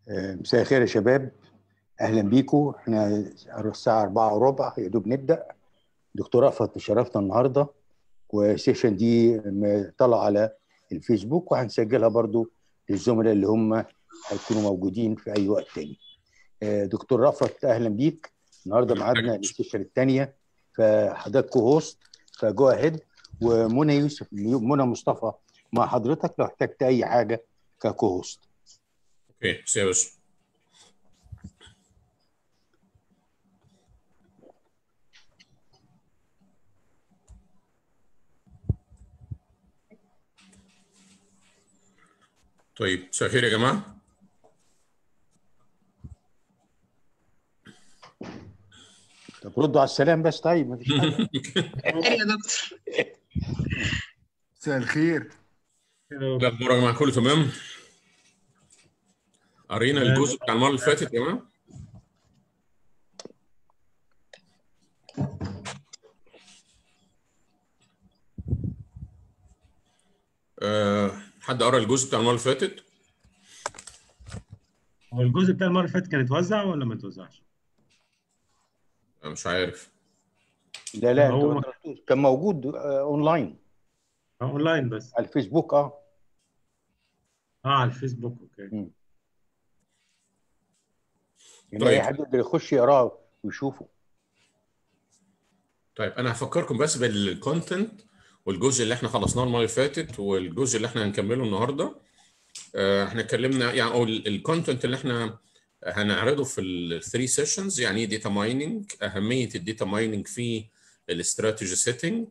مساء الخير يا شباب، اهلا بيكم. احنا الساعه 4:15 يا دوب نبدا. دكتور رأفت شرفنا النهارده، والسيشن دي طالعه على الفيسبوك، وهنسجلها برضو للزملاء اللي هم هيكونوا موجودين في اي وقت تاني. دكتور رأفت اهلا بيك. النهارده ميعادنا السيشن الثانيه، فحضرتك هوست، فجو اهيد. ومنى يوسف، منى مصطفى مع حضرتك لو احتجت اي حاجه ككوهوست. اوكي سيبس. طيب مساء الخير يا جماعه. طب ردوا على السلام بس. طيب مفيش حاجه. خير يا دكتور. مساء الخير. الاخبار يا جماعه؟ كله تمام؟ قرينا الجزء بتاع المره اللي فاتت يا جماعه؟ حد قرا الجزء بتاع المره اللي فاتت؟ هو الجزء بتاع المره اللي فاتت كان اتوزع ولا ما اتوزعش؟ مش عارف. لا هو انت كان موجود اونلاين اونلاين بس على الفيسبوك. على الفيسبوك. اوكي. يعني طيب. اي حد يقدر يخش يقراه ويشوفه. طيب انا هفكركم بس بالكونتنت والجزء اللي احنا خلصناه المره اللي فاتت والجزء اللي احنا هنكمله النهارده. احنا اتكلمنا يعني او الكونتنت اللي احنا هنعرضه في الثري سيشنز، يعني ايه داتا مايننج، اهميه الداتا مايننج في الاستراتيجي سيتنج،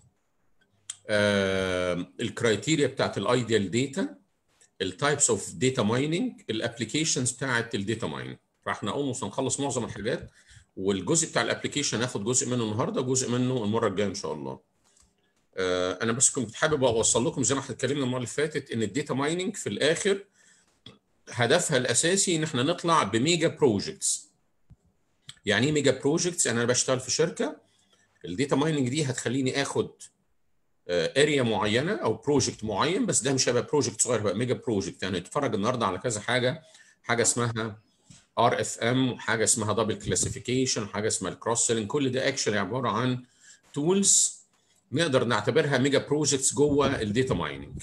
الكرايتيريا بتاعت الايديال داتا، التايبس اوف داتا مايننج، الابلكيشنز بتاعت الداتا مايننج. فاحنا اولموست هنخلص معظم الحاجات، والجزء بتاع الابلكيشن هاخد جزء منه النهارده وجزء منه المره الجايه ان شاء الله. انا بس كنت حابب اوصل لكم زي ما احنا اتكلمنا المره اللي فاتت ان الداتا مايننج في الاخر هدفها الاساسي ان احنا نطلع بميجا بروجكتس. يعني ايه ميجا بروجكتس؟ انا بشتغل في شركه، الداتا مايننج دي هتخليني اخد اريا معينه او بروجكت معين، بس ده مش هيبقى بروجكت صغير، بقى ميجا بروجكت. يعني نتفرج النهارده على كذا حاجه اسمها ار اف ام، وحاجه اسمها دبل كلاسيفيكيشن، وحاجه اسمها الكروس سيلينج. كل ده اكشلي عباره عن تولز نقدر نعتبرها ميجا بروجكتس جوه الداتا مايننج.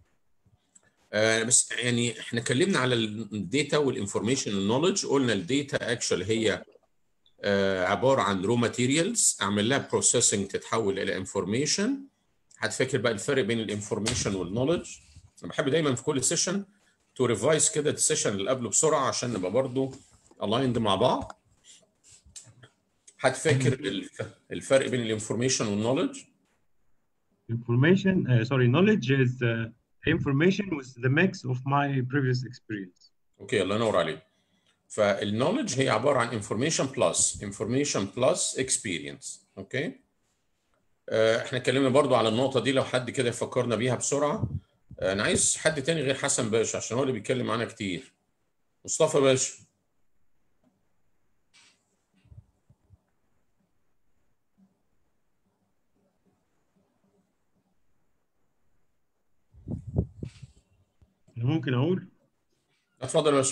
بس يعني احنا اتكلمنا على الداتا والانفورميشن والنولج. قلنا الداتا اكشلي هي عباره عن رو ماتيريالز اعمل لها بروسيسنج تتحول الى انفورميشن. هتفكر بقى الفرق بين الانفورميشن والنولج. انا بحب دايما في كل سيشن تو ريفايز كده السيشن اللي قبله بسرعه عشان نبقى برضو الايند مع بعض. هتفكر الفرق بين الانفورميشن والنولج. Knowledge is information with the mix of my previous experience. اوكي الله ينور عليك. فالنولج هي عباره عن information plus experience. اوكي. احنا اتكلمنا برضو على النقطه دي، لو حد كده يفكرنا بيها بسرعه. انا عايز حد تاني غير حسن باشا عشان هو اللي بيتكلم معانا كتير. مصطفى باشا. ممكن اقول؟ اتفضل يا باشا.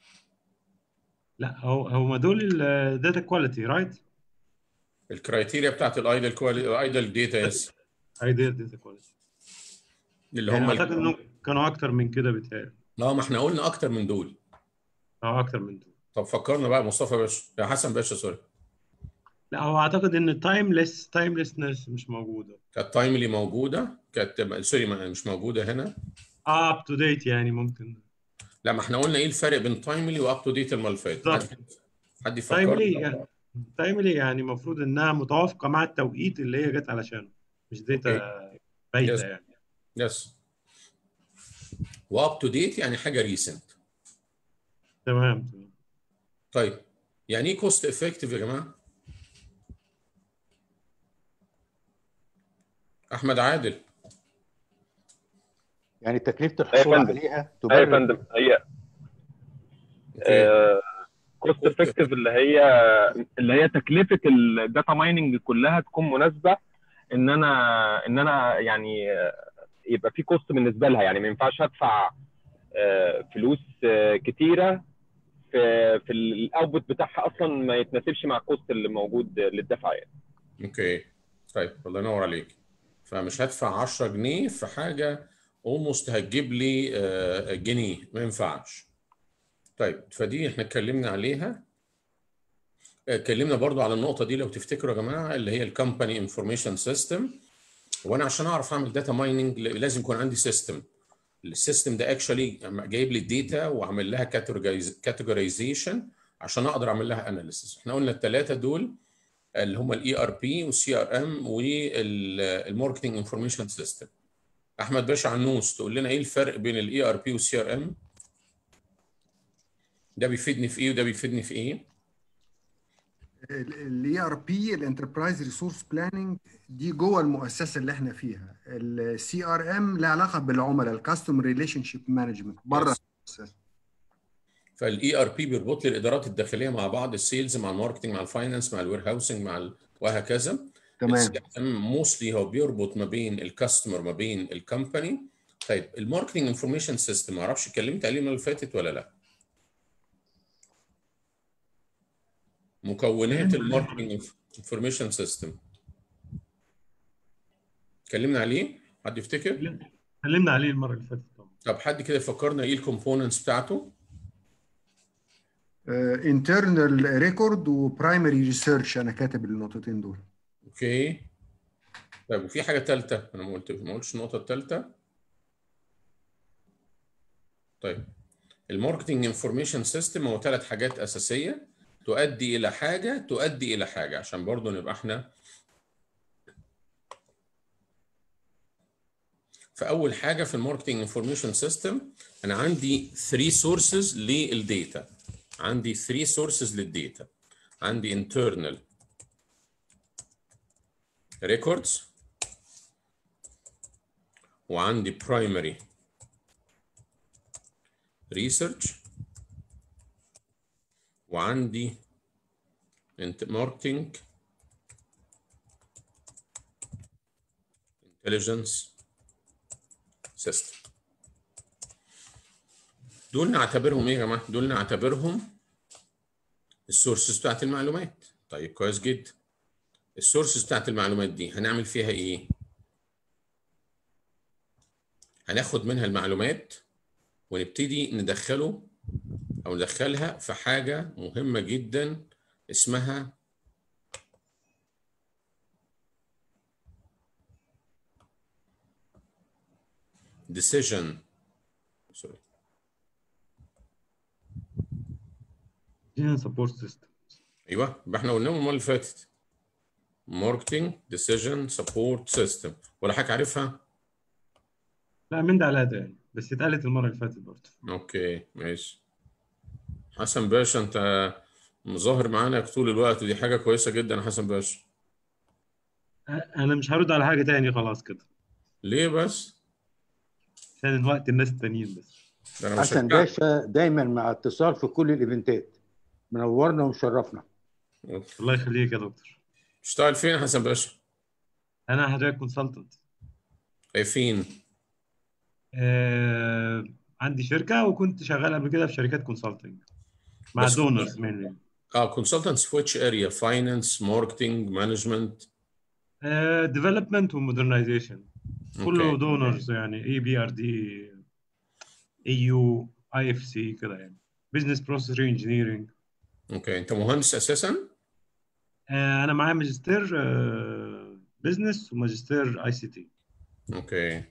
لا هو دول الداتا كواليتي رايت؟ الكرايتيريا بتاعت الايدل داتا. يس. ايديال داتا كواليتي اللي يعني هم اعتقد انهم كانوا اكتر من كده بيتهيألي. ما احنا قلنا اكتر من دول. اكتر من دول. طب فكرنا بقى مصطفى باشا، يا حسن باشا سوري. لا هو اعتقد ان تايمليسنس مش موجوده. كانت تايملي موجوده، كانت سوري مش موجوده هنا. اب تو ديت يعني ممكن. لا ما احنا قلنا ايه الفرق بين تايملي واب تو ديت المره اللي فاتت؟ حد يفكر. تايملي يعني المفروض انها متوافقه مع التوقيت اللي هي جت علشانه، مش داتا بايته يعني. يس. واب تو ديت يعني حاجه ريسنت. تمام. طيب يعني ايه كوست افكتيف يا جماعه؟ احمد عادل. يعني تكلفه الحصول عليها تبرر. يا فندم هي كوست افكتيف اللي هي تكلفه الداتا مايننج كلها تكون مناسبه ان انا يعني يبقى في كوست بالنسبه لها. يعني ما ينفعش ادفع فلوس كتيره في الاوتبوت بتاعها اصلا ما يتناسبش مع الكوست اللي موجود للدفع يعني. اوكي طيب الله ينور عليك. فمش هدفع 10 جنيه في حاجه اولموست هتجيب لي جنيه، ما ينفعش. طيب فدي احنا اتكلمنا عليها. اتكلمنا برضو على النقطه دي لو تفتكروا يا جماعه، اللي هي الكومباني انفورميشن سيستم. وانا عشان اعرف اعمل داتا مايننج لازم يكون عندي سيستم. السيستم ده اكشولي جايب لي الداتا وعامل لها كاتيجورايزيشن عشان اقدر اعمل لها اناليسيس. احنا قلنا الثلاثه دول اللي هم الاي ار بي والسي ار ام والماركتنج انفورميشن سيستم. احمد باشا عنوس تقول لنا ايه الفرق بين الاي ار بي والسي ار ام؟ ده بيفيدني في ايه وده بيفيدني في ايه؟ الاي ار بي الانتربرايز ريسورس بلاننج دي جوه المؤسسه اللي احنا فيها. السي ار ام لها علاقه بالعملاء، الكاستم ريليشن شيب مانجمنت بره المؤسسه. فالاي ار بي بيربط لي الادارات الداخليه مع بعض، السيلز مع الماركتنج مع الفاينانس مع الوير هاوسنج وهكذا. السي تمام. ار ام موستلي هو بيربط ما بين الكاستمر ما بين الكومباني. طيب الماركتنج انفورميشن سيستم ما اعرفش اتكلمت عليه المره اللي فاتت ولا لا؟ مكونات الماركتنج انفورميشن سيستم اتكلمنا عليه؟ حد يفتكر؟ اتكلمنا عليه المره اللي فاتت طبعا. طب حد كده يفكرنا ايه الكومبوننتس بتاعته؟ انترنال ريكورد وبرايمري ريسيرش، انا كاتب النقطتين دول. اوكي. طيب وفي حاجه ثالثه انا ما قلتش النقطه الثالثه. طيب الماركتنج انفورميشن سيستم هو 3 حاجات اساسيه تؤدي الى حاجه تؤدي الى حاجه، عشان برضو نبقى احنا. فاول حاجه في الماركتنج انفورميشن سيستم انا عندي 3 سورسز للديتا. عندي 3 سورسز للديتا. عندي internal records، وعندي primary research، وعندي marketing intelligence system. دول نعتبرهم ايه يا جماعه؟ دول نعتبرهم السورسز بتاعت المعلومات. طيب كويس جدا. السورسز بتاعت المعلومات دي هنعمل فيها ايه؟ هناخد منها المعلومات ونبتدي ندخله او ندخلها في حاجه مهمه جدا اسمها decision سبورت سيستم. ايوه يبقى احنا قلناهم المره اللي فاتت. ماركتنج ديسيجن سبورت سيستم، ولا حاجه عارفها؟ لا من ده على ده يعني، بس اتقالت المره اللي فاتت برضه. اوكي ماشي. حسن باشا انت مظاهر معانا طول الوقت ودي حاجه كويسه جدا يا حسن باشا. انا مش هرد على حاجه تاني خلاص كده ليه بس؟ عشان وقت الناس التانيين بس. ده انا حسن بشجعك. باشا دايما مع اتصال في كل الايفنتات، منورنا ومشرفنا. الله يخليك يا دكتور. تشتغل فين يا حسن باشا؟ انا حضرتك كونسلتنت. اي فين؟ عندي شركه وكنت شغال قبل كده في شركات كونسلتنج مع بس دونرز مني. كونسلتنتس في ويتش اريا؟ فاينانس، ماركتنج، مانجمنت؟ ديفلوبمنت ومودرنايزيشن، كله اوكي دونرز يعني، اي بي ار دي، اي يو، اي اف سي كده يعني، بزنس بروسيس ري انجينيرنج. اوكي. انت مهندس اساسا؟ انا معايا ماجستير بزنس وماجستير اي سي تي. اوكي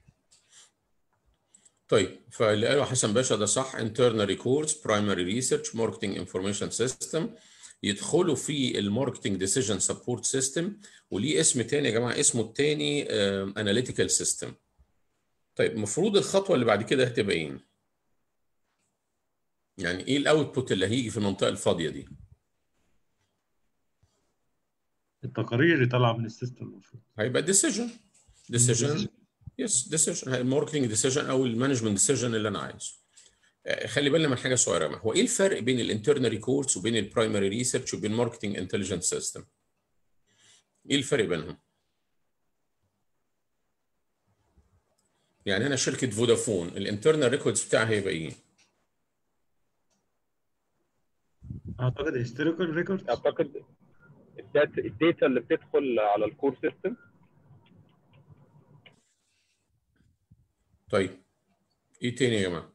طيب فاللي قاله حسن باشا ده صح. internal records، primary research، marketing information system يدخلوا في الماركتنج ديسيجن سبورت سيستم، وليه اسم تاني يا جماعه، اسمه التاني اناليتيكال سيستم. طيب المفروض الخطوه اللي بعد كده هتبقى ايه؟ يعني ايه الاوتبوت اللي هيجي في المنطقه الفاضيه دي؟ التقارير اللي طالعه من السيستم المفروض هيبقى ديسيجن يس ديسيجن، الماركتنج ديسيجن او المانجمنت ديسيجن اللي انا عايزه. خلي بالنا من حاجه صغيره، ما هو ايه الفرق بين الانترنال ريكوردز وبين البرايمري ريسيرش وبين ماركتنج انتليجنس سيستم؟ ايه الفرق بينهم؟ يعني انا شركه فودافون الانترنال ريكوردز بتاعها هيبقى ايه؟ اعتقد هيستوريكال ريكوردز. اعتقد الداتا اللي بتدخل على الكور سيستم. طيب ايه تاني يا جماعه؟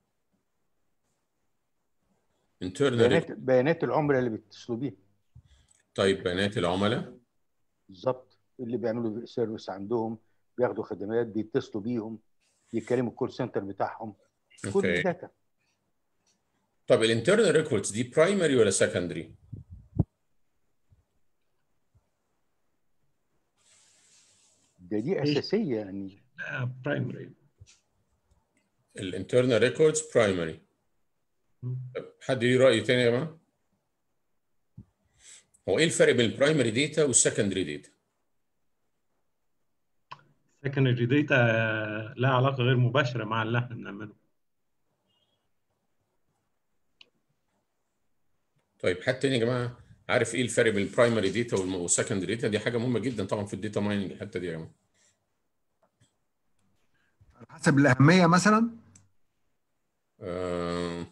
internal بيانات العملاء اللي بيتصلوا بيها. طيب بيانات العملاء بالظبط، اللي بيعملوا سيرفيس عندهم، بياخدوا خدمات، بيتصلوا بيهم، بيتكلموا الكول سنتر بتاعهم، كل اوكي. الداتا. طب الانترنال ريكوردز دي برايمري ولا سكندري؟ دي اساسيه يعني. لا برايمري. الانترنال ريكوردز برايمري. حد ليه رأي تاني يا جماعه؟ هو ايه الفرق بين البرايمري داتا والسكندري داتا؟ سكندري داتا لها علاقه غير مباشره مع اللي احنا بنعمله. طيب حد تاني يا جماعه عارف ايه الفرق بين البرايمري داتا والسكندري داتا؟ دي حاجه مهمه جدا طبعا في الداتا مايننج الحته دي يا جماعه. على حسب الاهميه مثلا. آه...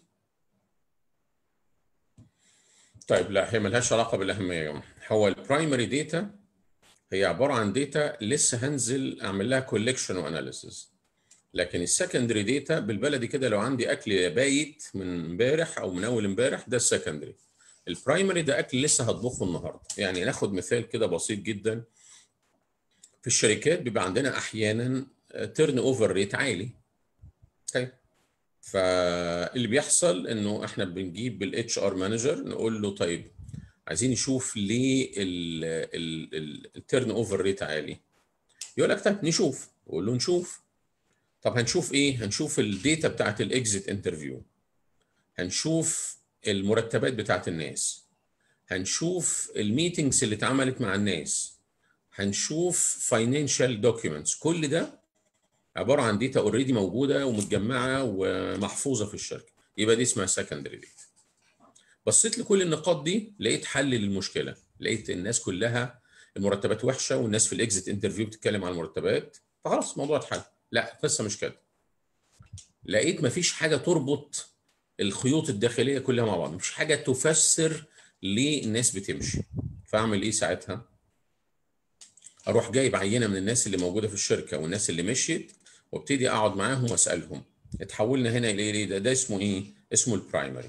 طيب لا، هي ملهاش علاقه بالاهميه يا جماعه. هو البرايمري داتا هي عباره عن داتا لسه هنزل اعمل لها كولكشن واناليسيز، لكن السكندري داتا بالبلدي كده لو عندي اكل بايت من امبارح او من اول امبارح ده السكندري. البرايمري ده اكل لسه هطبخه النهارده. يعني ناخد مثال كده بسيط جدا. في الشركات بيبقى عندنا احيانا تيرن اوفر ريت عالي. طيب فاللي بيحصل انه احنا بنجيب بالاتش ار مانجر نقول له طيب عايزين نشوف ليه التيرن اوفر ريت عالي. يقول لك طيب نشوف. نقول له نشوف. طب هنشوف ايه؟ هنشوف الداتا بتاعت الاكزيت انترفيو، هنشوف المرتبات بتاعت الناس، هنشوف الميتينجز اللي اتعملت مع الناس، هنشوف فاينانشال دوكيومنتس. كل ده عباره عن داتا اوريدي موجوده ومتجمعه ومحفوظه في الشركه. يبقى دي اسمها سكندري داتا. بصيت لكل النقاط دي لقيت حل للمشكله. لقيت الناس كلها المرتبات وحشه والناس في الاكزيت انترفيو بتتكلم عن المرتبات، فخلاص الموضوع اتحل. لا القصه مش كده. لقيت مفيش حاجه تربط الخيوط الداخليه كلها مع بعض، مفيش حاجه تفسر ليه الناس بتمشي. فاعمل ايه ساعتها؟ اروح جايب عينه من الناس اللي موجوده في الشركه والناس اللي مشيت وابتدي اقعد معاهم واسالهم اتحولنا هنا الى ايه؟ ده اسمه ايه؟ اسمه البرايمري.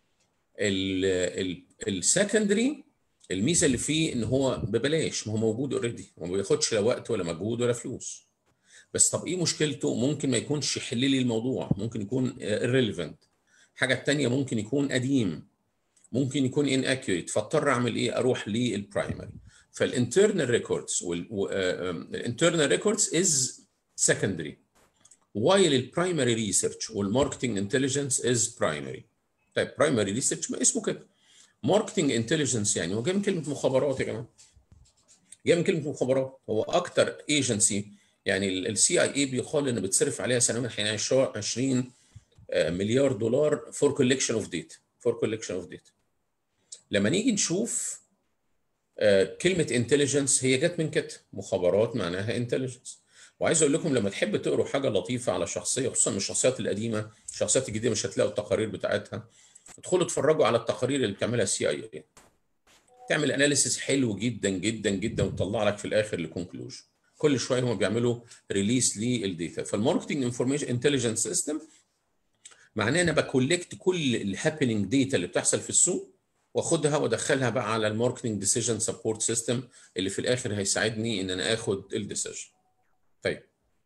السكندري الميزه اللي فيه ان هو ببلاش، ما هو موجود اوريدي وما بياخدش لا وقت ولا مجهود ولا فلوس. بس طب ايه مشكلته؟ ممكن ما يكونش يحل لي الموضوع، ممكن يكون irrelevant. حاجه تانية ممكن يكون قديم، ممكن يكون inaccurate، فاضطر اعمل ايه؟ اروح للبرايمري. فالانترنال ريكوردز الانترنال ريكوردز از secondary while البرايمري ريسيرش والماركتنج انتليجنس از برايمري. طيب برايمري ريسيرش ما اسمه كده. ماركتنج انتليجنس يعني هو جاي من كلمه مخابرات يا جماعه. جاي من كلمه مخابرات. هو اكتر ايجنسي يعني السي اي اي بيقال ان بتصرف عليها سنويا حوالي 20 مليار دولار فور كولكشن اوف داتا. فور كولكشن اوف داتا. لما نيجي نشوف كلمه انتليجنس هي جت من كده. مخابرات معناها انتليجنس. وعايز اقول لكم لما تحب تقروا حاجه لطيفه على شخصيه خصوصا من الشخصيات القديمه، الشخصيات الجديده مش هتلاقوا التقارير بتاعتها. ادخلوا اتفرجوا على التقارير اللي بتعملها السي اي اي. تعمل اناليسيس حلو جدا جدا جدا وتطلع لك في الاخر لكونكلوجن. كل شويه هم بيعملوا ريليس للداتا. فالماركتنج انفورميشن انتليجنس سيستم معناه انا بكولكت كل الهابينج داتا اللي بتحصل في السوق واخدها وادخلها بقى على الماركتنج ديسيجن سبورت سيستم اللي في الاخر هيساعدني ان انا اخد الديسيجن. طيب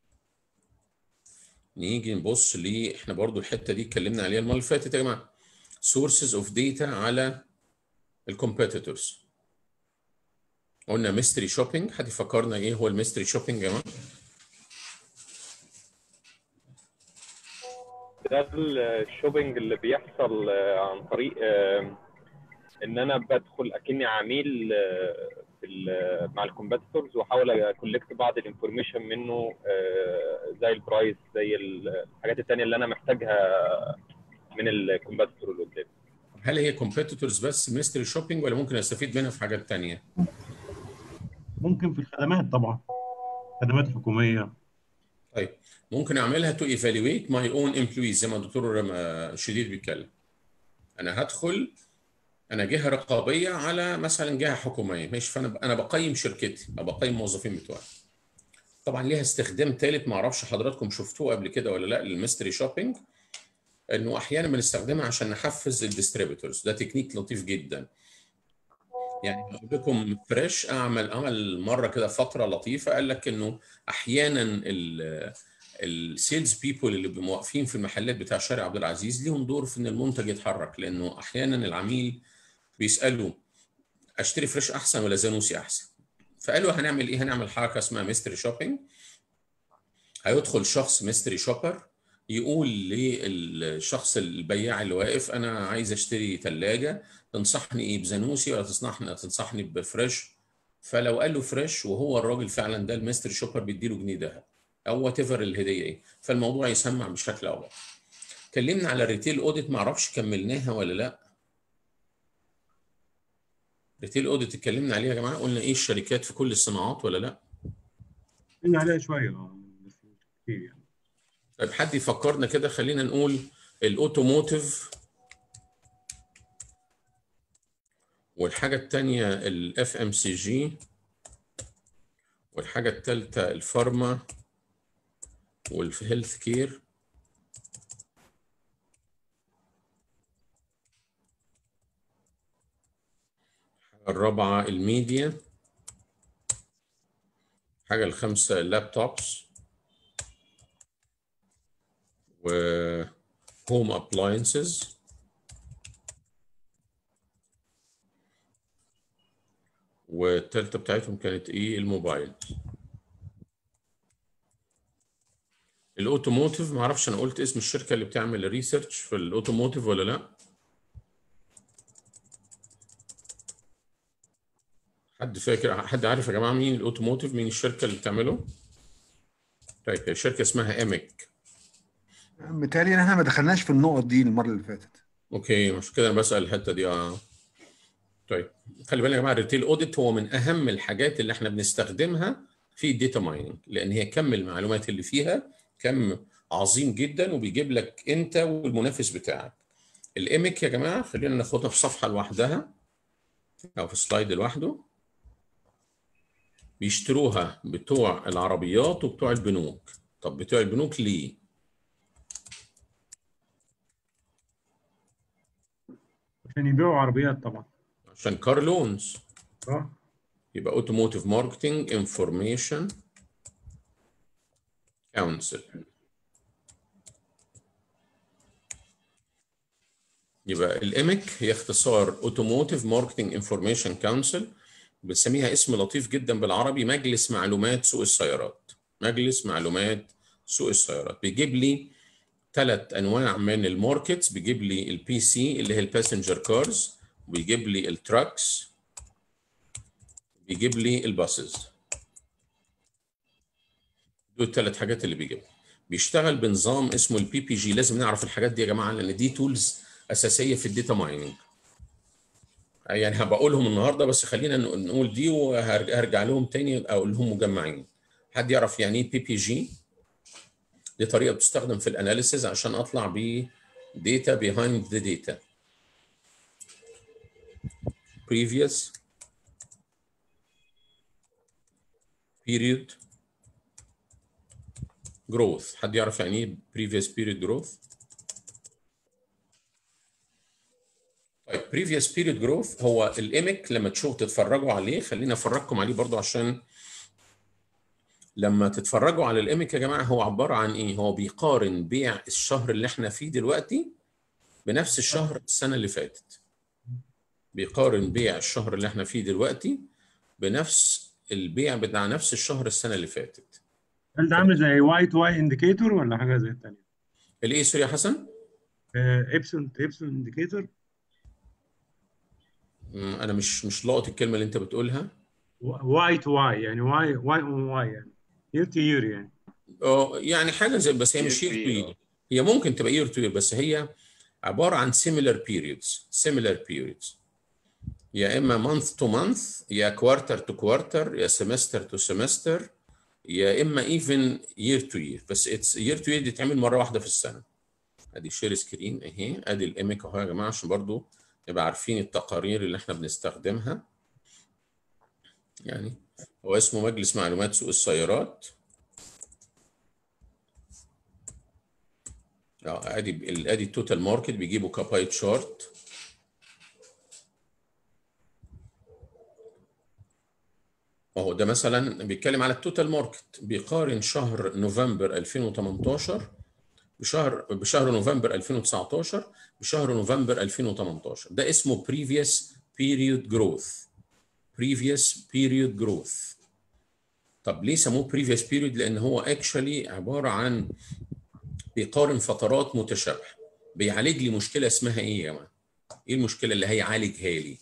نيجي نبص احنا برضو الحته دي اتكلمنا عليها المره اللي فاتت يا جماعه. سورسز اوف داتا على الكومبيتيتورز. قلنا ميستري شوبينج. حد يفكرنا ايه هو الميستري شوبينج يا جماعه؟ ده الشوبينج اللي بيحصل عن طريق ان انا بدخل اكني عميل مع الكومبيتيتورز واحاول اكولكت بعض الانفورميشن منه زي البرايس زي الحاجات الثانيه اللي انا محتاجها من الكومبيتيتور اللي قدامي. هل هي كومبيتيتورز بس ميستري شوبينج ولا ممكن استفيد منها في حاجات ثانيه؟ ممكن في الخدمات طبعا، خدمات حكوميه. طيب ممكن اعملها تو ايفالويت ماي اون امبلويز زي ما الدكتور شديد بيتكلم. انا هدخل انا جهه رقابيه على مثلا جهه حكوميه، ماشي، فانا بقيم شركتي او بقيم الموظفين بتوعي. طبعا ليها استخدام ثالث ما اعرفش حضراتكم شفتوه قبل كده ولا لا، للميستري شوبينج، انه احيانا بنستخدمها عشان نحفز الديستريبيوتورز. ده تكنيك لطيف جدا. يعني اقول لكم فريش عمل مره كده فتره لطيفه، قال لك انه احيانا السيلز بيبول اللي بيبقوا واقفين في المحلات بتاع شارع عبد العزيز ليهم دور في ان المنتج يتحرك، لانه احيانا العميل بيسالوا اشتري فريش احسن ولا زانوسي احسن. فقالوا هنعمل ايه؟ هنعمل حركه اسمها ميستري شوبينج. هيدخل شخص ميستري شوبر يقول للشخص البياع اللي واقف انا عايز اشتري ثلاجه، تنصحني ايه، بزانوسي ولا تنصحني بفريش؟ فلو قال له فريش وهو الراجل فعلا ده الميستري شوبر بيديله جنيه دهب او وات ايفر الهديه ايه، فالموضوع يسمع بشكل اوضح. اتكلمنا على الريتيل اوديت، ما اعرفش كملناها ولا لا. ريتيل اوديت اتكلمنا عليها يا جماعه، قلنا ايه الشركات في كل الصناعات ولا لا؟ قلنا عليها شويه بس مش كتير يعني. طيب حد يفكرنا كده، خلينا نقول الاوتوموتيف، والحاجة التانية الاف ام سي جي، والحاجة التالتة الفارما والهيلث كير، الرابعة الميديا، الحاجة الخامسة اللابتوبس وهوم ابلاينسز، والتالتة بتاعتهم كانت ايه؟ الموبايل. الاوتوموتيف ما اعرفش انا قلت اسم الشركة اللي بتعمل ريسيرش في الاوتوموتيف ولا لا؟ حد فاكر؟ حد عارف يا جماعة مين الاوتوموتيف؟ مين الشركة اللي بتعمله؟ طيب هي شركة اسمها ايميك. متهيألي ان احنا ما دخلناش في النقط دي المره اللي فاتت. اوكي، مش كده، انا بسأل الحتة دي. طيب خلي بالك يا جماعه، الريتيل اوديت هو من اهم الحاجات اللي احنا بنستخدمها في الداتا مايننج، لان هي كم المعلومات اللي فيها كم عظيم جدا، وبيجيب لك انت والمنافس بتاعك. الايميك يا جماعه خلينا ناخدها في صفحه لوحدها او في سلايد لوحده. بيشتروها بتوع العربيات وبتوع البنوك. طب بتوع البنوك ليه؟ عشان يبيعوا عربيات طبعا. عشان كار لونز. اه يبقى اوتوموتيف ماركتنج انفورميشن كونسل. يبقى الايميك هي اختصار اوتوموتيف ماركتنج انفورميشن كونسل، بنسميها اسم لطيف جدا بالعربي، مجلس معلومات سوق السيارات. مجلس معلومات سوق السيارات. بيجيب لي 3 انواع من الماركتس، بيجيب لي البي سي اللي هي الباسنجر كارز، وبيجيب لي التراكس، بيجيب لي الباسز. دول ال3 حاجات اللي بيجيبها. بيشتغل بنظام اسمه البي بي جي. لازم نعرف الحاجات دي يا جماعه، لان دي تولز اساسيه في الداتا مايننج. يعني هبقولهم النهارده، بس خلينا نقول دي وهرجع لهم تاني اقول لهم مجمعين. حد يعرف يعني ايه بي بي جي؟ دي طريقه بتستخدم في الاناليسيز عشان اطلع ب data behind the data. previous period growth. حد يعرف يعني ايه previous period growth؟ طيب previous period growth هو الايميك. لما تتفرجوا عليه، خلينا افرجكم عليه برضو عشان لما تتفرجوا على الايميك يا جماعه، هو عباره عن ايه؟ هو بيقارن بيع الشهر اللي احنا فيه دلوقتي بنفس الشهر السنه اللي فاتت. بيقارن بيع الشهر اللي احنا فيه دلوقتي بنفس البيع بتاع نفس الشهر السنه اللي فاتت. هل ده عامل زي واي انديكيتور ولا حاجه زي الثانيه؟ الايه سوري يا حسن؟ ابسون انديكيتور. انا مش لاقط الكلمه اللي انت بتقولها. واي تو واي يعني واي اون واي يعني يير تو يير يعني. يعني حاجه زي، بس هي مش يير تو يير. هي ممكن تبقى يير تو يير، بس هي عباره عن similar periods. يا اما month to month، يا quarter to quarter، يا semester to semester، يا اما even year to year. بس year to year دي تعمل مره واحده في السنه. ادي شير سكرين اهي، ادي الايميك اهو يا جماعه عشان برضو يبقى عارفين التقارير اللي احنا بنستخدمها. يعني هو اسمه مجلس معلومات سوق السيارات. ادي التوتال ماركت بيجيبوا كباي تشارت. اهو ده مثلا بيتكلم على التوتال ماركت، بيقارن شهر نوفمبر 2018 بشهر نوفمبر 2019 بشهر نوفمبر 2018. ده اسمه previous period growth. previous period growth. طب ليه سموه previous period؟ لان هو actually عباره عن بيقارن فترات متشابهه، بيعالج لي مشكله اسمها ايه يا جماعه؟ ايه المشكله اللي هيعالجها لي؟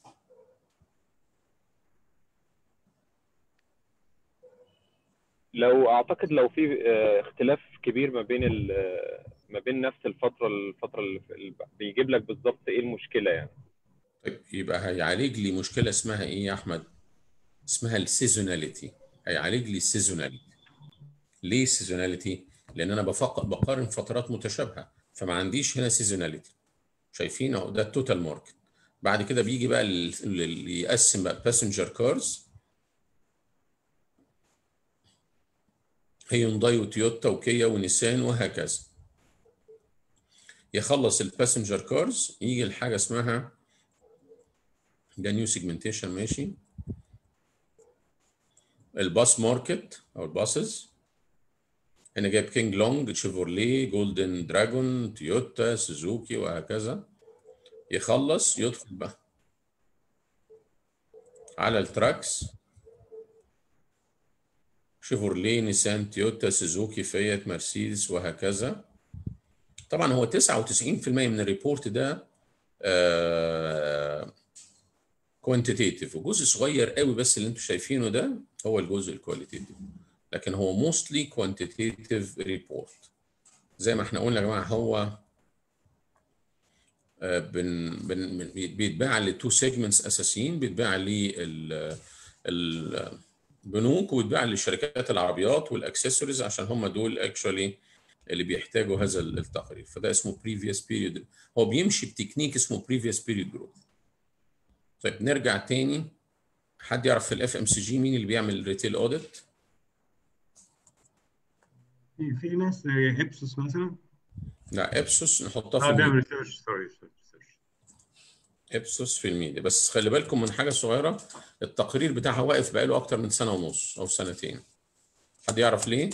اعتقد لو في اختلاف كبير ما بين نفس الفتره اللي بيجيب لك بالظبط ايه المشكله يعني. طيب يبقى هيعالج لي مشكله اسمها ايه يا احمد؟ اسمها السيزوناليتي. هيعالج لي السيزوناليتي. ليه سيزوناليتي؟ لان انا بقارن فترات متشابهه، فما عنديش هنا سيزوناليتي. شايفين اهو ده التوتال ماركت. بعد كده بيجي بقى اللي يقسم بقى باسنجر كارز، هيونداي وتويوتا وكيا ونيسان وهكذا. يخلص الباسنجر كارز يجي الحاجه اسمها ده نيو سيجمنتيشن. ماشي. الباص ماركت او الباسز، هنا جايب كينج لونج، شيفورلي، جولدن دراجون، تويوتا، سوزوكي وهكذا. يخلص يدخل بقى على التراكس، شيفورلي، نيسان، تويوتا، سوزوكي، فيات، مرسيدس وهكذا. طبعا هو 99% من الريبورت ده كوانتيتيف، وجزء صغير قوي بس اللي انتم شايفينه ده هو الجزء الكواليتيتيف، لكن هو موستلي كوانتيتيف ريبورت. زي ما احنا قلنا يا جماعه، هو بيتباع لتو سيجمنتس اساسيين، بيتباع للبنوك وبيتباع لشركات العربيات والاكسسوارز، عشان هم دول اكشولي اللي بيحتاجوا هذا التقرير. فده اسمه previous period. هو بيمشي بتكنيك اسمه previous period growth. طيب نرجع تاني. حد يعرف في الاف ام سي جي مين اللي بيعمل ريتيل اوديت؟ في ناس زي ابسوس مثلا. لا ابسوس نحطها في بيعمل الميديا. ريسيرش. سوري. ابسوس في الميديا. بس خلي بالكم من حاجه صغيره، التقرير بتاعها واقف بقاله اكتر من سنه ونص او سنتين. حد يعرف ليه؟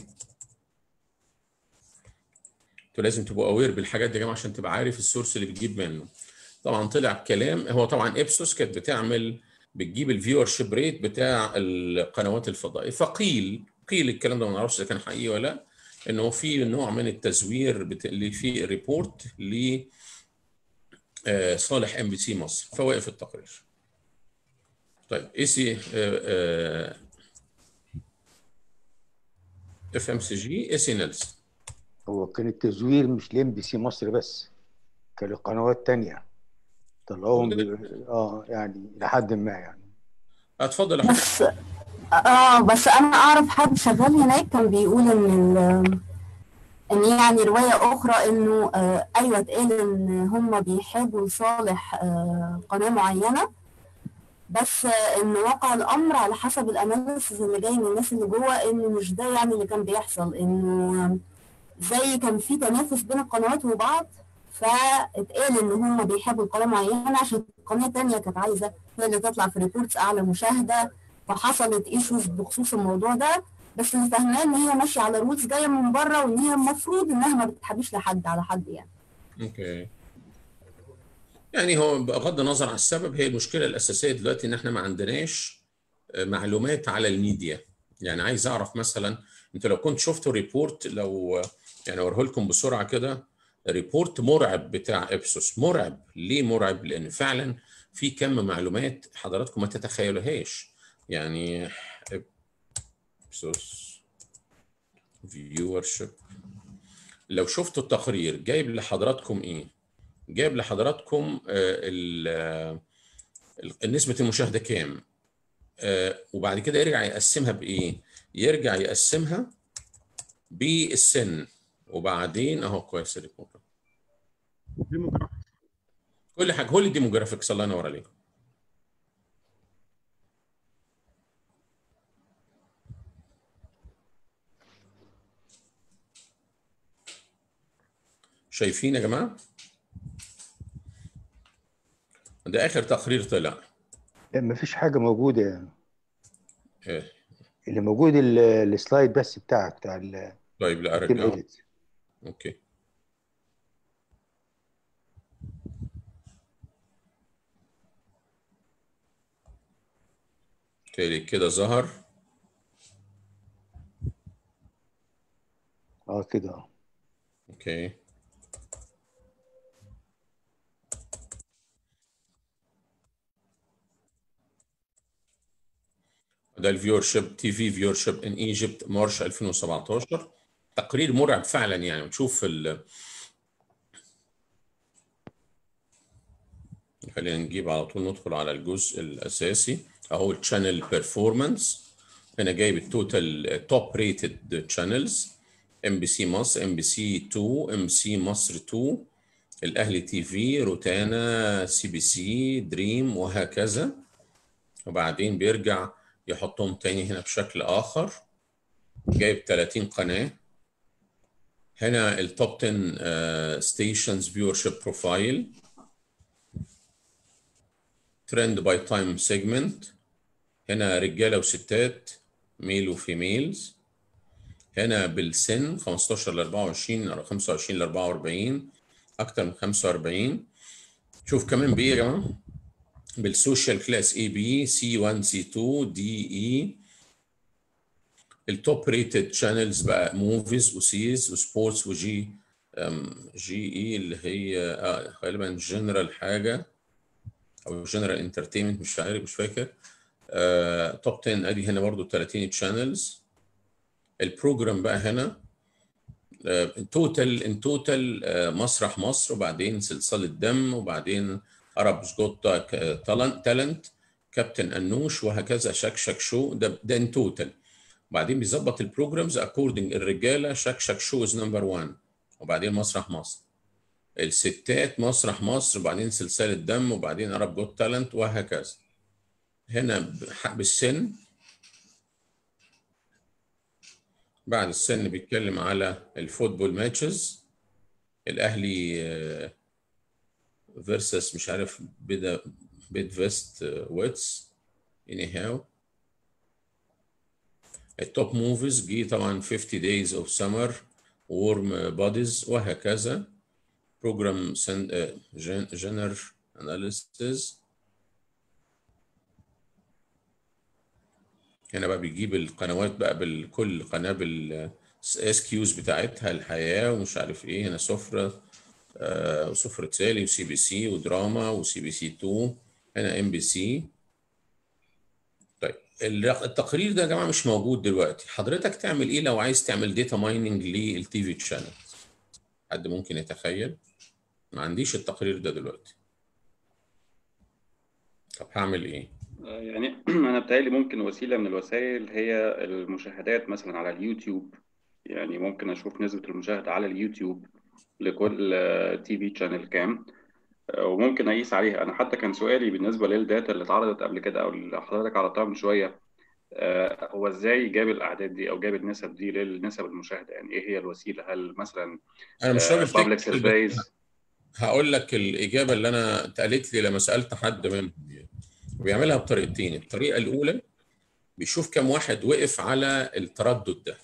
انتوا لازم تبقوا اوير بالحاجات دي يا جماعه عشان تبقى عارف السورس اللي بتجيب منه. طبعا طلع كلام، هو طبعا ابسوس كانت بتجيب الفيور شيب ريت بتاع القنوات الفضائيه، فقيل الكلام ده، ما نعرفش اذا كان حقيقي ولا لا، انه في نوع من التزوير اللي في ريبورت ل صالح ام بي سي مصر، فوقف التقرير. طيب اي سي اف ام سي جي اي سي نيلسون. هو كان التزوير مش لام بي سي مصر بس، كان لقنوات تانية طلعوهم يعني لحد ما يعني. اتفضل يا حضرتك. بس انا اعرف حد شغال هناك كان بيقول ان يعني رواية اخرى انه ايوه اتقال ان هم بيحبوا لصالح قناة معينة، بس ان واقع الامر على حسب الاناليسيس اللي جاي من الناس اللي جوه انه مش ده يعني اللي كان بيحصل، انه زي كان في تنافس بين القنوات وبعض، فاتقال ان هم بيحبوا القناه معينه عشان قناه تانية كانت عايزه هي اللي تطلع في ريبورتس اعلى مشاهده، فحصلت ايشوز بخصوص الموضوع ده. بس اللي فاهماه ان هي ماشيه على رولز جايه من بره، وان هي المفروض انها ما بتحبش لحد على حد يعني. اوكي. يعني هو بغض النظر عن السبب، هي المشكله الاساسيه دلوقتي ان احنا ما عندناش معلومات على الميديا. يعني عايز اعرف مثلا، انت لو كنت شفتوا ريبورت، لو يعني اوريه لكم بسرعه كده، ريبورت مرعب بتاع ابسوس. مرعب. ليه مرعب؟ لان فعلا في كم معلومات حضراتكم ما تتخيلوهاش. يعني ابسوس فيورشيب، لو شفتوا التقرير جايب لحضراتكم ايه؟ جايب لحضراتكم نسبة المشاهدة كام، وبعد كده يرجع يقسمها بإيه؟ يرجع يقسمها بالسن، وبعدين اهو كويس الريبورت. كل حاجه هو الديموجرافيكس. الله ينور عليك. شايفين يا جماعه؟ ده اخر تقرير طلع. لا مفيش حاجه موجوده يعني. إيه. اللي موجود السلايد بس بتاع طيب لا التيم ارجعه. اديت. اوكي. تالي كده ظهر. كده. اوكي. ده الفيور شيب تي في فيور شيب ان ايجيبت مارش 2017. تقرير مرعب فعلا يعني. نشوف خلينا نجيب على طول ندخل على الجزء الاساسي اهو الشانل بيرفورمانس. هنا جايب التوتال توب ريتد شانلز. ام بي سي مصر، ام بي سي 2، ام سي مصر 2، الاهلي تي في، روتانا، سي بي سي، دريم، وهكذا. وبعدين بيرجع يحطهم تاني هنا بشكل اخر. جايب 30 قناه. هنا التوب 10 ستيشنز فيور شيب بروفايل. ترند باي تايم سيجمنت. هنا رجاله وستات، ميل وفيميلز. هنا بالسن 15 ل 24 او 25 ل 44، اكتر من 45. شوف كمان بايه يا جماعه؟ بالسوشيال كلاس اي بي، سي 1، سي 2، دي اي. التوب ريتد شانلز بقى موفيز وسيز وسبورتس وجي جي اي اللي هي غالبا جنرال حاجه او جنرال انترتينمنت، مش عارف مش فاكر. توب 10 ادي هنا برضو 30 شانلز. البروجرام بقى هنا توتال مسرح مصر، وبعدين سلسله دم، وبعدين اربس جوت تالنت، كابتن انوش، وهكذا. شك شو ده ان توتال. بعدين بيظبط البروجرامز اكوردنج. الرجاله شك شو از نمبر 1، وبعدين مسرح مصر. الستات مسرح مصر، وبعدين سلسله دم، وبعدين ارب جوت تالنت، وهكذا. هنا بالسن، بعد السن بيتكلم على الفوتبول ماتشز. الاهلي فيرسس مش عارف بيد فيست ويتس اني هاو. التوب موفيز جي طبعا 50 days of summer، warm bodies، وهكذا. بروجرام جنر اناليسيز. هنا بقى بيجيب القنوات بقى بالكل قناه بالاس كيوز بتاعتها، الحياه ومش عارف ايه. هنا سفره وسفره سالي وسي بي سي ودراما وسي بي سي 2. هنا ام بي سي. طيب التقرير ده يا جماعه مش موجود دلوقتي. حضرتك تعمل ايه لو عايز تعمل داتا مايننج للتي في تشانل؟ حد ممكن يتخيل؟ ما عنديش التقرير ده دلوقتي. طب هعمل ايه؟ يعني أنا بتهيألي ممكن وسيلة من الوسائل هي المشاهدات مثلا على اليوتيوب. يعني ممكن أشوف نسبة المشاهدة على اليوتيوب لكل تي في شانل كام، وممكن أقيس عليها. أنا حتى كان سؤالي بالنسبة للداتا اللي اتعرضت قبل كده أو اللي حضرتك عرضتها من شوية، هو إزاي جاب الأعداد دي أو جاب النسب دي للنسب المشاهدة؟ يعني إيه هي الوسيلة؟ هل مثلا انا مش راجل بابليك تكنيكال، بس سيرفيز؟ هقول لك الاجابه اللي انا اتقالت لي لما سالت حد منهم. وبيعملها بطريقتين. الطريقه الاولى بيشوف كم واحد وقف على التردد ده.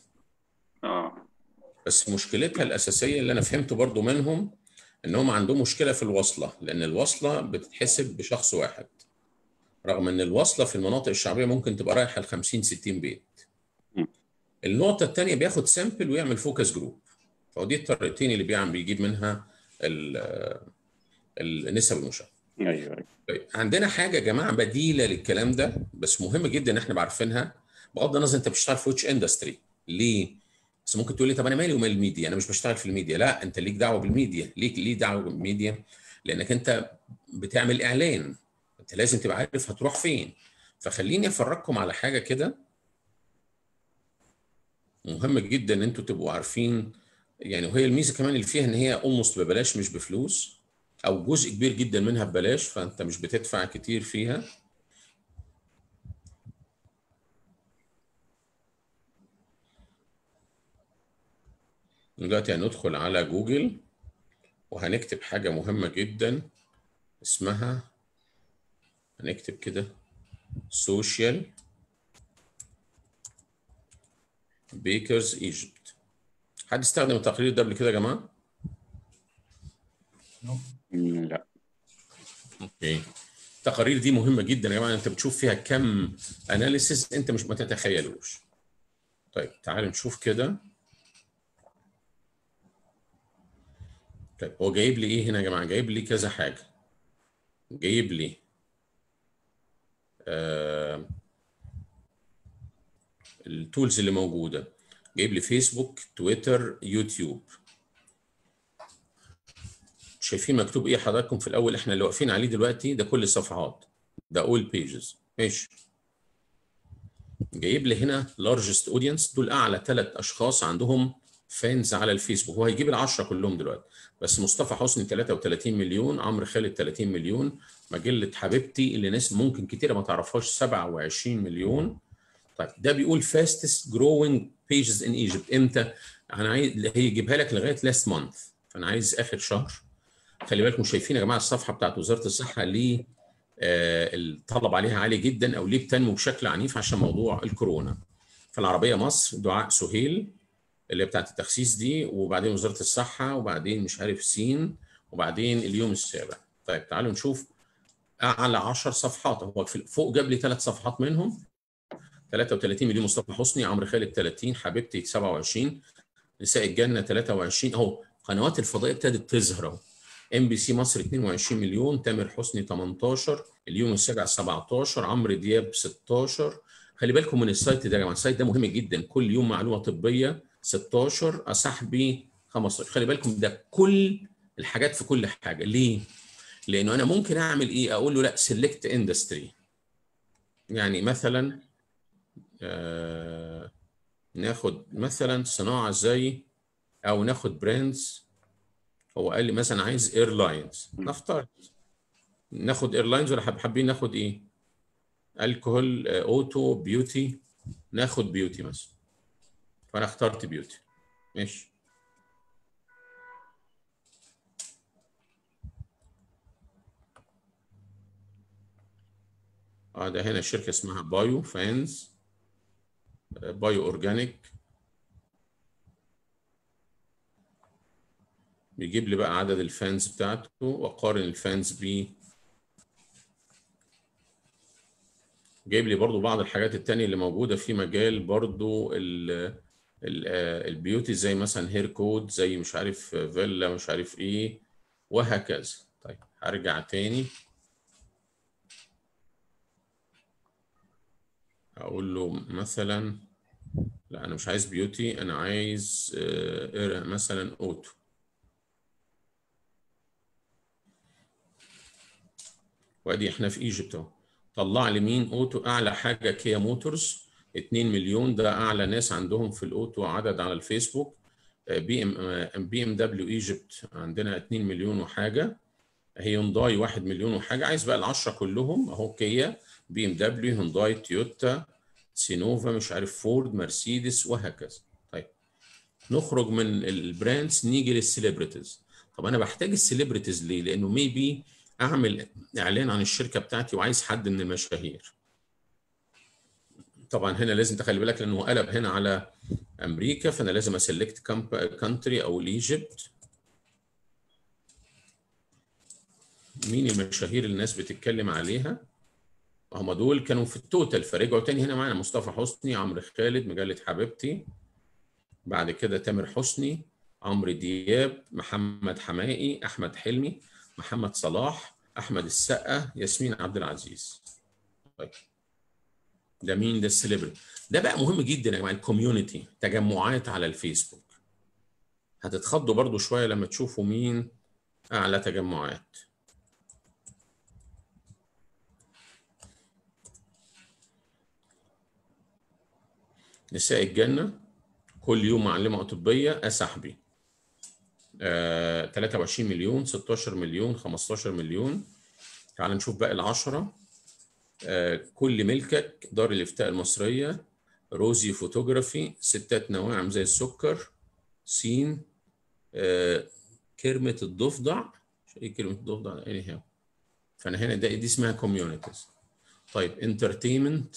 بس مشكلتها الاساسيه اللي انا فهمته برضو منهم ان هم عندهم مشكله في الوصله، لان الوصله بتتحسب بشخص واحد، رغم ان الوصله في المناطق الشعبيه ممكن تبقى رايحه ل 50 60 بيت. النقطه الثانيه بياخد سامبل ويعمل فوكس جروب. فدي الطريقتين اللي بيجيب منها النسب المشاهده. ايوه. طيب عندنا حاجه يا جماعه بديله للكلام ده، بس مهم جدا ان احنا عارفينها. بغض النظر انت بتشتغل في ويتش اندستري ليه؟ بس ممكن تقول لي طب انا مالي ومال الميديا؟ انا مش بشتغل في الميديا. لا، انت ليك دعوه بالميديا. ليه دعوه بالميديا؟ لانك انت بتعمل اعلان، انت لازم تبقى عارف هتروح فين. فخليني افرجكم على حاجه كده مهم جدا ان انتوا تبقوا عارفين يعني. وهي الميزه كمان اللي فيها ان هي اولموست ببلاش مش بفلوس. او جزء كبير جدا منها ببلاش، فانت مش بتدفع كتير فيها. دلوقتي هندخل على جوجل وهنكتب حاجة مهمة جدا اسمها، هنكتب كده سوشيال بيكرز ايجيبت. حد استخدم التقرير ده قبل كده يا جماعة؟ لا. اوكي. التقارير دي مهمة جدا يا جماعة، انت بتشوف فيها كم اناليسيس انت مش ما تتخيلوش. طيب تعالوا نشوف كده. طيب هو جايب لي ايه هنا يا جماعة؟ جايب لي كذا حاجة. جايب لي التولز اللي موجودة، جايب لي فيسبوك، تويتر، يوتيوب. شايفين مكتوب ايه حضراتكم في الاول؟ احنا اللي واقفين عليه دلوقتي ده كل الصفحات، ده اول بيجز. ماشي. جايب لي هنا لارجست اودينس، دول اعلى 3 اشخاص عندهم فانز على الفيسبوك. هو هيجيب ال10 كلهم دلوقتي، بس مصطفى حسني 33 مليون، عمرو خالد 30 مليون، مجله حبيبتي اللي ناس ممكن كتيره ما تعرفهاش 27 مليون. طيب ده بيقول فاستست جروينج بيجز ان ايجيبت امتى؟ انا عايز هيجيبها لك لغايه لاست مانث، فانا عايز اخر شهر. خلي بالكم شايفين يا جماعه الصفحه بتاعت وزاره الصحه ليه الطلب عليها عالي جدا، او ليه بتنمو بشكل عنيف؟ عشان موضوع الكورونا. فالعربيه مصر دعاء سهيل اللي بتاعت التخسيس دي، وبعدين وزاره الصحه، وبعدين مش عارف سين، وبعدين اليوم السابع. طيب تعالوا نشوف اعلى 10 صفحات. هو فوق جاب لي 3 صفحات منهم 33 مليون. مصطفى حسني، عمرو خالد 30، حبيبتي 27، نساء الجنه 23. اهو قنوات الفضائيه ابتدت تظهر اهو. ام بي سي مصر 22 مليون، تامر حسني 18، اليوم السابع 17، عمرو دياب 16. خلي بالكم من السايت ده يا جماعه، السايت ده مهم جدا، كل يوم معلومه طبيه 16، اصاحبي 15. خلي بالكم ده كل الحاجات في كل حاجه. ليه؟ لانه انا ممكن اعمل ايه؟ اقول له لا سيلكت اندستري، يعني مثلا ناخد مثلا صناعه زي، او ناخد براندز. هو قال لي مثلا عايز ايرلاينز، نفترض ناخد ايرلاينز، ولا حابين ناخد ايه؟ الكحول، اوتو، بيوتي. ناخد بيوتي مثلا، فانا اخترت بيوتي. ماشي. ده هنا شركه اسمها بايو فانز، بايو اورجانيك. بيجيب لي بقى عدد الفانز بتاعته، واقارن الفانز بيه. جايب لي برضو بعض الحاجات التانية اللي موجودة في مجال برضو البيوتي، زي مثلا هير كود، زي مش عارف فيلا، مش عارف ايه، وهكذا. طيب هرجع تاني اقول له مثلا لا انا مش عايز بيوتي، انا عايز مثلا اوتو. وادي احنا في ايجيبت اهو. طلع لي مين اوتو؟ اعلى حاجه كيا موتورز 2 مليون، ده اعلى ناس عندهم في الاوتو عدد على الفيسبوك. بي ام دبليو ايجيبت عندنا 2 مليون وحاجه. هيونداي 1 مليون وحاجه. عايز بقى ال10 كلهم اهو، كيا، بي ام دبليو، هونداي، تويوتا، سينوفا، مش عارف فورد، مرسيدس، وهكذا. طيب نخرج من البراندز نيجي للسليبرتيز. طب انا بحتاج السليبرتيز ليه؟ لانه ميبي اعمل اعلان عن الشركه بتاعتي وعايز حد من المشاهير. طبعا هنا لازم تخلي بالك لانه قلب هنا على امريكا، فانا لازم اسلكت كونتري او ايجيبت. مين المشاهير اللي الناس بتتكلم عليها؟ هم دول كانوا في التوتال، فرجعوا تاني هنا معانا مصطفى حسني، عمرو خالد، مجله حبيبتي، بعد كده تامر حسني، عمرو دياب، محمد حماقي، احمد حلمي، محمد صلاح، احمد السقا، ياسمين عبد العزيز. طيب ده مين؟ ده السليبرتي. ده بقى مهم جدا يا جماعه، الكوميونتي، تجمعات على الفيسبوك. هتتخضوا برضو شويه لما تشوفوا مين اعلى تجمعات. نساء الجنه، كل يوم معلمه طبيه، صاحبي. 23 مليون، 16 مليون، 15 مليون. تعال نشوف باقي ال10. كل ملكك، دار الافتاء المصريه، روزي فوتوغرافي، ستات نواعم زي السكر، سين، كرمه الضفدع. ايه كرمه الضفدع؟ anyhow. فانا هنا دي اسمها كوميونيتيز. طيب انترتينمنت،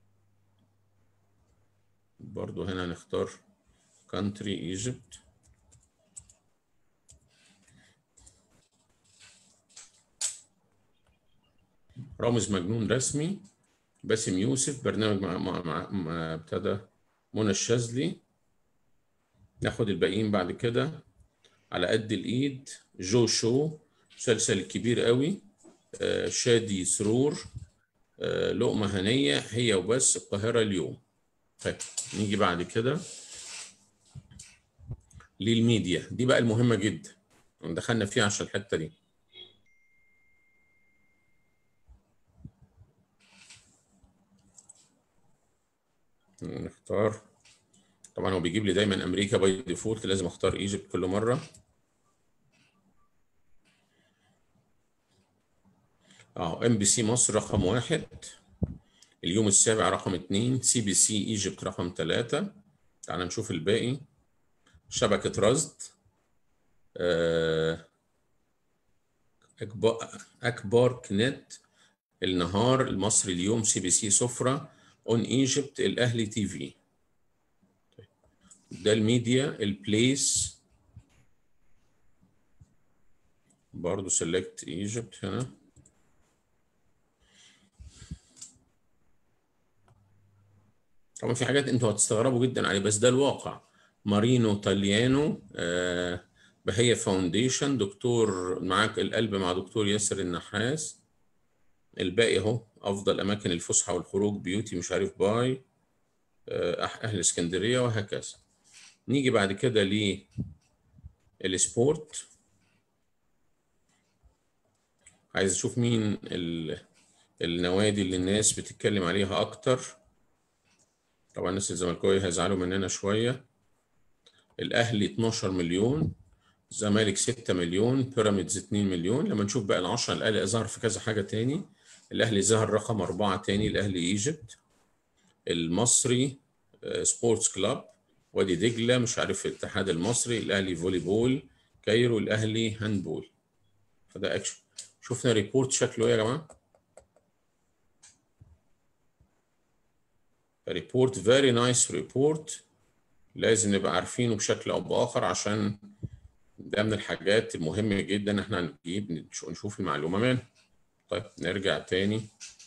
برضو هنا هنختار كانتري ايجيبت. رامز مجنون رسمي، باسم يوسف، برنامج مع ابتدى، منى الشاذلي. ناخد الباقيين بعد كده. على قد الايد، جو شو، مسلسل الكبير قوي، شادي سرور، لقمة هنية، هي وبس، القاهرة اليوم. طيب نيجي بعد كده للميديا، دي بقى المهمة جدا دخلنا فيها عشان الحتة دي. نختار، طبعا هو بيجيب لي دايما امريكا باي ديفولت، لازم اختار ايجيبت كل مرة. ام بي سي مصر رقم 1، اليوم السابع رقم 2، سي بي سي ايجيبت رقم 3. تعال نشوف الباقي. شبكة رصد، أكبر كنت، النهار، المصري اليوم، سي بي سي سفرة، اون ايجيبت، الاهلي تي في. ده الميديا. البليس برضو سيلكت ايجيبت هنا. طبعا في حاجات انتوا هتستغربوا جدا عليه بس ده الواقع. مارينو تاليانو، بهية فاونديشن، دكتور معاك القلب مع دكتور ياسر النحاس. الباقي اهو، افضل اماكن الفسحه والخروج، بيوتي مش عارف باي، اهل اسكندريه، وهكذا. نيجي بعد كده للسبورت. عايز اشوف مين النوادي اللي الناس بتتكلم عليها اكتر. طبعا الناس الزملكاويه هيزعلوا مننا شويه. الاهلي 12 مليون، الزمالك 6 مليون، بيراميدز 2 مليون. لما نشوف بقى ال10، الاهلي ظهر في كذا حاجه تاني. الاهلي ظهر رقم 4 تاني، الاهلي ايجيبت. المصري سبورتس كلاب، وادي دجله، مش عارف الاتحاد المصري، الاهلي فولي بول، كايرو، الاهلي هاندبول. فده اكشن. شفنا ريبورت شكله ايه يا جماعه؟ ريبورت فيري نايس ريبورت، لازم نبقى عارفينه بشكل او باخر عشان ده من الحاجات المهمه جدا احنا هنجيب نشوف المعلومه منها. طيب نرجع تاني.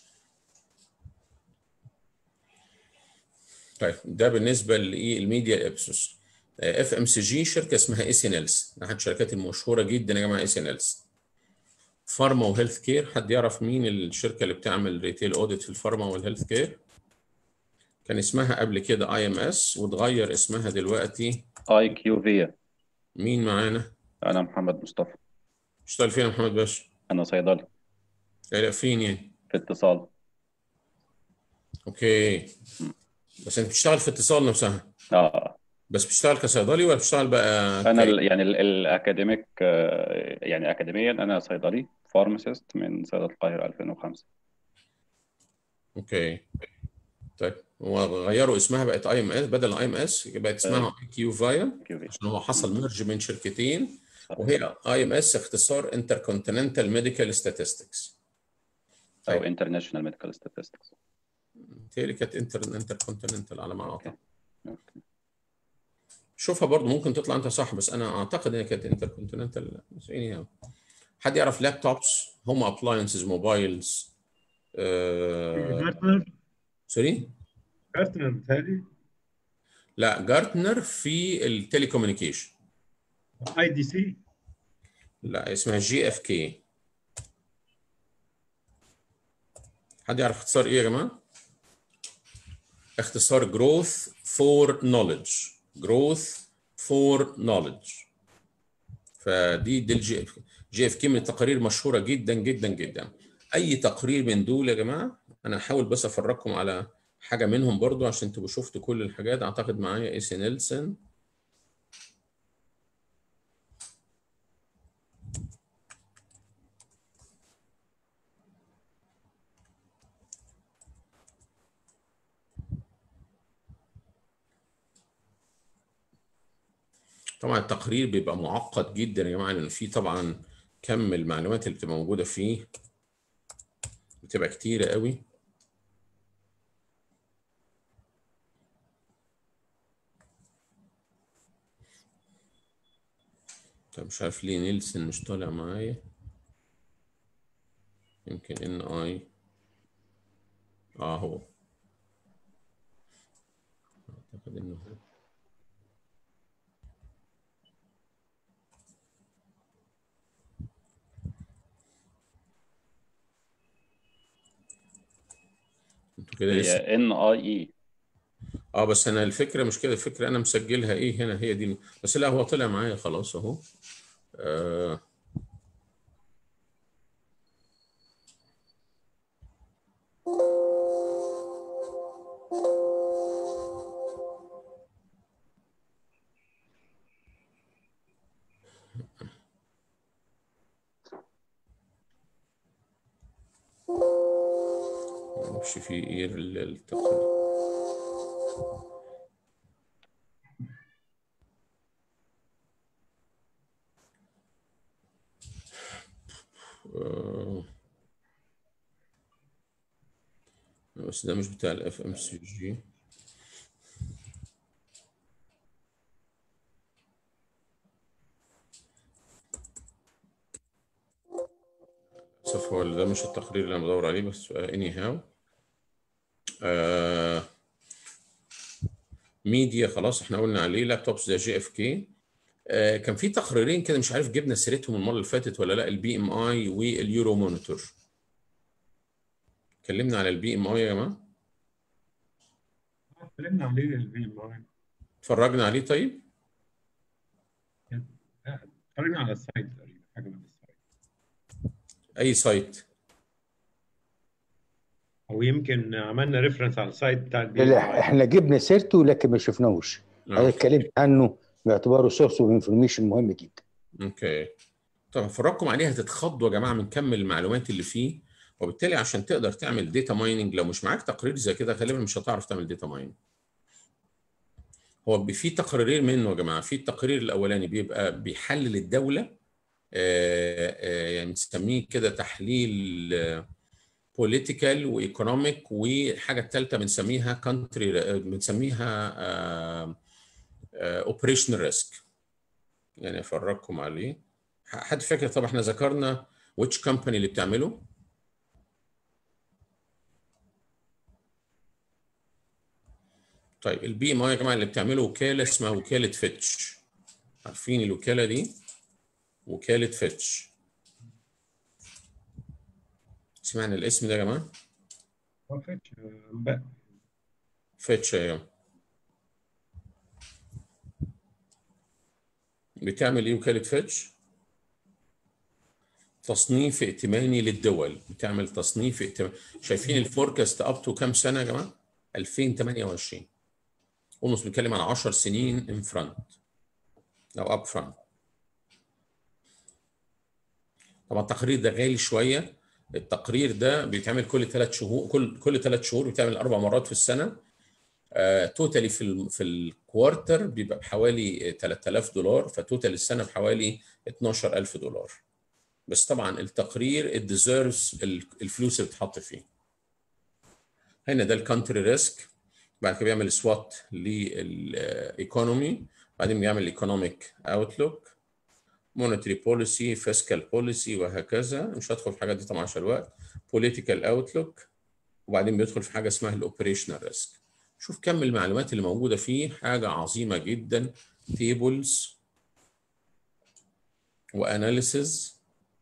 طيب ده بالنسبه للميديا ابسوس. اف ام سي جي شركه اسمها اي سي نيلز، احد الشركات المشهوره جدا يا جماعه اي سي نيلز. فارما وهيلث كير، حد يعرف مين الشركه اللي بتعمل ريتيل اوديت في الفارما والهيلث كير؟ كان اسمها قبل كده اي ام اس واتغير اسمها دلوقتي اي كيو فيا. مين معانا؟ انا محمد مصطفى. بتشتغل فين يا محمد باشا؟ انا صيدلي لا فين يعني؟ في اتصال. اوكي. بس انت بتشتغل في اتصال نفسها؟ اه بس بتشتغل كصيدلي ولا بتشتغل بقى انا يعني الاكاديميك، يعني اكاديميا انا صيدلي فارماسيست من صيدله القاهره 2005. اوكي. طيب هو غيروا اسمها بقت اي ام اس، بدل اي ام اس بقت اسمها اي كيو فايا كيو عشان هو حصل ميرج بين شركتين. صحيح. وهي اي ام اس اختصار انتركونتيننتال ميديكال ستاتستكس او انترناشونال ميديكال ستاتستكس. هي كانت انتركونتيننتال على ما اعتقد. اوكي. شوفها برضو ممكن تطلع انت صح بس انا اعتقد ان هي كانت انتركونتيننتال. حد يعرف لابتوبس، هوم ابلاينسز، موبايلز؟ جارتنر. سوري؟ جارتنر بتهيألي. لا جارتنر في التليكوميونيكيشن. اي دي سي. لا اسمها جي اف كي. حد يعرف اختصار ايه يا جماعه؟ اختصار جروث فور نوليدج. جروث فور نوليدج. فدي الجي اف كي من التقارير مشهوره جدا جدا جدا. اي تقرير من دول يا جماعه انا هحاول بس افرجكم على حاجه منهم برضو عشان تبقوا شفتوا كل الحاجات. اعتقد معايا اي سي نيلسون. طبعا التقرير بيبقى معقد جدا يا جماعه، لان فيه طبعا كم المعلومات اللي بتبقى موجوده فيه بتبقى كتيره قوي. طب مش عارف ليه نيلسون مش طالع معايا، يمكن ان اي هو اعتقد انه هو. انتوا كده لسه هي NIE. بس انا الفكره مش كده، الفكره انا مسجلها ايه هنا، هي دي بس. لا هو طلع معايا خلاص اهو. معرفش في ايه التقرير. بس ده مش بتاع الاف ام سي جي. للاسف هو ده مش التقرير اللي انا بدور عليه، بس اني هاو ميديا خلاص احنا قلنا عليه. لابتوبس ده جي اف كي. كان في تقريرين كده مش عارف جبنا سيرتهم المره اللي فاتت ولا لا، البي ام اي واليورو مونيتور. اتكلمنا على البي ام اي يا جماعه؟ اتكلمنا عليه البي ام اي. اتفرجنا عليه طيب؟ اتفرجنا على السايت تقريبا، حاجه من السايت، اي سايت؟ او يمكن عملنا ريفرنس على السايت بتاع البي ام لا اي. احنا جبنا سيرته لكن ما شفناهوش. انا اتكلمت عنه باعتباره سورس اوف انفورميشن مهم جدا. اوكي. طب افرجكم عليه، هتتخضوا يا جماعه من كم المعلومات اللي فيه. وبالتالي عشان تقدر تعمل داتا مايننج، لو مش معاك تقرير زي كده غالبا مش هتعرف تعمل داتا مايننج. هو في تقريرين منه يا جماعه. في التقرير الاولاني بيبقى بيحلل الدوله، يعني نسميه كده تحليل بوليتيكال وايكونوميك، والحاجه الثالثه بنسميها كونتري، بنسميها اوبريشنال ريسك. يعني افرجكم عليه. حد فاكر؟ طب احنا ذكرنا which company اللي بتعمله؟ طيب البي ام اي يا جماعه اللي بتعمله وكاله اسمها وكاله فيتش. عارفين الوكاله دي؟ وكاله فيتش. سمعنا الاسم ده يا جماعه؟ فيتش ايوه. بتعمل ايه وكاله فيتش؟ تصنيف ائتماني للدول. بتعمل تصنيف ائتماني. شايفين الفوركاست اب تو كام سنه يا جماعه؟ 2028. ونص بنتكلم عن 10 سنين ان فرونت او اب فرونت. طبعا التقرير ده غالي شويه. التقرير ده بيتعمل كل 3 شهور، كل 3 شهور بيتعمل 4 مرات في السنه. توتالي في الكوارتر بيبقى بحوالي $3000، فتوتال السنه بحوالي $12000. بس طبعا التقرير الديزيرفز الفلوس اللي بتحط فيه. هنا ده الكونتري ريسك. بعد كده بيعمل سوات للايكونومي، بعدين بيعمل الايكونوميك اوتلوك، مونيتري بوليسي، فيسكال بوليسي، وهكذا. مش هدخل في الحاجات دي طبعا عشان الوقت. بوليتيكال اوتلوك، وبعدين بيدخل في حاجه اسمها الاوبريشنال ريسك. شوف كم المعلومات اللي موجوده فيه، حاجه عظيمه جدا. تيبلز واناليسز.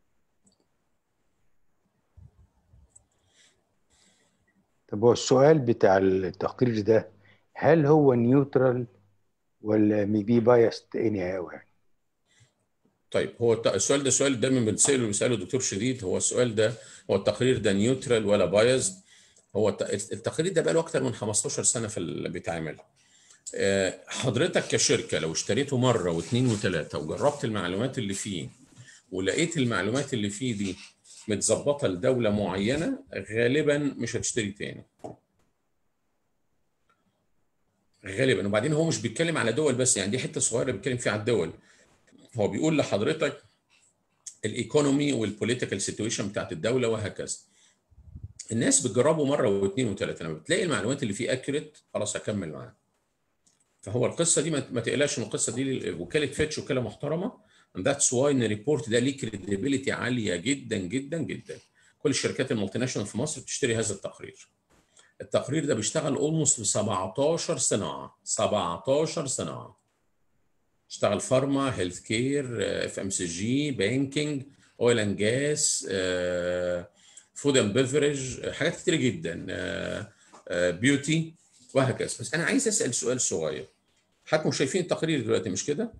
طب هو السؤال بتاع التقرير ده هل هو نيوترال ولا ميبي بايست اني يعني؟ طيب هو السؤال ده سؤال دايما بيساله الدكتور شديد. هو السؤال ده، هو التقرير ده نيوترال ولا بايزد؟ هو التقرير ده بقى له اكتر من 15 سنه في اللي بيتعمل. حضرتك كشركه لو اشتريته مره واثنين وثلاثه وجربت المعلومات اللي فيه، ولقيت المعلومات اللي فيه دي متظبطه لدوله معينه، غالبا مش هتشتري تاني. غالبا. وبعدين هو مش بيتكلم على دول بس، يعني دي حته صغيره بيتكلم فيها على الدول. هو بيقول لحضرتك الايكونومي والبوليتيكال سيتويشن بتاعت الدوله وهكذا. الناس بتجربه مره واثنين وثلاثه، لما بتلاقي المعلومات اللي فيه اكيوريت خلاص هكمل معاه. فهو القصه دي ما تقلقش من القصه دي، وكاله فيتش وكاله محترمه. and that's why ان الريبورت ده ليه كريديبيليتي عاليه جدا جدا جدا. كل الشركات المالتي ناشونال في مصر بتشتري هذا التقرير. التقرير ده بيشتغل اولموست في 17 صناعه، 17 صناعه. اشتغل فارما، هيلث كير، اف ام سي جي، بانكينج، اويل اند جاس، فود اند بيفرج، حاجات كتير جدا، بيوتي وهكذا. بس انا عايز اسال سؤال صغير. حضراتكم شايفين التقرير دلوقتي مش كده؟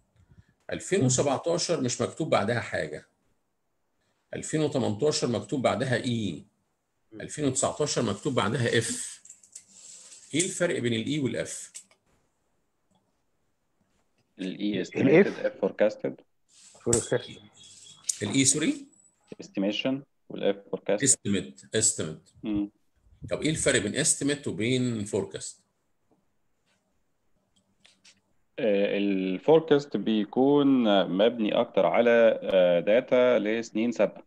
2017 مش مكتوب بعدها حاجه، 2018 مكتوب بعدها اي، 2019 مكتوب بعدها اف. ايه الفرق بين الاي والاف؟ الاي الاف estimated اف forecasted. فوركاست. الاي سوري estimation والاف forecasted. استيميت. مم. طب ايه الفرق بين استيميت وبين فوركاست؟ الفوركاست بيكون مبني اكتر على داتا لسنين سابقه.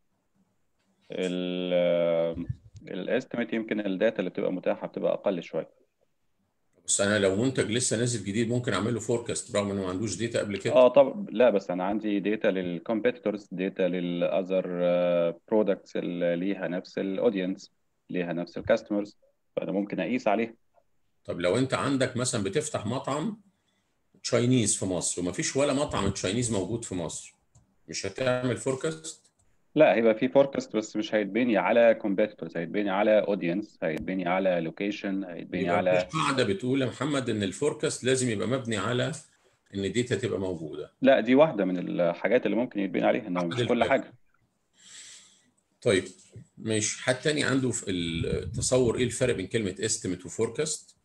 الاستيميت يمكن الداتا اللي بتبقى متاحه بتبقى اقل شويه. بس انا لو منتج لسه نازل جديد ممكن اعمل له فوركاست رغم انه ما عندوش داتا قبل كده. اه طب لا، بس انا عندي داتا للكومبيتيتورز، داتا للاذر برودكتس اللي ليها نفس الاودينس، ليها نفس الكاستمرز، فانا ممكن اقيس عليها. طب لو انت عندك مثلا بتفتح مطعم تشاينيز في مصر وما فيش ولا مطعم تشاينيز موجود في مصر، مش هتعمل فوركاست؟ لا، هيبقى في فوركاست بس مش هيتبني على كومبيتيتورز، هيتبني على اودينس، هيتبني على لوكيشن، هيتبني يبقى مفيش على. قاعده بتقول يا محمد ان الفوركاست لازم يبقى مبني على ان الداتا تبقى موجوده. لا، دي واحده من الحاجات اللي ممكن يتبني عليها، انما مش كل حاجه. طيب مش حد تاني عنده في التصور ايه الفرق بين كلمه استيميت وفوركاست؟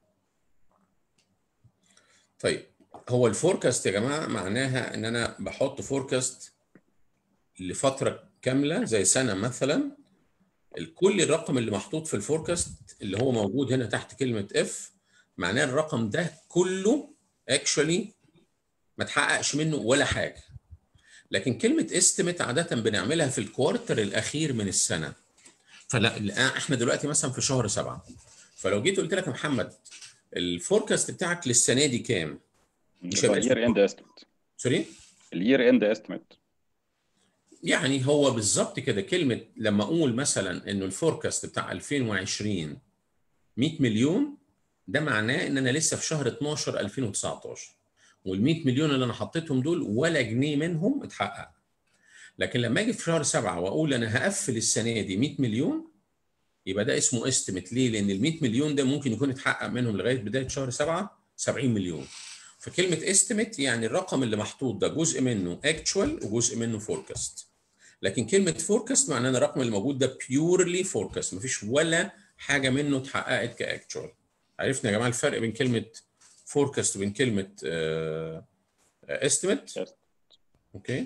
طيب هو الفوركاست يا جماعه معناها ان انا بحط فوركاست لفتره كامله زي سنه مثلا. كل الرقم اللي محطوط في الفوركاست اللي هو موجود هنا تحت كلمه اف معناه الرقم ده كله اكشولي ما تحققش منه ولا حاجه. لكن كلمه استيميت عاده بنعملها في الكوارتر الاخير من السنه. فلا احنا دلوقتي مثلا في شهر 7، فلو جيت قلت لك يا محمد الفوركاست بتاعك للسنه دي كام؟ مش يبقى هيبقى الير اند استيميت. سوري؟ الير اند استيميت. يعني هو بالظبط كده. كلمه لما اقول مثلا انه الفوركاست بتاع 2020 100 مليون، ده معناه ان انا لسه في شهر 12 2019، وال 100 مليون اللي انا حطيتهم دول ولا جنيه منهم اتحقق. لكن لما اجي في شهر 7 واقول انا هقفل السنه دي 100 مليون، يبقى ده اسمه استيميت. ليه؟ لان ال 100 مليون ده ممكن يكون اتحقق منهم لغايه بدايه شهر 7 70 مليون. فكلمه استيميت يعني الرقم اللي محطوط ده جزء منه اكتشوال وجزء منه فوركاست. لكن كلمه فوركاست معناه ان الرقم اللي موجود ده بيورلي فوركاست، مفيش ولا حاجه منه اتحققت كاكتشوال. عرفنا يا جماعه الفرق بين كلمه فوركاست وبين كلمه استيميت؟ اوكي.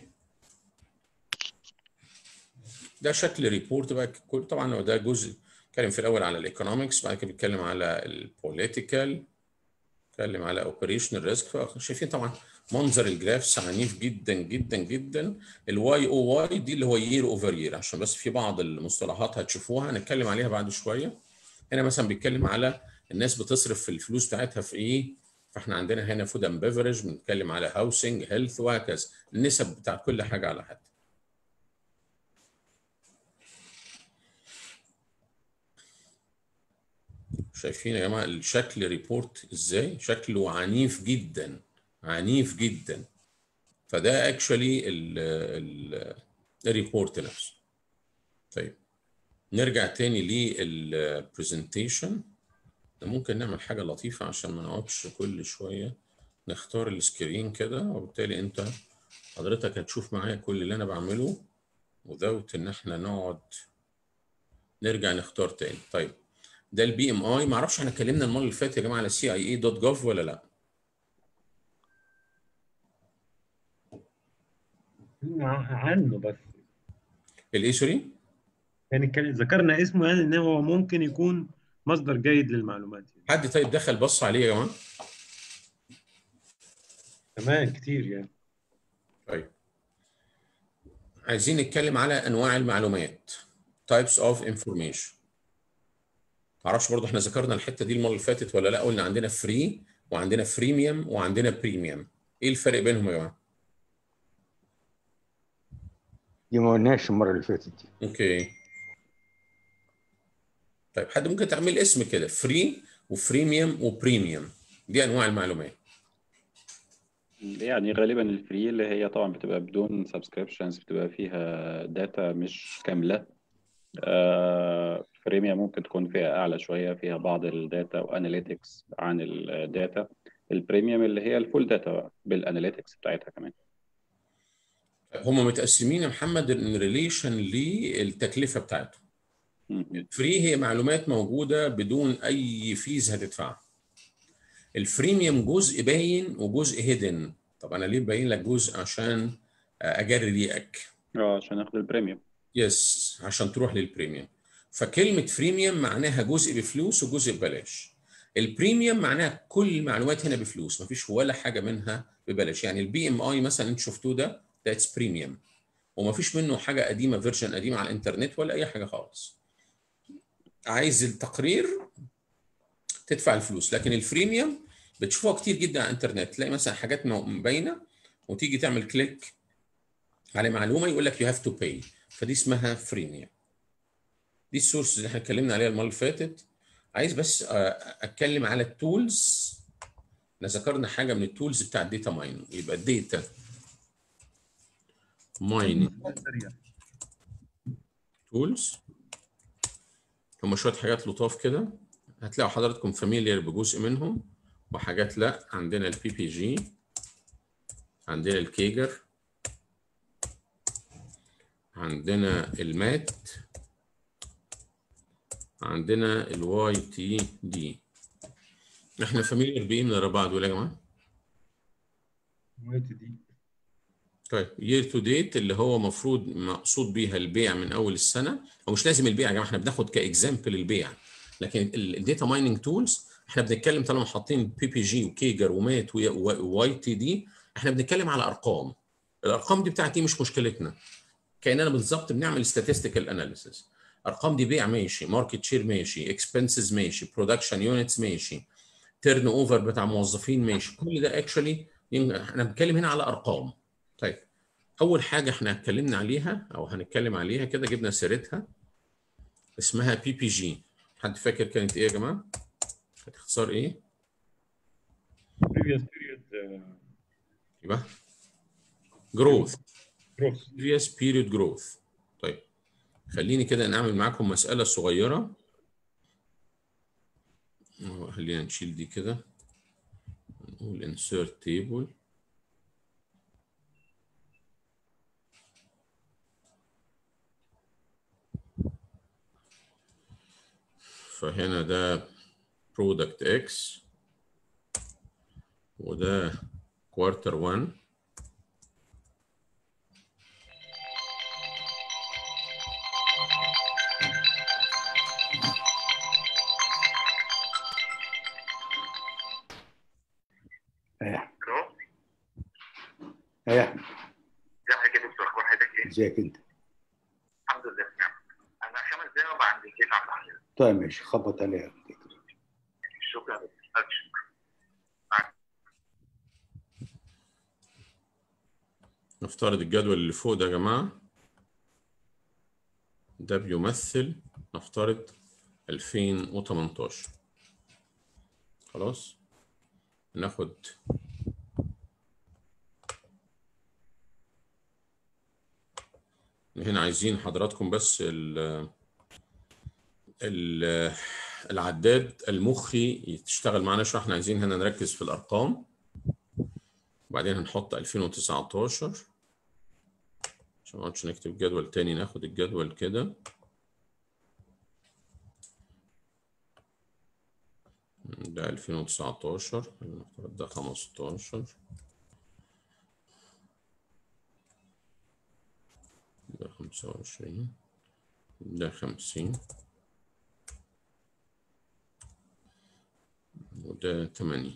ده شكل ريبورت بقى. طبعا ده جزء اتكلم في الاول على الايكونومكس، بعد كده بيتكلم على البوليتيكال، اتكلم على اوبريشنال ريسك. شايفين طبعا منظر الجرافس عنيف جدا جدا جدا. الواي او واي دي اللي هو يير اوفر يير، عشان بس في بعض المصطلحات هتشوفوها هنتكلم عليها بعد شويه. هنا مثلا بيتكلم على الناس بتصرف في الفلوس بتاعتها في ايه. فاحنا عندنا هنا فود اند بيفرج، بنتكلم على هاوسنج، هيلث وهكذا، النسب بتاعت كل حاجه على حد. شايفين يا جماعه الشكل ريبورت ازاي؟ شكله عنيف جدا، عنيف جدا. فده اكشولي الريبورت نفسه. طيب نرجع تاني للبرزنتيشن. ممكن نعمل حاجه لطيفه عشان ما نقعدش كل شويه نختار السكرين كده، وبالتالي انت حضرتك هتشوف معايا كل اللي انا بعمله وذوت ان احنا نقعد نرجع نختار تاني. طيب ده البي ام اي. ما اعرفش احنا اتكلمنا المره اللي فاتت يا جماعه على CIA.gov ولا لا؟ عنه بس الايه سوري؟ يعني ذكرنا اسمه، يعني ان هو ممكن يكون مصدر جيد للمعلومات. حد طيب دخل بص عليه يا جماعه؟ تمام كتير يعني. طيب عايزين نتكلم على انواع المعلومات. types of information. معرفش برضه احنا ذكرنا الحته دي المره اللي فاتت ولا لا. قلنا عندنا فري وعندنا فريميوم وعندنا بريميوم. ايه الفرق بينهم يا جماعه؟ دي ما قلناش المره اللي فاتت دي. اوكي. طيب حد ممكن تعمل اسم كده، فري وفريميوم وبريميوم، دي انواع المعلومات. يعني غالبا الفري اللي هي طبعا بتبقى بدون سبسكريبشنز، بتبقى فيها داتا مش كاملة. فريميا ممكن تكون فيها أعلى شوية، فيها بعض الداتا وأناليتكس عن الداتا. البريميوم اللي هي الفول داتا بالأناليتكس بتاعتها كمان. هم متقسمين يا محمد ان ريليشن للتكلفه بتاعتهم. الفري هي معلومات موجوده بدون اي فيز هتدفعها. الفريميوم جزء باين وجزء هيدن. طب انا ليه باين لك جزء؟ عشان اجري ريقك. عشان اخد البريميوم. يس، عشان تروح للبريميوم. فكلمه فريميوم معناها جزء بفلوس وجزء ببلاش. البريميوم معناها كل المعلومات هنا بفلوس، مفيش ولا حاجه منها ببلاش. يعني البي ام اي مثلا انت شفتوه ده اتس بريميوم، ومفيش منه حاجه قديمه، فيرجن قديمه على الانترنت ولا اي حاجه خالص. عايز التقرير تدفع الفلوس. لكن الفريميوم بتشوفوها كتير جدا على الانترنت، تلاقي مثلا حاجات باينه وتيجي تعمل كليك على معلومه يقول لك يو هاف تو باي، فدي اسمها فريميوم. دي السورس اللي احنا اتكلمنا عليها المره اللي فاتت. عايز بس اتكلم على التولز. احنا ذكرنا حاجه من التولز بتاع الداتا مايننج. يبقى الداتا مايننج تولز هم شويه حاجات لطاف كده، هتلاقوا حضراتكم فاميليار بجزء منهم وحاجات لا. عندنا البي بي جي، عندنا الكيجر، عندنا المات، عندنا الواي تي دي. احنا فاميليار بايه من الاربعه دول يا جماعه؟ واي تي دي. طيب يير تو ديت اللي هو مفروض مقصود بيها البيع من اول السنه، او مش لازم البيع يا جماعه، احنا بناخد كاكزامبل البيع. لكن الداتا مايننج تولز احنا بنتكلم طالما حاطين بي بي جي وكيجر ومات وواي تي دي، احنا بنتكلم على ارقام. الارقام دي بتاعتي مش مشكلتنا، كاننا بالظبط بنعمل statistical analysis. ارقام دي بيع ماشي، ماركت شير ماشي، اكسبنسز ماشي، برودكشن يونتس ماشي، تيرن اوفر بتاع موظفين ماشي، كل ده اكشولي احنا بنتكلم هنا على ارقام. طيب اول حاجه احنا اتكلمنا عليها او هنتكلم عليها كده جبنا سيرتها، اسمها بي بي جي. حد فاكر كانت ايه يا جماعه؟ كانت اختصار ايه؟ previous period يبقى جروث. growth. previous period growth. طيب خليني كده نعمل معاكم مساله صغيره. خلينا نشيل دي كده، نقول insert table. فهنا ده product X وده quarter 1. ايه ازيك يا دكتور، اخبار حضرتك ايه؟ ازيك انت؟ الحمد لله تمام. انا 5 دقايق وابقى عند البيت عند حضرتك. طيب ماشي، خبط عليها. شكرا يا دكتور، الف شكر. نفترض الجدول اللي فوق ده يا جماعه ده بيمثل نفترض 2018. خلاص ناخد هنا، عايزين حضراتكم بس العداد المخي تشتغل معانا شويه. احنا عايزين هنا نركز في الارقام، وبعدين هنحط 2019 عشان ما نقعدش نكتب جدول تاني. ناخد الجدول كده، ده 2019، نفترض ده 15، ده 25، ده 50، ناخد 8.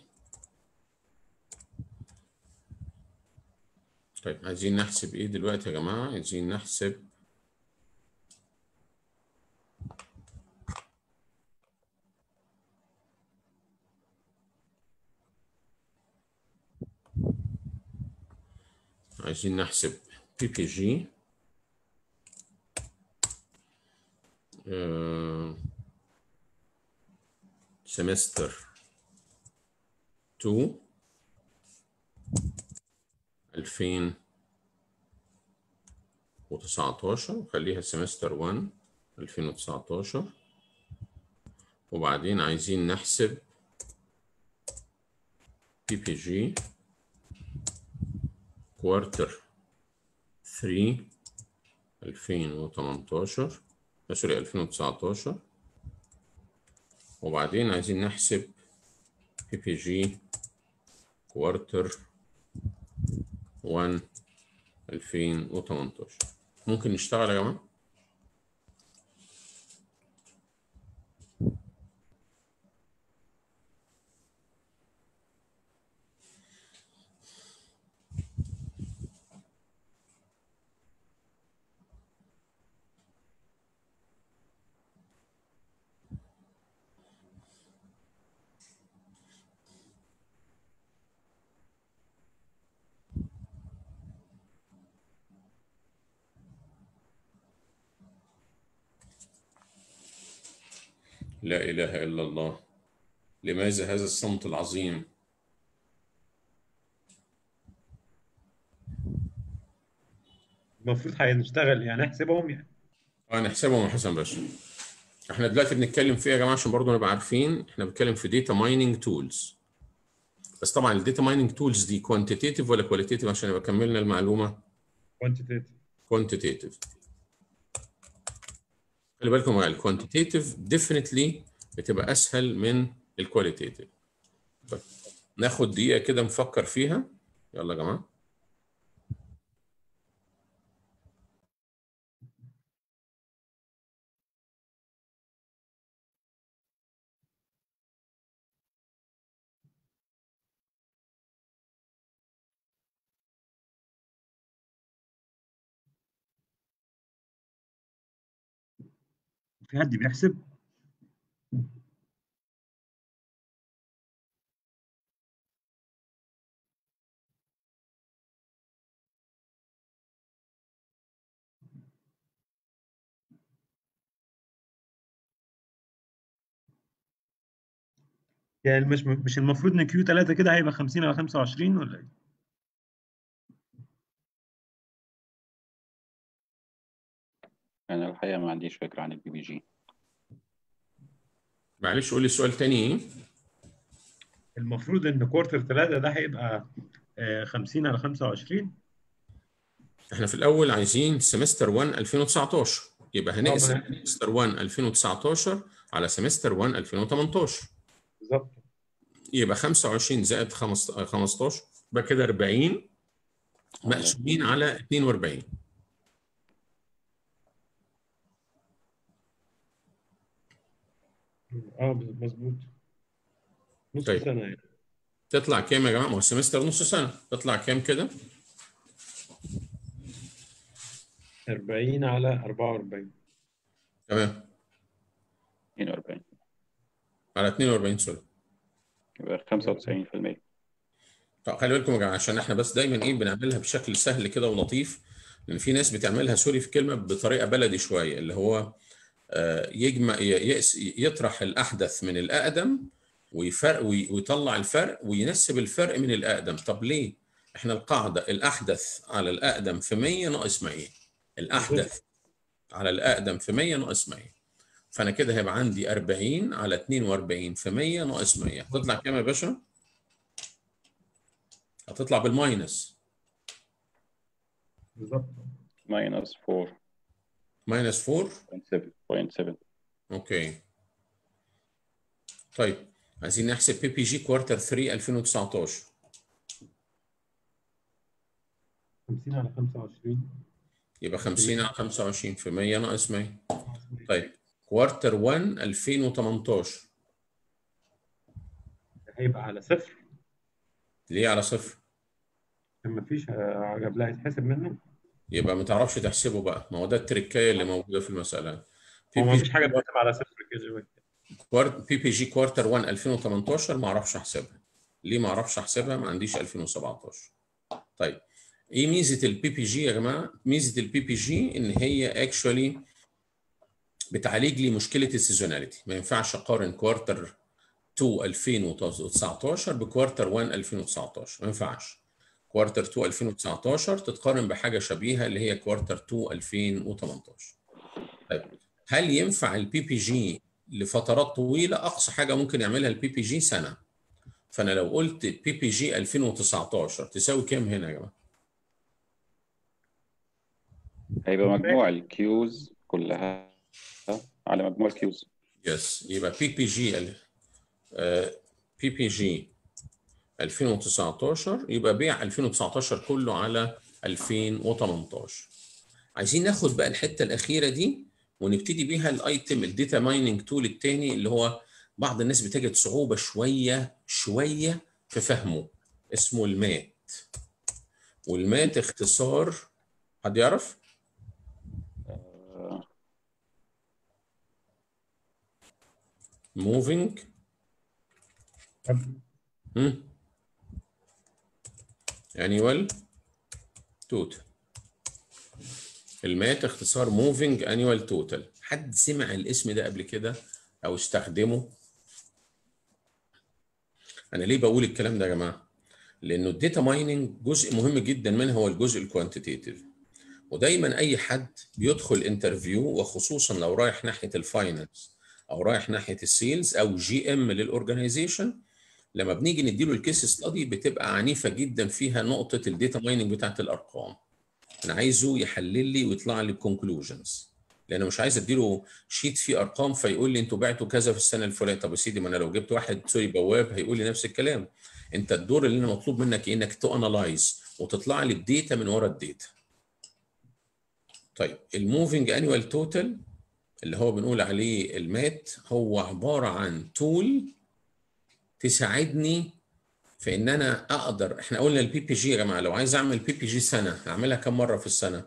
طيب عايزين نحسب ايه دلوقتي يا جماعة؟ عايزين نحسب بي بي جي سمستر 2 2019 وخليها سمستر 1 2019. وبعدين عايزين نحسب بي بي جي كوارتر 3 2018 سوري 2019. وبعدين عايزين نحسب بي بي جي كوارتر 1 2018. ممكن نشتغل يا جماعة؟ لا إله إلا الله، لماذا هذا الصمت العظيم؟ المفروض هنشتغل يعني نحسبهم يعني. نحسبهم يا حسن باشا. احنا دلوقتي بنتكلم في ايه يا جماعه عشان برضه نبقى عارفين؟ احنا بنتكلم في داتا مايننج تولز. بس طبعا الداتا مايننج تولز دي كوانتيتيف ولا كواليتيف عشان نبقى كملنا المعلومه؟ كوانتيتيف. خلي بالكم يا الكوانتيتيف ديفينتلي بتبقى اسهل من الكواليتيف. طيب ناخد دقيقه كده نفكر فيها. يلا يا جماعه. في حد بيحسب؟ يعني مش المفروض ان كيو 3 كده هيبقى 50 على 25 ولا ايه؟ انا الحقيقه ما عنديش فكره عن البي بي جي. معلش قول لي السؤال تاني ايه؟ المفروض ان كوارتر 3 ده هيبقى 50 على 25. احنا في الاول عايزين سمستر 1 2019 يبقى هنقسم سمستر 1 2019 على سمستر 1 2018 بالظبط. يبقى 25 زائد 15 يبقى كده 40 مقسومين على 42. مظبوط. نص طيب سنه يعني. تطلع كام يا جماعه؟ ما هو السمستر نص سنه، تطلع كام كده؟ 40 على 44. تمام. 42 على 42 سوري. يبقى 95%. طب خلي بالكم يا جماعه عشان احنا بس دايما ايه بنعملها بشكل سهل كده ولطيف، لان في ناس بتعملها سوري في كلمه بطريقه بلدي شويه اللي هو يجمع يطرح الاحدث من الاقدم ويفرق ويطلع الفرق وينسب الفرق من الاقدم. طب ليه؟ احنا القاعده الاحدث على الاقدم في 100 ناقص 100. الاحدث على الاقدم في 100 ناقص 100. فانا كده هيبقى عندي 40 على 42 في 100 ناقص 100. هتطلع كام يا باشا؟ هتطلع بالماينس. بالظبط. ماينس 4. ماينس 0.7. اوكي. طيب عايزين نحسب بي بي جي كوارتر 3 2019. 50 على 25 يبقى 50 على 25 في 100 ناقص 100. طيب كوارتر 1 2018. هيبقى على صفر. ليه على صفر؟ ما فيش عجب لا يتحسب منه. يبقى ما تعرفش تحسبه بقى، ما هو ده التركية اللي موجودة في المسألة. هو بي ما بي فيش حاجه جي بتتحسب على صفر كده. بي بي جي كوارتر 1 2018 ما اعرفش احسبها. ليه ما اعرفش احسبها؟ ما عنديش 2017. طيب ايه ميزه البي بي جي يا جماعه؟ ميزه البي بي جي ان هي اكشولي بتعالج لي مشكله السيزوناليتي. ما ينفعش اقارن كوارتر 2 2019 بكوارتر 1 2019، ما ينفعش. كوارتر 2 2019 تتقارن بحاجه شبيهه اللي هي كوارتر 2 2018. طيب هل ينفع البي بي جي لفترات طويله؟ اقصى حاجه ممكن يعملها البي بي جي سنه. فانا لو قلت بي بي جي 2019 تساوي كام هنا يا جماعه؟ هيبقى مجموع الكيوز كلها على مجموع الكيوز. يس، يبقى بي بي جي بي بي جي 2019 يبقى بيع 2019 كله على 2018. عايزين ناخد بقى الحته الاخيره دي ونبتدي بيها الايتم الداتا مايننج تول الثاني، اللي هو بعض الناس بتجد صعوبه شويه في فهمه، اسمه المات. والمات اختصار، حد يعرف؟ موفينج انيوال توتال. المات اختصار موفينج انيوال توتال. حد سمع الاسم ده قبل كده او استخدمه؟ انا ليه بقول الكلام ده يا جماعه؟ لانه الداتا مايننج جزء مهم جدا منه هو الجزء الكوانتيتيف. ودايما اي حد بيدخل انترفيو، وخصوصا لو رايح ناحيه الفاينانس او رايح ناحيه السيلز او جي ام للاورجنايزيشن، لما بنيجي نديله الكيس ستادي بتبقى عنيفه جدا فيها نقطه الداتا مايننج بتاعت الارقام. انا عايزه يحلل لي ويطلع لي بكونكلوجنز، لانه مش عايز اديله شيت فيه ارقام فيقول لي انتوا بعتوا كذا في السنه الفلانيه. طب يا سيدي، ما انا لو جبت واحد سوري بواب هيقول لي نفس الكلام. انت الدور اللي انا مطلوب منك إيه؟ انك تو انالايز وتطلع لي الداتا من ورا الداتا. طيب الموفينج انيوال توتال اللي هو بنقول عليه المات هو عباره عن تول تساعدني في ان انا اقدر. احنا قلنا البي بي جي يا جماعه، لو عايز اعمل بي بي جي سنه اعملها كم مره في السنه؟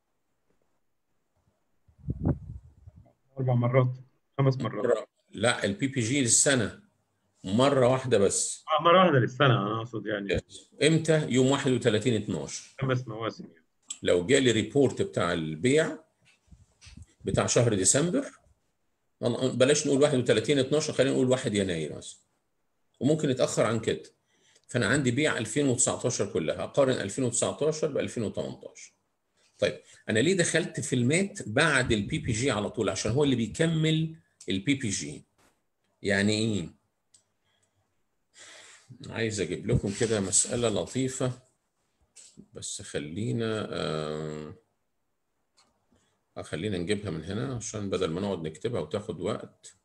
4 مرات، 5 مرات. لا، البي بي جي للسنه مره واحده بس. مره واحده للسنه انا اقصد يعني. امتى؟ يوم 31 12. 5 مواسم يعني. لو جالي ريبورت بتاع البيع بتاع شهر ديسمبر، بلاش نقول 31 12، خلينا نقول 1 يناير مثلا، وممكن يتاخر عن كده. فانا عندي بيع 2019 كلها، اقارن 2019 ب 2018. طيب انا ليه دخلت في المات بعد البي بي جي على طول؟ عشان هو اللي بيكمل البي بي جي. يعني ايه؟ عايز اجيب لكم كده مسألة لطيفة، بس خلينا نجيبها من هنا عشان بدل ما نقعد نكتبها وتاخد وقت.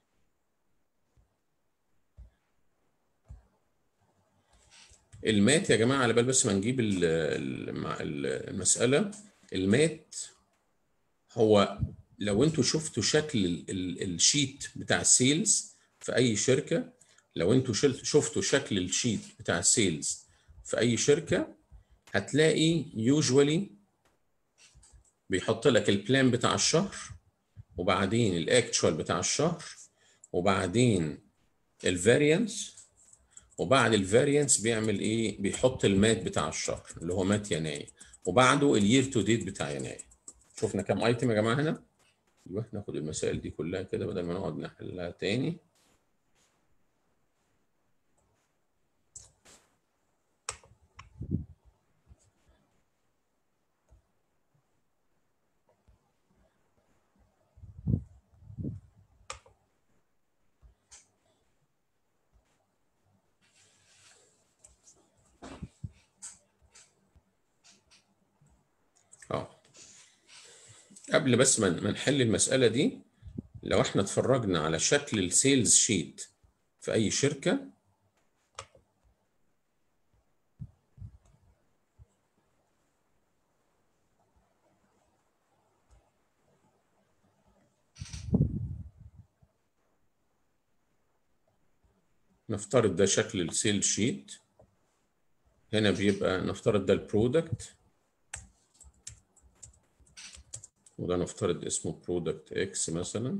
المات يا جماعة، على بال بس ما نجيب المسألة. المات هو لو انتوا شفتوا شكل الشيت بتاع السيلز في اي شركة، لو انتوا شفتوا شكل الشيت بتاع السيلز في اي شركة، هتلاقي يوجوالي بيحط لك البلان بتاع الشهر، وبعدين الاكتشوال بتاع الشهر، وبعدين الفاريانس، وبعد الفاريانس بيعمل ايه؟ بيحط المات بتاع الشهر اللي هو مات يناير، وبعده الير تو ديت بتاع يناير. شفنا كام ايتم يا جماعه هنا؟ ايوه، ناخد المسائل دي كلها كده بدل ما نقعد نحلها تاني. اه قبل بس ما نحل المساله دي، لو احنا اتفرجنا على شكل السيلز شيت في اي شركه، نفترض ده شكل السيل شيت. هنا بيبقى نفترض ده البرودكت، وده نفترض اسمه برودكت اكس مثلا،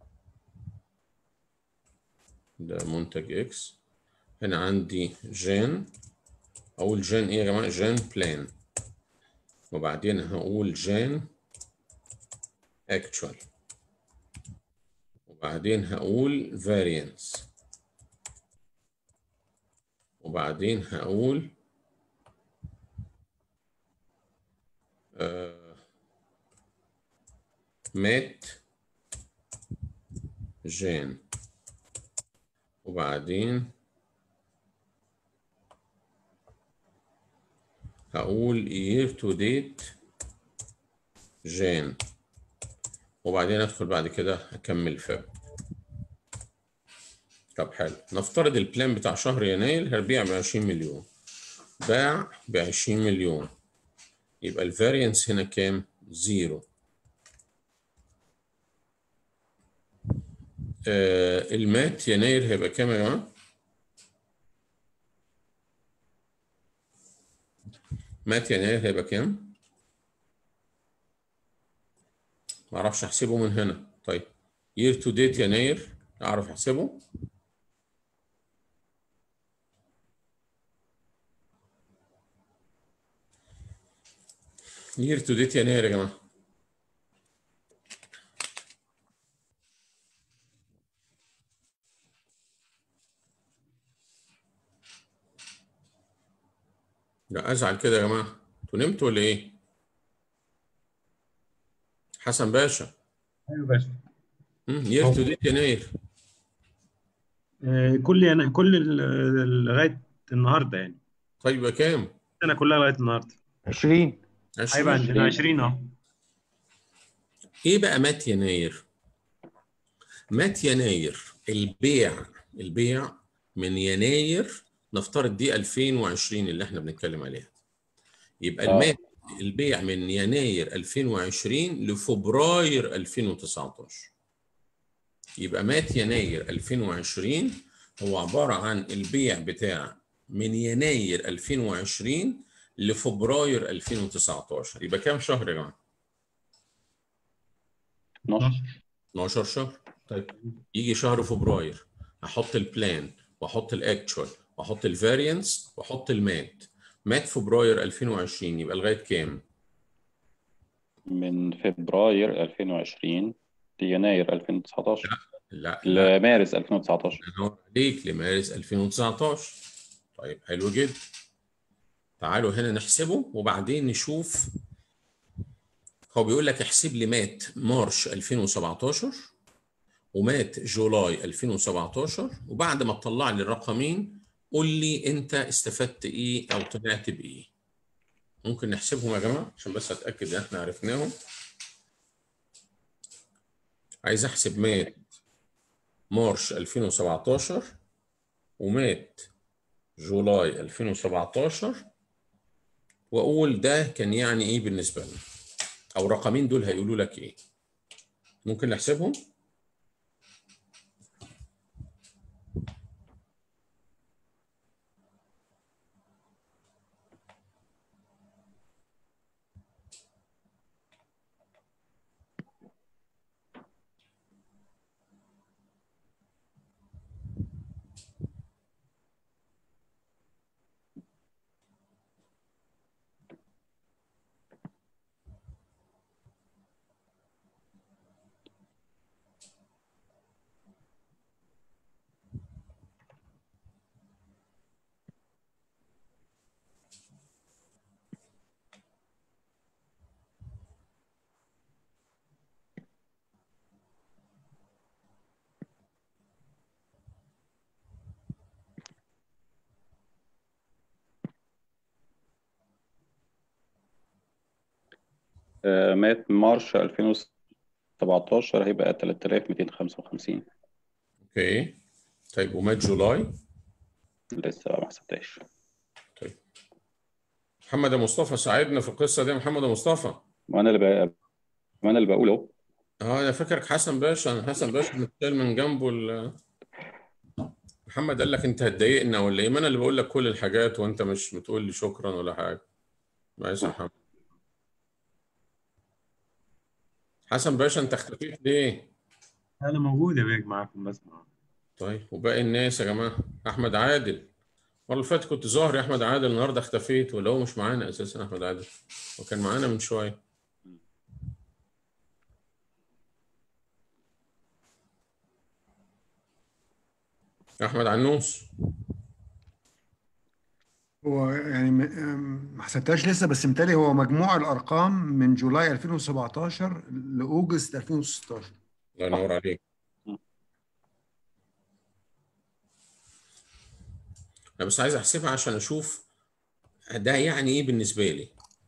ده منتج اكس. هنا عندي جان، اقول جان ايه يا جماعه؟ جان بلان، وبعدين هقول جان اكتوال، وبعدين هقول فاريانس، وبعدين هقول مات جان، وبعدين هقول year to date جان، وبعدين ادخل بعد كده اكمل فاب. طب حلو، نفترض البلان بتاع شهر يناير هنبيع ب 20 مليون، باع ب 20 مليون، يبقى الفاريانس هنا كام؟ زيرو. المات يناير هيبقى كام يا جماعه؟ مات يناير هيبقى كام؟ ما اعرفش احسبه من هنا. طيب year to date يناير اعرف احسبه؟ year to date يناير يا جماعه لا ازعل كده يا جماعه، انتوا نمتوا ولا ايه؟ حسن باشا. ايوه باشا. year to date يناير لغايه النهارده يعني. طيب يبقى كام؟ السنه كلها لغايه النهارده 20. 20. هيبقى عندنا 20 اهو. ايه بقى مات يناير؟ مات يناير البيع من يناير، نفترض دي 2020 اللي احنا بنتكلم عليها، يبقى المات البيع من يناير 2020 لفبراير 2019. يبقى مات يناير 2020 هو عبارة عن البيع بتاع من يناير 2020 لفبراير 2019. يبقى كام شهر يا جماعة؟ 12 شهر. طيب يجي شهر فبراير، احط البلان واحط الاكتشوال واحط الفاريانس واحط المات. مات فبراير 2020 يبقى لغايه كام؟ من فبراير 2020 ليناير 2019. لا لمارس 2019. ينور عليك، لمارس 2019. طيب حلو جدا. تعالوا هنا نحسبه وبعدين نشوف. هو بيقول لك احسب لي مات مارش 2017 ومات جولاي 2017، وبعد ما تطلع لي الرقمين قول لي انت استفدت ايه او طلعت بايه. ممكن نحسبهم يا جماعه عشان بس اتاكد ان احنا عرفناهم. عايز احسب مات مارش 2017 ومات جولاي 2017، واقول ده كان يعني ايه بالنسبه لنا، او الرقمين دول هيقولوا لك ايه. ممكن نحسبهم. مات مارش 2017 هيبقى 3255. اوكي. طيب ومات جولاي؟ لسه ما حسبتهاش. طيب محمد مصطفى ساعدنا في القصه دي يا محمد مصطفى. ما انا اللي بقوله. انا فاكرك حسن باشا، انا حسن باشا متشال من جنبه محمد قال لك انت هتضايقنا ولا ايه؟ ما انا اللي بقول لك كل الحاجات وانت مش بتقول لي شكرا ولا حاجه. ماشي يا محمد. حسن باشا انت اختفيت ليه؟ انا موجود يا بيج معاكم بسمع. طيب وباقي الناس يا جماعه؟ احمد عادل، المره اللي فاتت كنت ظاهر يا احمد عادل، النهارده اختفيت ولا هو مش معانا اساسا؟ احمد عادل وكان معانا من شويه. احمد عنوس. هو يعني ما حسبتهاش لسه، بس متهيألي هو مجموع الارقام من جولاي 2017 لاوجست 2016. الله ينور عليك. انا بس عايز احسبها عشان اشوف ده يعني ايه بالنسبه لي.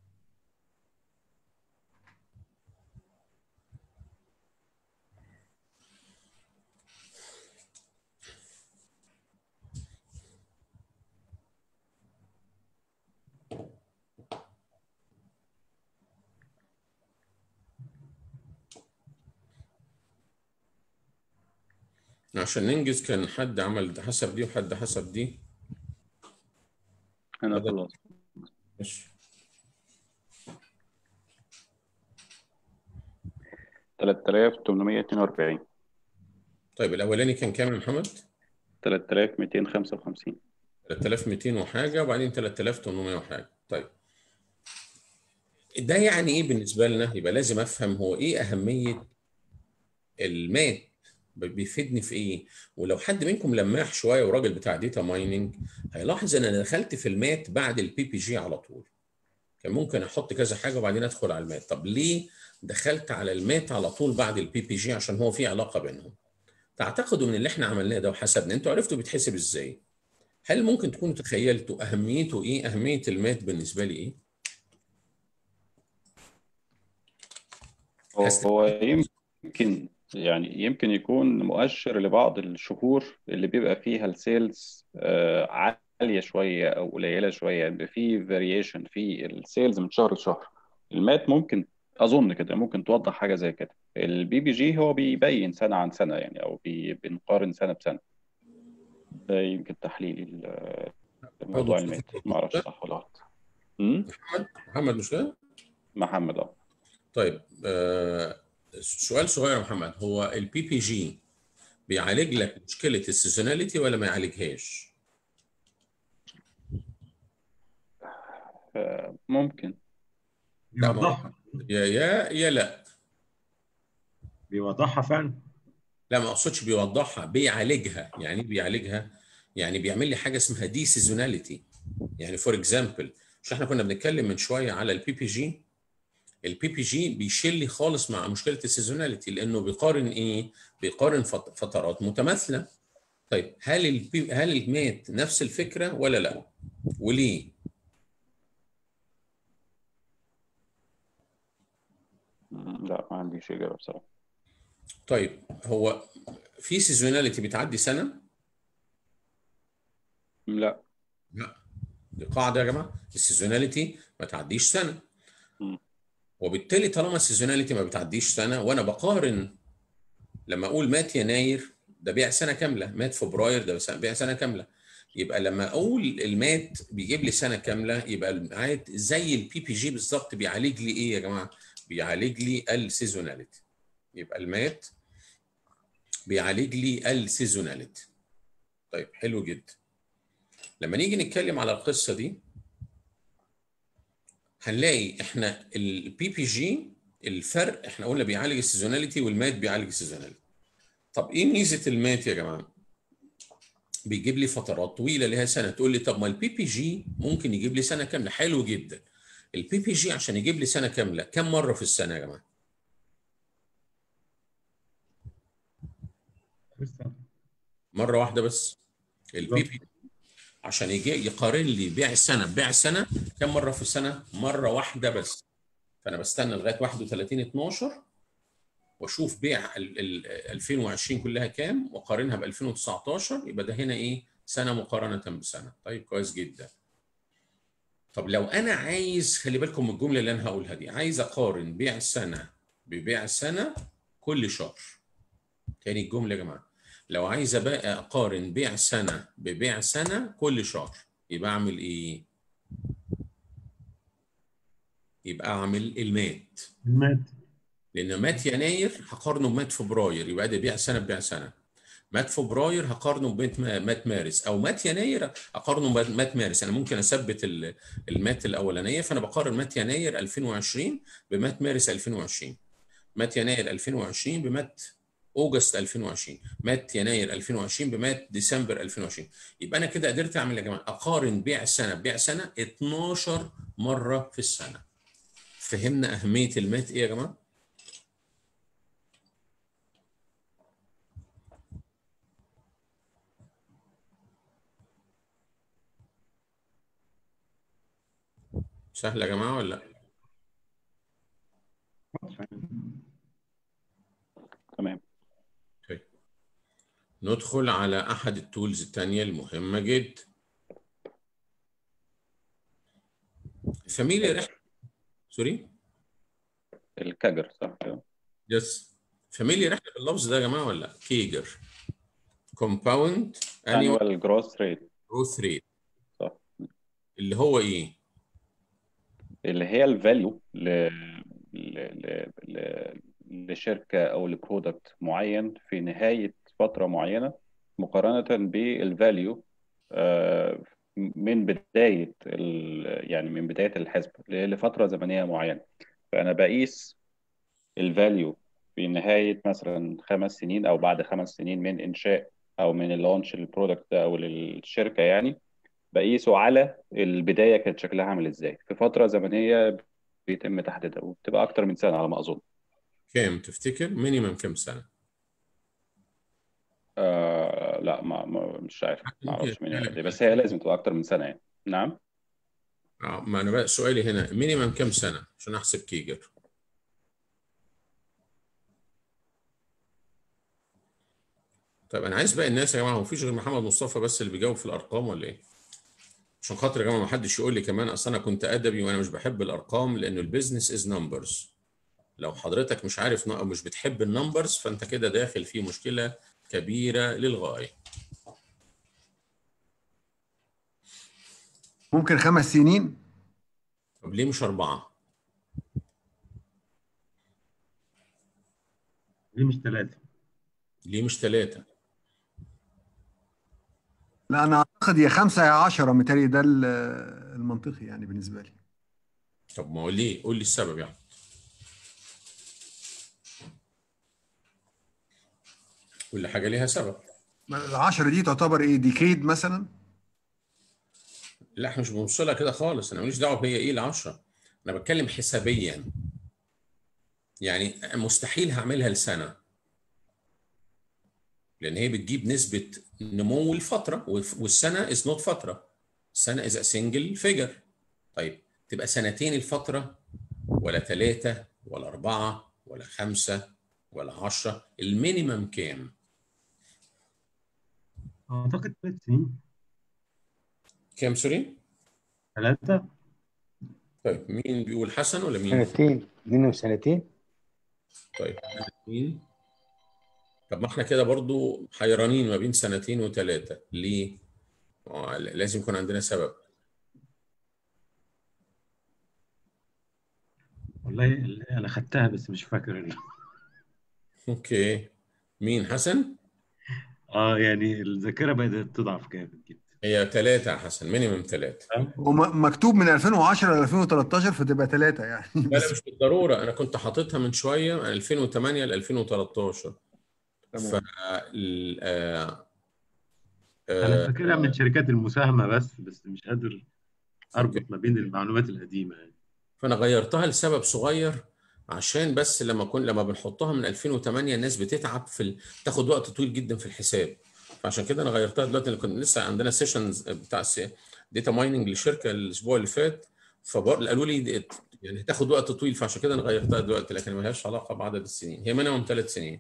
عشان ننجز كان حد عمل حسب دي وحد حسب دي. انا خلاص. ماشي. 3842. طيب الاولاني كان كام يا محمد؟ 3255. 3200 وحاجه وبعدين 3800 وحاجه. طيب ده يعني ايه بالنسبه لنا؟ يبقى لازم افهم هو ايه اهميه المات، بيفيدني في ايه. ولو حد منكم لماح شويه وراجل بتاع داتا مايننج هيلاحظ ان انا دخلت في المات بعد البي بي جي على طول. كان ممكن احط كذا حاجه وبعدين ادخل على المات. طب ليه دخلت على المات على طول بعد البي بي جي؟ عشان هو في علاقه بينهم. تعتقدوا من اللي احنا عملناه ده وحسبنا انتوا عرفتوا بيتحسب ازاي؟ هل ممكن تكونوا تخيلتوا اهميته ايه؟ اهميه المات بالنسبه لي ايه؟ هو يمكن يكون مؤشر لبعض الشهور اللي بيبقى فيها السيلز عالية شوية أو قليلة شوية، بيبقى فيه فاريشن في السيلز من شهر لشهر. المات ممكن، أظن كده ممكن توضح حاجة زي كده. البي بي جي هو بيبين سنة عن سنة يعني، أو بنقارن سنة بسنة. ده يمكن تحليلي موضوع المات، ما أعرفش صح ولا غلط. محمد مش كده؟ محمد طيب سؤال صغير يا محمد، هو البي بي جي بيعالج لك مشكله السيزوناليتي ولا ما يعالجهاش؟ ممكن. لا بيوضحها. يا لا. بيوضحها فعلا. لا ما اقصدش بيوضحها، بيعالجها. يعني ايه بيعالجها؟ يعني بيعمل لي حاجه اسمها دي سيزوناليتي. يعني فور اكزامبل، مش احنا كنا بنتكلم من شويه على البي بي جي؟ البي بي جي بيشيل لي خالص مع مشكله السيزوناليتي، لانه بيقارن ايه؟ بيقارن فترات متماثله. طيب هل المات نفس الفكره ولا لا؟ وليه؟ لا ما عنديش إجابة بصراحة. طيب هو في سيزوناليتي بتعدي سنه؟ لا. لا، دي قاعده يا جماعه، السيزوناليتي ما تعديش سنه. وبالتالي طالما السيزوناليتي ما بتعديش سنه وانا بقارن، لما اقول مات يناير ده بيع سنه كامله، مات فبراير ده بيع سنه كامله. يبقى لما اقول المات بيجيب لي سنه كامله، يبقى المات زي البي بي جي بالظبط بيعالج لي ايه يا جماعه؟ بيعالج لي السيزوناليتي. يبقى المات بيعالج لي السيزوناليتي. طيب حلو جدا. لما نيجي نتكلم على القصه دي هنلاقي احنا البي بي جي الفرق، احنا قلنا بيعالج السيزوناليتي والمات بيعالج السيزوناليتي. طب ايه ميزه المات يا جماعه؟ بيجيب لي فترات طويله لها سنه. تقول لي طب ما البي بي جي ممكن يجيب لي سنه كامله. حلو جدا. البي بي جي عشان يجيب لي سنه كامله كم مره في السنه يا جماعه؟ مره واحده بس. البي بي عشان يجي يقارن لي بيع السنه ببيع السنه كم مره في السنه؟ مره واحده بس. فانا بستنى لغايه 31 12 واشوف بيع 2020 كلها كام واقارنها ب 2019، يبقى ده هنا ايه؟ سنه مقارنه بسنه. طيب كويس جدا. طب لو انا عايز، خلي بالكم من الجمله اللي انا هقولها دي، عايز اقارن بيع السنه ببيع السنه كل شهر. تاني الجمله يا جماعه، لو عايز بقى اقارن بيع سنه ببيع سنه كل شهر، يبقى اعمل ايه؟ يبقى اعمل المات. لان مات يناير هقارنه بمات فبراير، يبقى ده بيع سنه ببيع سنه. مات فبراير هقارنه بمات مارس، او مات يناير اقارنه بمات مارس. انا ممكن اثبت المات الاولانيه، فانا بقارن مات يناير 2020 بمات مارس 2020، مات يناير 2020 بمات اوجست 2020، مات يناير 2020 بمات ديسمبر 2020. يبقى انا كده قدرت اعمل يا جماعه اقارن بيع سنه ببيع سنه 12 مره في السنه. فهمنا اهميه المات ايه يا جماعه؟ سهل يا جماعه ولا لا؟ تمام. طيب ندخل على احد التولز الثانيه المهمه جدا. فاميليار، سوري، الكاجر صح كده؟ يس. فاميليار احنا باللفظ ده يا جماعه ولا لا؟ كيجر، كومباوند انيوال annual growth rate. جروث ريت، صح. اللي هو ايه؟ اللي هي الفاليو لشركة أو لبرودكت معين في نهاية فترة معينة، مقارنة بالفاليو من بداية يعني من بداية الحسبة لفترة زمنية معينة. فأنا بقيس الفاليو في نهاية مثلا 5 سنين أو بعد 5 سنين من إنشاء أو من اللانش للبرودكت ده أو للشركة يعني. بقيسه على البداية كانت شكلها عامل إزاي في فترة زمنية بيتم تحديدها، وبتبقى أكتر من سنة على ما أظن. كام تفتكر؟ مينيمم كام سنه؟ لا مش عارف، ما ممكن أعرفش مين يتكلم قد إيه، بس هي لازم تبقى أكتر من سنة يعني. نعم. ما انا بقى سؤالي هنا مينيمم كام سنه عشان احسب كيجر؟ طيب انا عايز بقى الناس يا جماعه، هو مفيش غير محمد مصطفى بس اللي بيجاوب في الارقام ولا ايه؟ عشان خاطر يا جماعه ما حدش يقول لي كمان اصل انا كنت ادبي وانا مش بحب الارقام، لانه البيزنس از نمبرز. لو حضرتك مش عارف او مش بتحب النمبرز فانت كده داخل في مشكله كبيره للغايه. ممكن 5 سنين. طب ليه مش 4؟ ليه مش 3؟ ليه مش 3؟ لا انا اعتقد يا 5 يا 10، متهيألي ده المنطقي يعني بالنسبه لي. طب ما هو ليه؟ قول لي السبب يعني. كل حاجه ليها سبب. ال10 دي تعتبر ايه، ديكيد مثلا؟ لا احنا مش بنوصلها كده خالص، انا ماليش دعوه هي ايه ال10. انا بتكلم حسابيا، يعني مستحيل هعملها لسنه، لان هي بتجيب نسبه نمو الفتره، والسنه از نوت فتره، السنه از سنجل فيجر. طيب تبقى سنتين الفتره، ولا 3 ولا 4 ولا 5 ولا 10؟ المينيمم كام؟ اعتقد 3 سنين. كام سوري؟ 3. طيب مين بيقول، حسن ولا مين؟ سنتين، منهم سنتين. طيب سنتين. طب ما احنا كده برضو حيرانين ما بين سنتين و3، ليه؟ لازم يكون عندنا سبب. والله انا خدتها بس مش فاكر اوكي، مين حسن؟ يعني الذاكره بدات تضعف جامد جدا. هي 3 يا حسن، مينيمم 3. ومكتوب من 2010 ل 2013 فتبقى 3 يعني لا لا بس. مش بالضروره، انا كنت حاططها من شويه من 2008 ل 2013. ف تمام. انا آه، فاكرها من شركات المساهمه بس مش قادر اوكي. اربط ما بين المعلومات القديمه يعني. فانا غيرتها لسبب صغير، عشان بس لما بنحطها من 2008 الناس بتتعب تاخد وقت طويل جدا في الحساب. فعشان كده انا غيرتها دلوقتي، اللي كنا لسه عندنا سيشنز بتاع داتا مايننج لشركه الاسبوع اللي فات، قالوا لي يعني هتاخد وقت طويل، فعشان كده انا غيرتها دلوقتي، لكن ما لهاش علاقه بعدد السنين، هي مينيمم 3 سنين.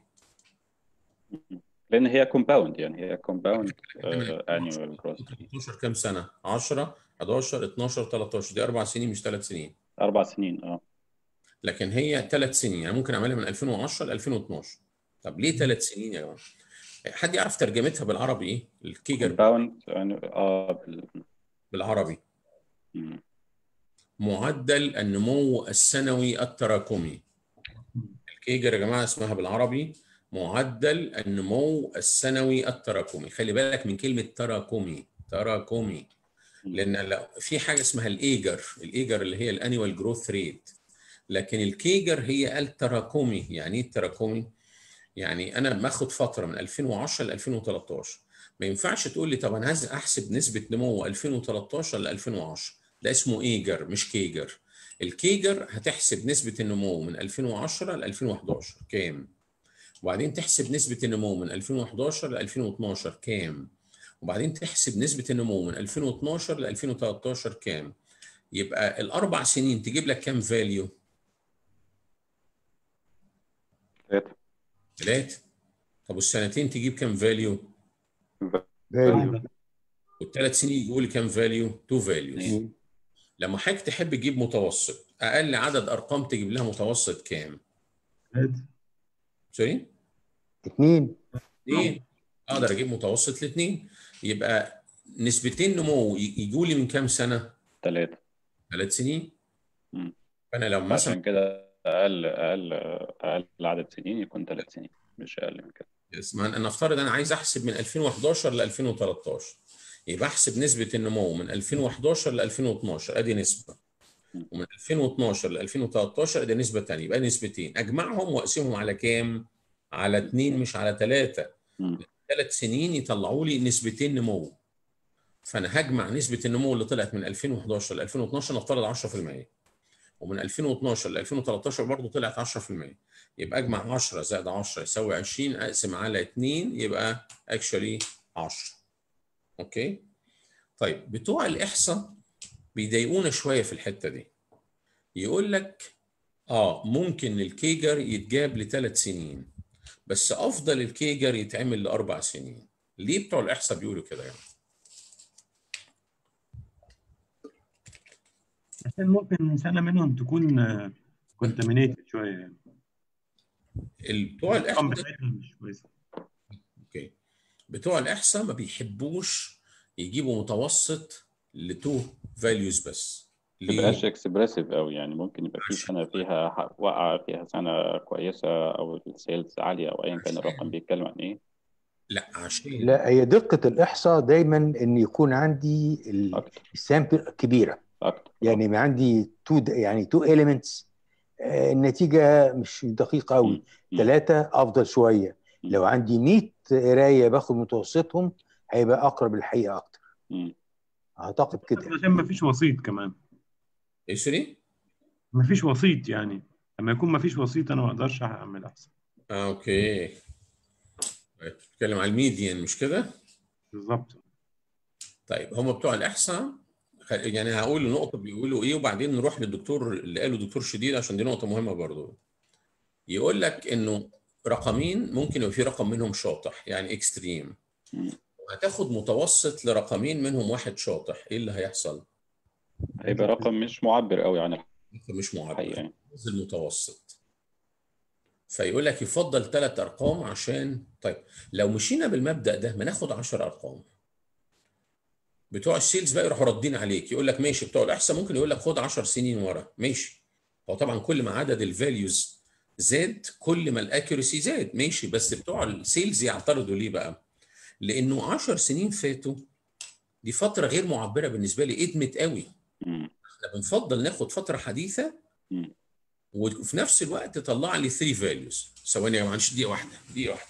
لأن هي كومباوند، يعني هي كومباوند من annual growth. 13 كام سنه؟ 10 11 12 13، دي 4 سنين مش 3 سنين. 4 سنين لكن هي 3 سنين، يعني ممكن اعملها من 2010 ل 2012. طب ليه 3 سنين يا جماعه؟ حد يعرف ترجمتها بالعربي ايه الكيجر كومباوند يعني بالعربي؟ مم. معدل النمو السنوي التراكمي. الكيجر يا جماعه اسمها بالعربي معدل النمو السنوي التراكمي. خلي بالك من كلمه تراكمي، تراكمي، لان في حاجه اسمها الايجر اللي هي الانيوال جروث ريت، لكن الكيجر هي التراكمي. يعني ايه التراكمي؟ يعني انا باخد فتره من 2010 ل 2013. ما ينفعش تقول لي طب انا عايز احسب نسبه نمو 2013 ل 2010، ده اسمه ايجر مش كيجر. الكيجر هتحسب نسبه النمو من 2010 ل 2011 كام، وبعدين تحسب نسبه النمو من 2011 ل 2012 كام، وبعدين تحسب نسبه النمو من 2012 ل 2013 كام. يبقى الاربع سنين تجيب لك كام فاليو؟ 3. طب والسنتين تجيب كام فاليو؟ فاليو. والثلاث سنين يجيبوا لي كام فاليو؟ 2 فاليوز. 2. لما حضرتك تحب تجيب متوسط، اقل عدد ارقام تجيب لها متوسط كام؟ 3. سوري؟ 2. 2. اقدر اجيب متوسط لاثنين. يبقى نسبتين نمو يجوا لي من كام سنه؟ 3. 3 سنين. فانا لو مثلا عشان كده اقل عدد سنين يكون 3 سنين مش اقل من كده. اسمع، انا افترض انا عايز احسب من 2011 ل 2013، يبقى احسب نسبه النمو من 2011 ل 2012 ادي نسبه، ومن 2012 ل 2013 ادي نسبه ثانيه، يبقى نسبتين اجمعهم واقسمهم على كام؟ على 2 مش على 3. 3 سنين يطلعوا لي نسبتين نمو، فانا هجمع نسبه النمو اللي طلعت من 2011 ل 2012 نفترض 10%، ومن 2012 ل 2013 برضه طلعت 10%، يبقى اجمع 10 زائد 10 يساوي 20 اقسم على 2 يبقى اكشولي 10. اوكي؟ طيب بتوع الاحصاء بيضايقونا شويه في الحته دي. يقول لك ممكن الكيجر يتجاب ل3 سنين، بس افضل الكيجر يتعمل ل4 سنين. ليه بتوع الاحصاء بيقولوا كده يعني؟ عشان ممكن سنه منهم تكون كونتامينيتد شويه يعني. بتوع الارقام الاحصاء بتاعتها مش كويسه. اوكي، بتوع الاحصاء ما بيحبوش يجيبوا متوسط لتو فاليوز بس. تبقاش ليه؟ اكسبريسيف قوي يعني، ممكن يبقى في سنه فيها وقع فيها سنه كويسه او السيلز عاليه او ايا كان الرقم بيتكلم عن ايه. لا عشان لا، هي دقة الإحصاء دايما إن يكون عندي السامبل كبيرة. اكتر يعني ما عندي يعني تو إيليمنتس، النتيجة مش دقيقة قوي. 3 أفضل شوية. لو عندي 100 قراية باخد متوسطهم هيبقى أقرب للحقيقة أكتر. أعتقد كده. عشان ما فيش وسيط كمان. ايه سوري؟ ما فيش وسيط يعني، لما يكون ما فيش وسيط انا ما اقدرش اعمل احسن. اوكي، بتتكلم على الميديان مش كده؟ بالظبط. طيب هم بتوع الاحصاء يعني هقول نقطه بيقولوا ايه وبعدين نروح للدكتور اللي قاله دكتور شديد عشان دي نقطه مهمه برضو. يقول لك انه رقمين ممكن يبقى في رقم منهم شاطح يعني اكستريم، هتاخد متوسط لرقمين منهم واحد شاطح، ايه اللي هيحصل؟ هيبقى رقم مش معبر قوي عن مش معبر يعني. المتوسط. فيقول لك يفضل 3 ارقام عشان طيب لو مشينا بالمبدأ ده ما ناخد 10 ارقام. بتوع السيلز بقى يروحوا ردين عليك، يقول لك ماشي. بتوع الاحصاء ممكن يقول لك خد 10 سنين ورا، ماشي. هو طبعا كل ما عدد الفاليوز زاد كل ما الاكيورسي زاد، ماشي. بس بتوع السيلز يعترضوا ليه بقى؟ لانه 10 سنين فاتوا دي فتره غير معبره بالنسبه لي، ادمت قوي. احنا بنفضل ناخد فتره حديثه وفي نفس الوقت تطلع لي 3 فاليوز. ثواني يا معلش، دقيقه واحده دقيقه واحده.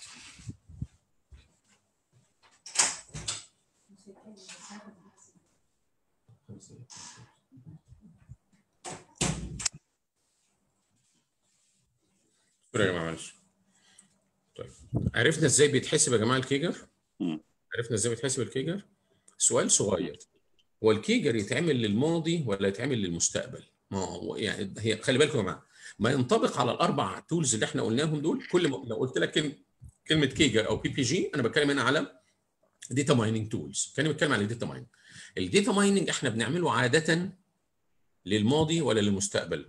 يا جماعه معلش. طيب عرفنا ازاي بيتحسب يا جماعه الكيجر؟ عرفنا ازاي بيتحسب الكيجر؟ سؤال صغير، هو الكيجر يتعمل للماضي ولا يتعمل للمستقبل؟ ما هو يعني هي خلي بالكم يا جماعه، ما ينطبق على الاربع تولز اللي احنا قلناهم دول. كل ما لو قلت لك كلمه كيجر او PPG انا بتكلم هنا على داتا مايننج تولز، كان بتكلم على الداتا مايننج. الداتا مايننج احنا بنعمله عاده للماضي ولا للمستقبل؟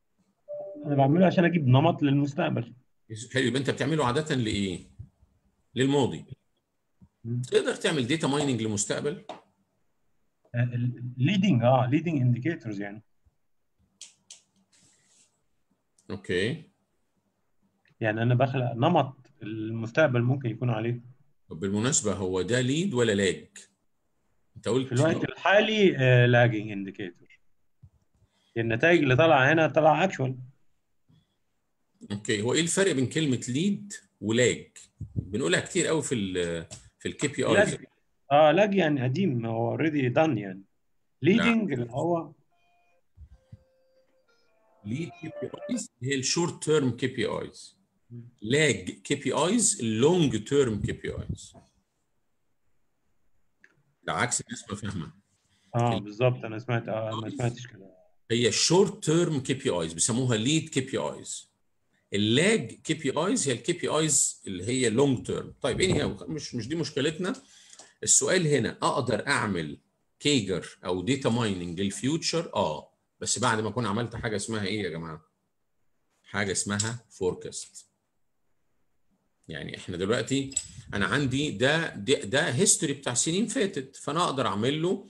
انا بعمله عشان اجيب نمط للمستقبل. حلو، يبقى انت بتعمله عاده لايه؟ للماضي. تقدر تعمل داتا مايننج للمستقبل؟ ليدنج انديكيتورز يعني. اوكي. يعني انا بخلق نمط المستقبل ممكن يكون عليه. طب بالمناسبه هو ده ليد ولا لاج؟ انت قلت في الوقت الحالي لاجنج انديكيتور. النتائج اللي طالعه هنا طالعه اكشوال. اوكي. هو ايه الفرق بين كلمه ليد ولاج؟ بنقولها كتير قوي في الكي بي اي. لاج لاج يعني قديم، هو اوريدي دان يعني. لا، ليدنج اللي هو ليد كي بي ايز هي الشورت تيرم كي بي ايز، لاج كي بي ايز اللونج تيرم كي بي ايز. ده عكس الناس ما فاهمه. بالظبط. انا سمعت ما سمعتش كده. هي الشورت تيرم كي بي ايز بيسموها ليد كي بي ايز. اللاج كي بي ايز هي الكي بي ايز اللي هي لونج تيرم. طيب ايه مش دي مشكلتنا. السؤال هنا اقدر اعمل كيجر او داتا مايننج للفيوتشر؟ بس بعد ما اكون عملت حاجه اسمها ايه يا جماعه؟ حاجه اسمها فوركاست. يعني احنا دلوقتي انا عندي ده هيستوري بتاع سنين فاتت، فانا اقدر اعمل له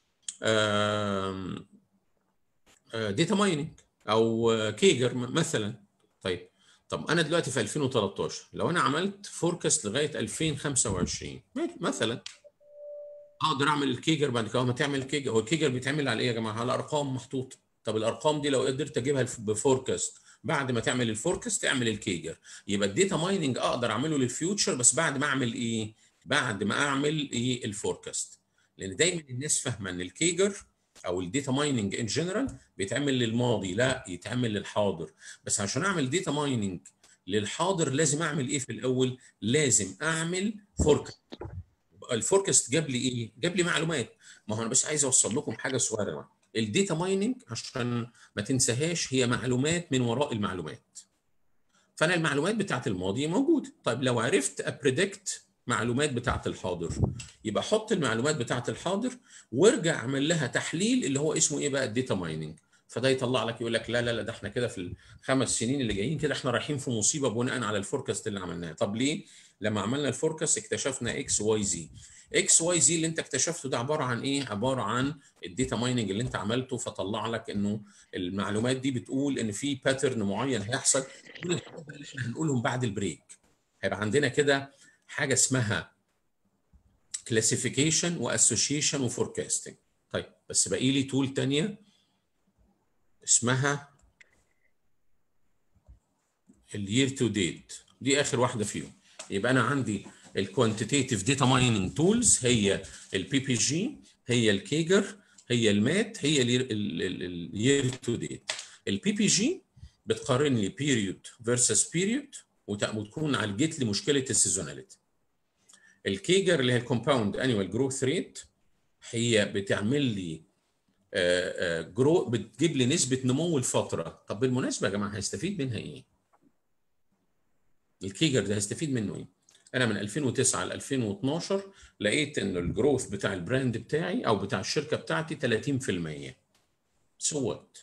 داتا مايننج او كيجر مثلا. طب انا دلوقتي في 2013 لو انا عملت فوركاست لغايه 2025 مثلا، اقدر اعمل الكيجر بعد كده. ما تعمل كيجر، هو الكيجر بيتعمل على ايه يا جماعه؟ على ارقام محطوطه. طب الارقام دي لو قدرت اجيبها بفوركاست، بعد ما تعمل الفوركاست تعمل الكيجر. يبقى الداتا مايننج اقدر اعمله للفيوتشر بس بعد ما اعمل ايه؟ بعد ما اعمل ايه؟ الفوركاست. لان دايما الناس فاهمه ان الكيجر او الداتا مايننج ان جنرال بيتعمل للماضي. لا، يتعمل للحاضر. بس عشان اعمل داتا مايننج للحاضر لازم اعمل ايه في الاول؟ لازم اعمل فوركاست. الفوركاست جاب لي ايه؟ جاب لي معلومات. ما هو انا بس عايز اوصل لكم حاجه صغيره. الداتا مايننج عشان ما تنساهاش هي معلومات من وراء المعلومات. فانا المعلومات بتاعت الماضي موجوده. طيب لو عرفت ابريدكت معلومات بتاعت الحاضر، يبقى حط المعلومات بتاعت الحاضر وارجع اعمل لها تحليل اللي هو اسمه ايه بقى؟ الداتا مايننج. فده يطلع لك يقول لك لا لا لا، ده احنا كده في الخمس سنين اللي جايين كده احنا رايحين في مصيبه بناء على الفوركاست اللي عملناه. طب ليه؟ لما عملنا الفوركاست اكتشفنا اكس واي زي. اكس واي زي اللي انت اكتشفته ده عباره عن ايه؟ عباره عن الداتا مايننج اللي انت عملته، فطلع لك انه المعلومات دي بتقول ان في باترن معين هيحصل. كل الحاجات اللي احنا هنقولهم بعد البريك. هيبقى عندنا كده حاجه اسمها كلاسيفيكيشن واسوشيشن وفوركاستنج. طيب بس باقي لي تول ثانيه اسمها الير تو ديت، دي اخر واحده فيهم. يبقى انا عندي الكوانتيتيف داتا مايننج تولز هي البي بي جي، هي الكيجر، هي المات، هي الير تو ديت. البي بي جي بتقارن لي بيريود فيرسس بيريود وتكون عالجت لي مشكله السيزوناليتي. الكيجر اللي هي الكومباوند انيوال جروث ريت، هي بتعمل لي بتجيب لي نسبه نمو الفتره. طب بالمناسبه يا جماعه هيستفيد منها ايه؟ الكيجر ده هيستفيد منه ايه؟ انا من 2009 ل 2012 لقيت ان الجروث بتاع البراند بتاعي او بتاع الشركه بتاعتي 30%. سو وات؟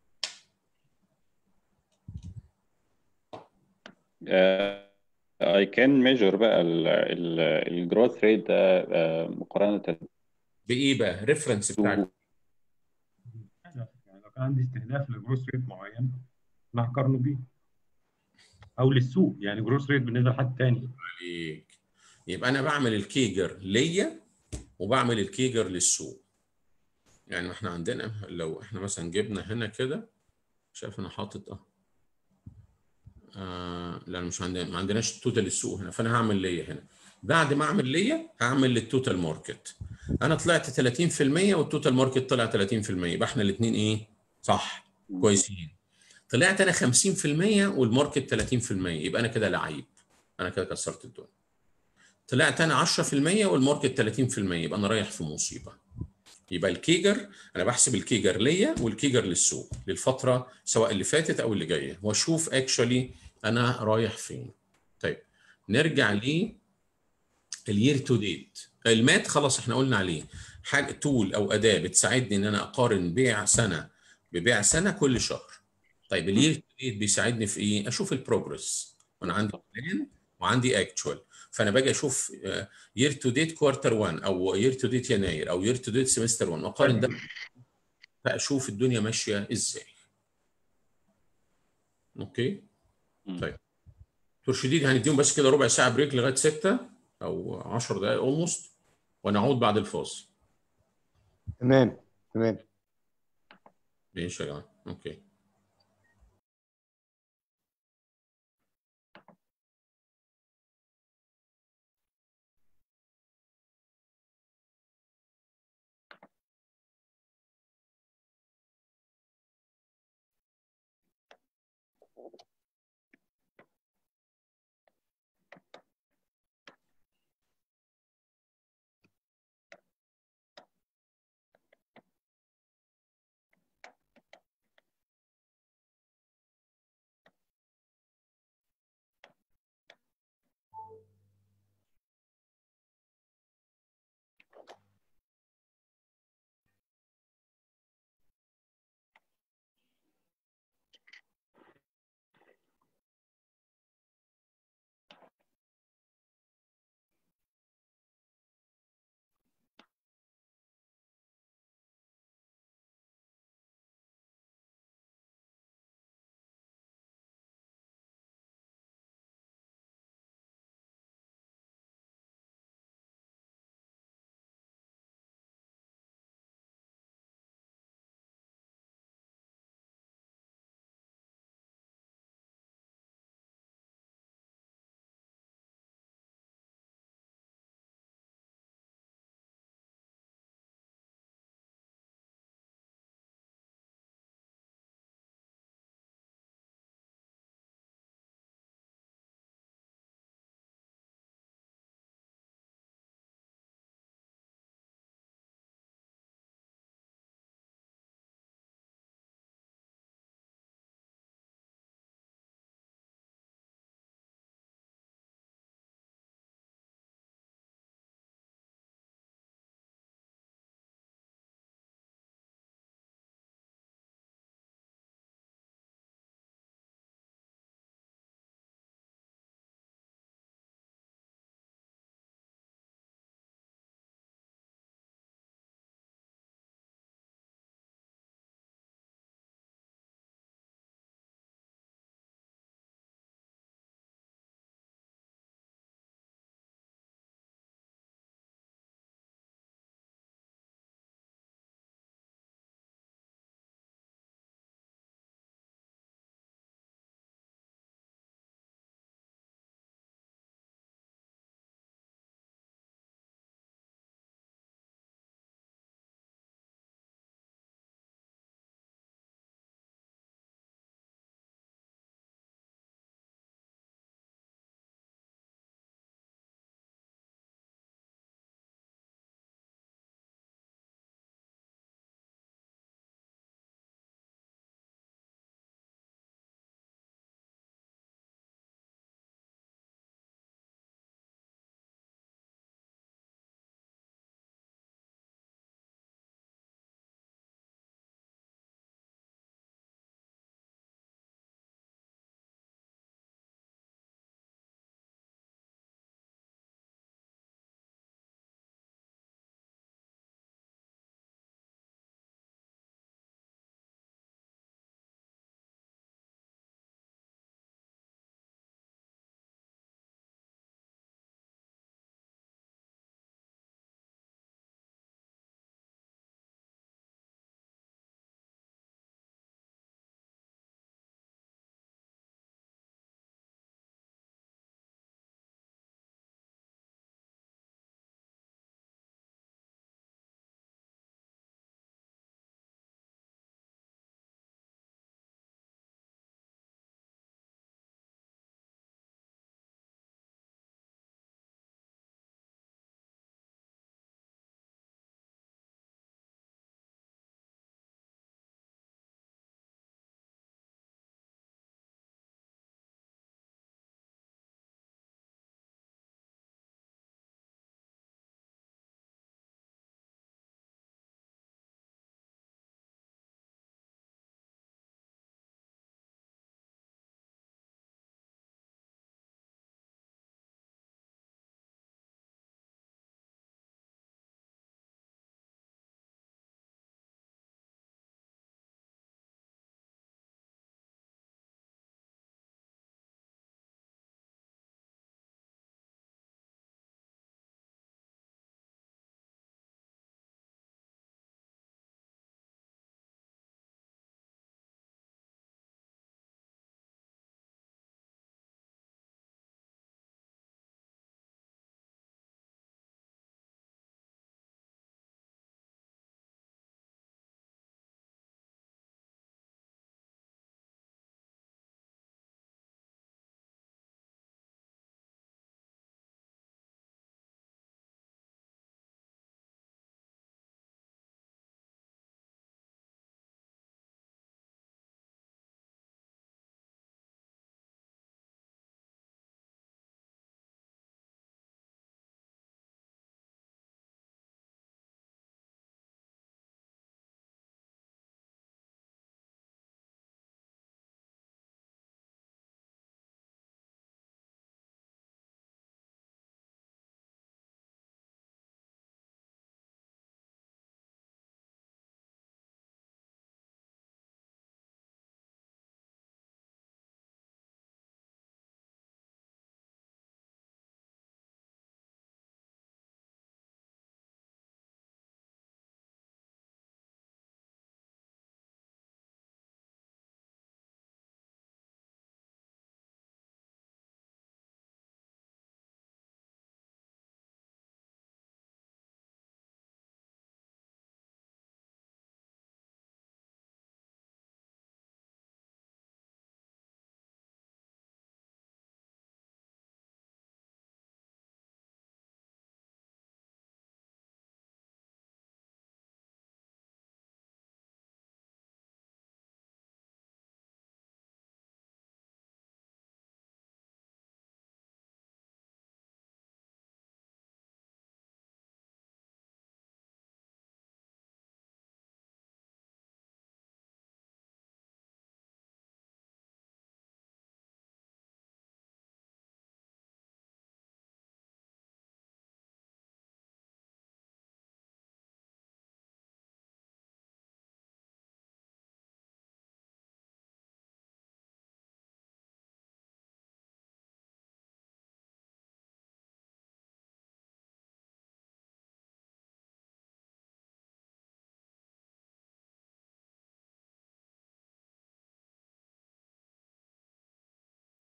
I can measure بقى الجروث ريت ده مقارنة بايه بقى؟ ريفرنس بتاعك يعني لو كان عندي استهداف لجروس ريت معين انا هقارنه بيه، او للسوق يعني جروس ريت بالنسبه لحد تاني. عليك. يبقى انا بعمل الكيجر ليا وبعمل الكيجر للسوق. يعني احنا عندنا لو احنا مثلا جبنا هنا كده، شايف انا حاطط لا مش عندنا، ما عندناش التوتال السوق هنا، فانا هعمل ليا هنا. بعد ما اعمل ليا هعمل للتوتال ماركت. انا طلعت 30% والتوتال ماركت طلع 30%، يبقى احنا الاثنين ايه؟ صح، كويسين. طلعت انا 50% والماركت 30%، يبقى انا كده لعيب، انا كده كسرت الدنيا. طلعت انا 10% والماركت 30%، يبقى انا رايح في مصيبه. يبقى الكيجر انا بحسب الكيجر ليا والكيجر للسوق للفتره سواء اللي فاتت او اللي جايه، واشوف اكشولي انا رايح فين. طيب نرجع للير تو ديت. المات خلاص احنا قلنا عليه حاجه تول او اداه بتساعدني ان انا اقارن بيع سنه ببيع سنه كل شهر. طيب الير تو ديت بيساعدني في ايه؟ اشوف البروجرس، وانا عندي بلان وعندي اكشوال، فانا باجي اشوف يير تو ديت كوارتر 1 او يير تو ديت يناير او يير تو ديت سمستر 1 واقارن ده، فاشوف الدنيا ماشيه ازاي. اوكي طيب دكتور شديد، هنديهم بس كده ربع ساعه بريك لغايه 6 او 10 دقائق اولموست، ونعود بعد الفاصل. تمام تمام. ماشي يا جماعه. اوكي.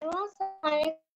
السلام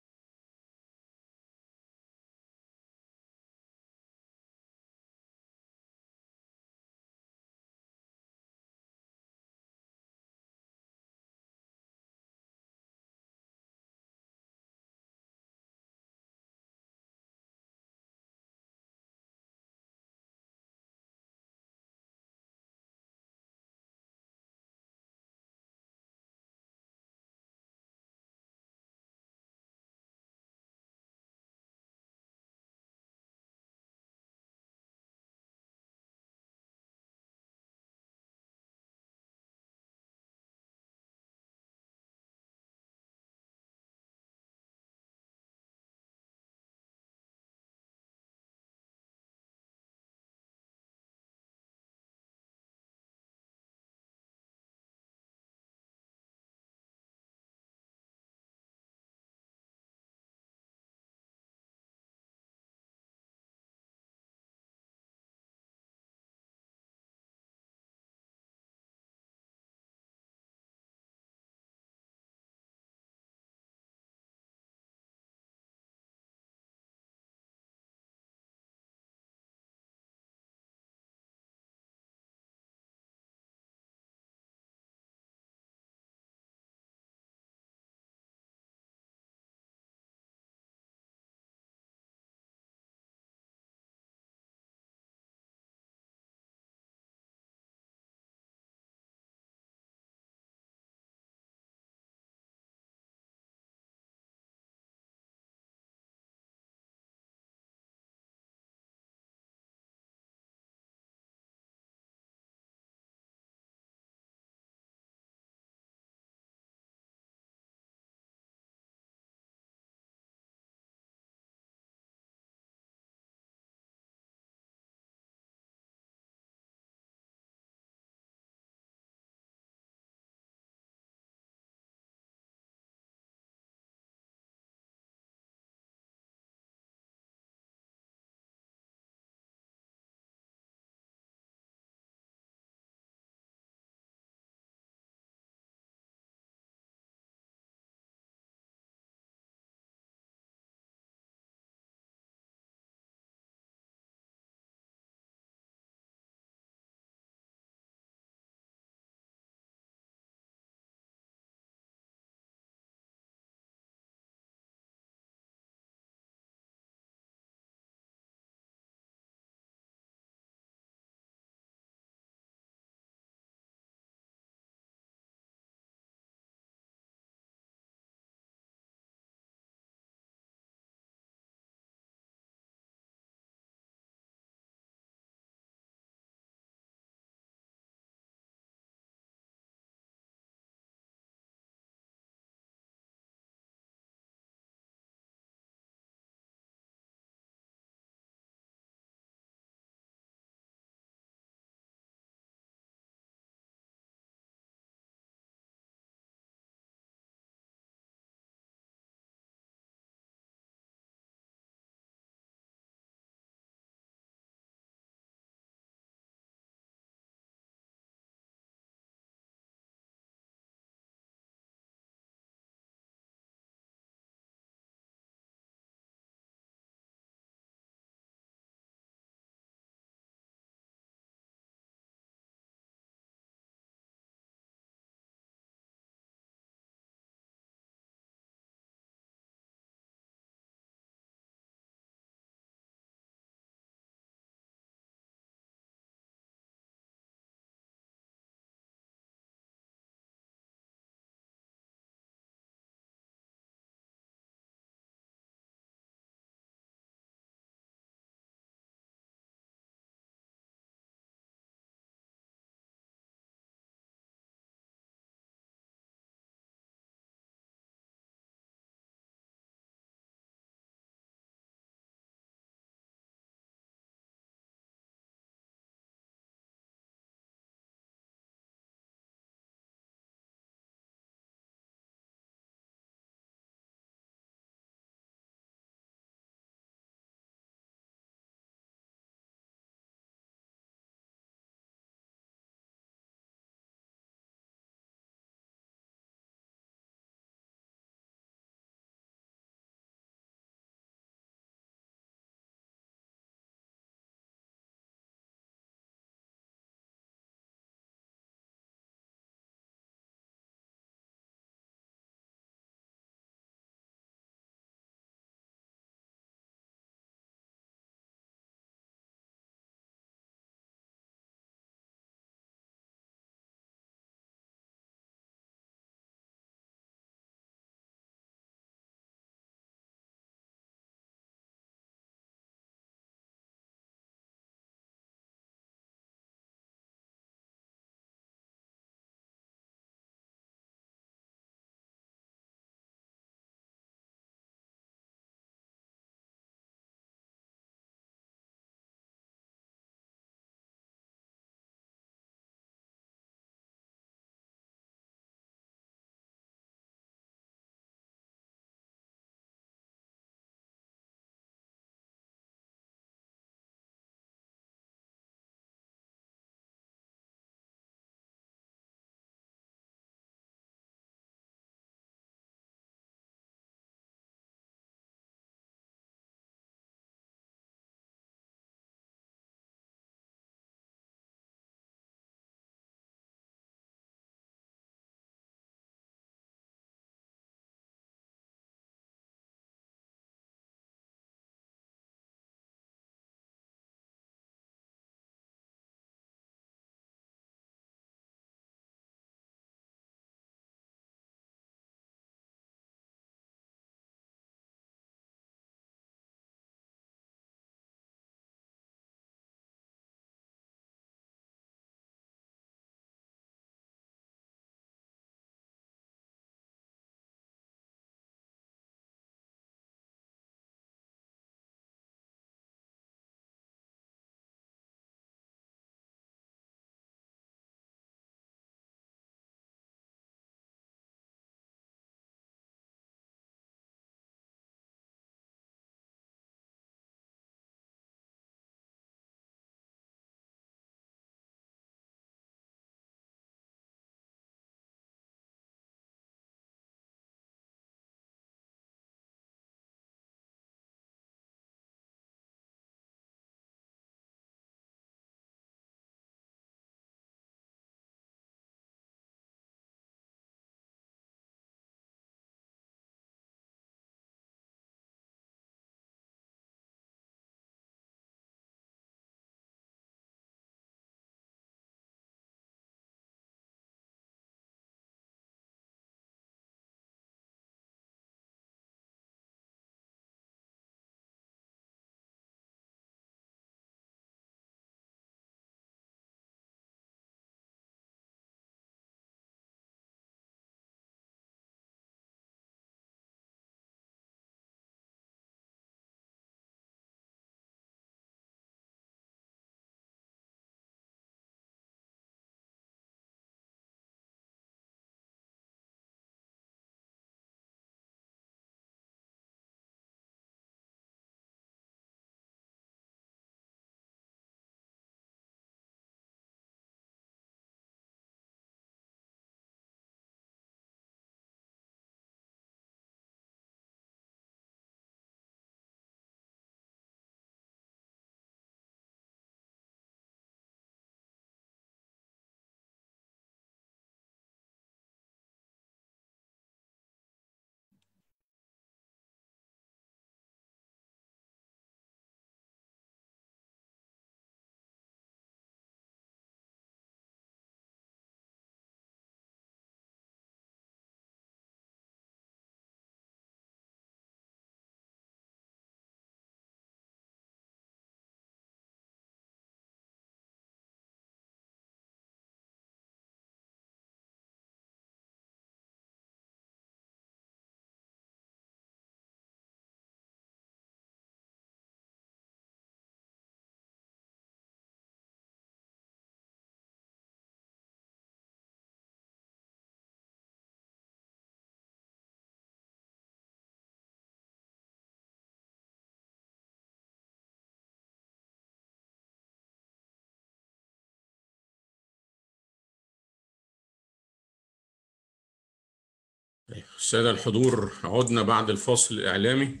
السادة الحضور، عدنا بعد الفاصل الإعلامي.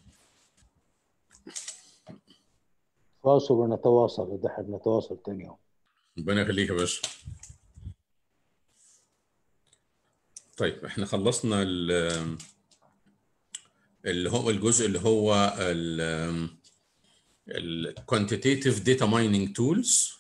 فاصل ونتواصل، ده احنا بنتواصل تاني اهو. ربنا يخليك يا باشا. طيب احنا خلصنا اللي هو الجزء اللي هو ال quantitative data mining tools.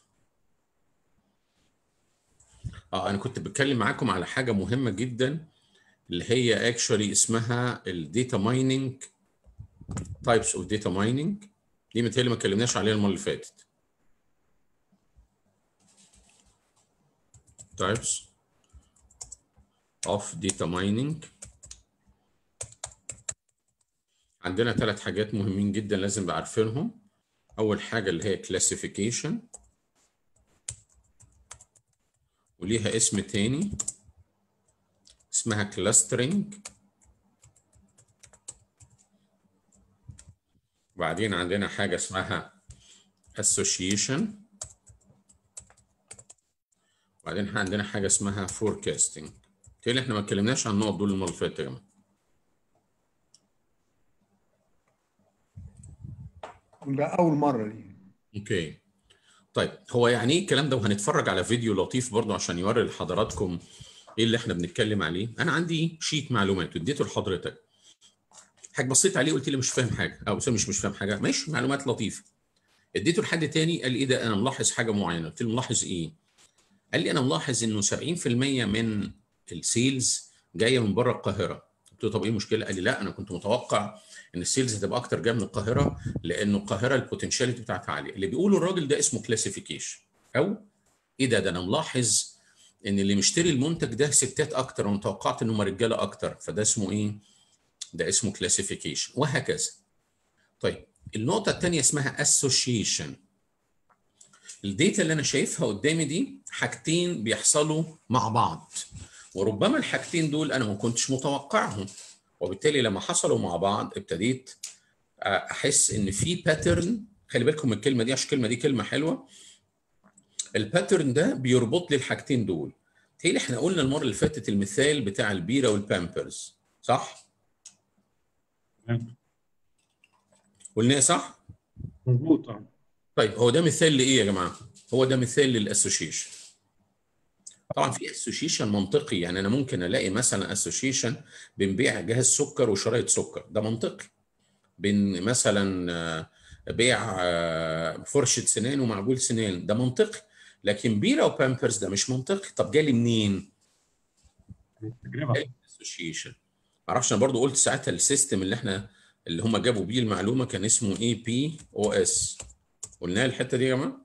انا كنت بتكلم معاكم على حاجة مهمة جدا اللي هي actually اسمها الداتا mining types of data mining. دي متهيألي ما اتكلمناش عليها المرة اللي فاتت. types of data mining. عندنا 3 حاجات مهمين جدا لازم نبقى عارفينهم. أول حاجة اللي هي classification، وليها اسم تاني اسمها clustering. وبعدين عندنا حاجة اسمها association. وبعدين عندنا حاجة اسمها forecasting. بالتالي احنا ما اتكلمناش عن النقط دول المرة اللي فاتت يا جماعة. ده أول مرة دي. اوكي. طيب هو يعني ايه الكلام ده؟ وهنتفرج على فيديو لطيف برضه عشان يوري لحضراتكم ايه اللي احنا بنتكلم عليه. انا عندي شيت معلومات اديته لحضرتك. حاجة بصيت عليه قلت لي مش فاهم حاجة، او مش فاهم حاجة، ماشي، معلومات لطيفة. اديته لحد تاني قال لي ايه ده، انا ملاحظ حاجة معينة. قلت له ملاحظ ايه؟ قال لي انا ملاحظ انه 70% من السيلز جايه من بره القاهره. قلت له طب ايه المشكله؟ قال لي لا، انا كنت متوقع ان السيلز هتبقى اكتر جايه من القاهره لانه القاهره البوتنشاليتي بتاعتها عاليه. اللي بيقوله الراجل ده اسمه كلاسيفيكيشن. او ايه ده انا ملاحظ ان اللي مشتري المنتج ده ستات اكتر، وانا توقعت انهم رجاله اكتر، فده اسمه ايه؟ ده اسمه كلاسيفيكيشن، وهكذا. طيب النقطه الثانيه اسمها اسوشيشن. الداتا اللي انا شايفها قدامي دي حاجتين بيحصلوا مع بعض، وربما الحاجتين دول انا ما كنتش متوقعهم، وبالتالي لما حصلوا مع بعض ابتديت احس ان في باترن. خلي بالكم من الكلمه دي عشان الكلمه دي كلمه حلوه. الباترن ده بيربط لي الحاجتين دول. تهيألي احنا قلنا المره اللي فاتت المثال بتاع البيره والبامبرز، صح؟ قلنا صح؟ مظبوط. طيب هو ده مثال لايه يا جماعه؟ هو ده مثال للاسوشيشن. طبعا في اسوشيشن منطقي، يعني انا ممكن الاقي مثلا اسوشيشن بين بيع جهاز سكر وشرايط سكر، ده منطقي. بين مثلا بيع فرشه سنان ومعجون سنان، ده منطقي. لكن بيره وبامبرز ده مش منطقي. طب جالي منين؟ تجربه. اسوشيشن. ما اعرفش، انا برضو قلت ساعتها السيستم اللي هم جابوا بيه المعلومه كان اسمه اي بي او اس. قلناها الحته دي يا جماعه؟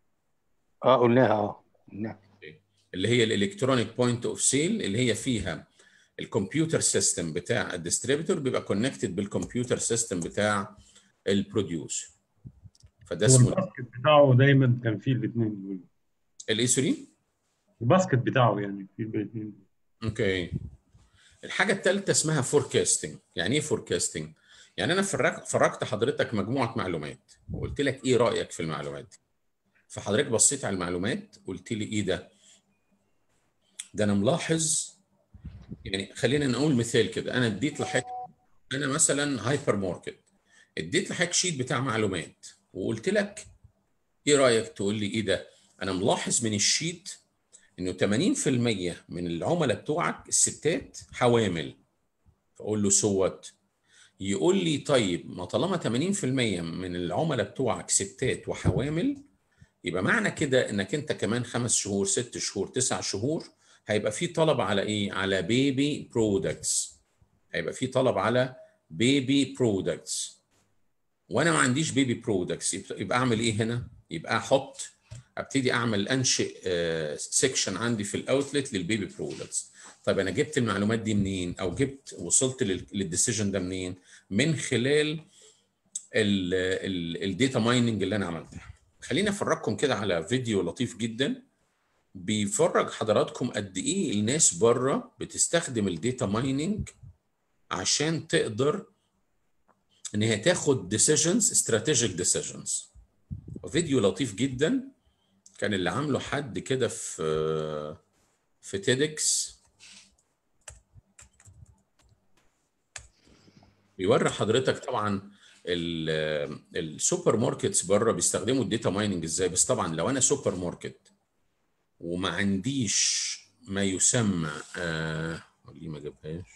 قلناها. اللي هي الالكترونيك بوينت اوف سيل، اللي هي فيها الكمبيوتر سيستم بتاع الديستريبيتور بيبقى كونكتد بالكمبيوتر سيستم بتاع البروديوسر. فده اسمه والباسكت بتاعه دايما كان فيه الاثنين دول. الاي 3. الباسكت بتاعه يعني فيه الاثنين. اوكي. الحاجه الثالثه اسمها فوركاستنج. يعني ايه فوركاستنج؟ يعني انا فرجت حضرتك مجموعه معلومات وقلت لك ايه رايك في المعلومات دي. فحضرتك بصيت على المعلومات قلت لي ايه ده انا ملاحظ. يعني خلينا نقول مثال كده. انا اديت لحضرتك، انا مثلا هايبر ماركت، اديت لحضرتك شيت بتاع معلومات وقلت لك ايه رايك؟ تقول لي ايه ده، انا ملاحظ من الشيت انه 80% من العملاء بتوعك الستات حوامل. فاقول له سوت. يقول لي طيب ما طالما 80% من العملاء بتوعك ستات وحوامل، يبقى معنى كده انك انت كمان 5 شهور 6 شهور 9 شهور هيبقى في طلب على ايه؟ على بيبي برودكتس. هيبقى في طلب على بيبي برودكتس، وانا ما عنديش بيبي برودكتس. يبقى اعمل ايه هنا؟ يبقى ابتدي انشئ سيكشن عندي في الاوتلت للبيبي برودكتس. طيب انا جبت المعلومات دي منين؟ او وصلت للديسيجن ده منين؟ من خلال الداتا مايننج اللي انا عملتها. خليني افرجكم كده على فيديو لطيف جدا بيفرج حضراتكم قد ايه الناس بره بتستخدم الداتا مايننج عشان تقدر ان هي تاخد ديسيجنز، استراتيجيك ديسيجنز. فيديو لطيف جدا كان اللي عامله حد كده في تيدكس. بيوري حضرتك طبعا السوبر ماركتس بره بيستخدموا الداتا مايننج ازاي. بس طبعا لو انا سوبر ماركت وما عنديش ما يسمى ليه ما جابهاش،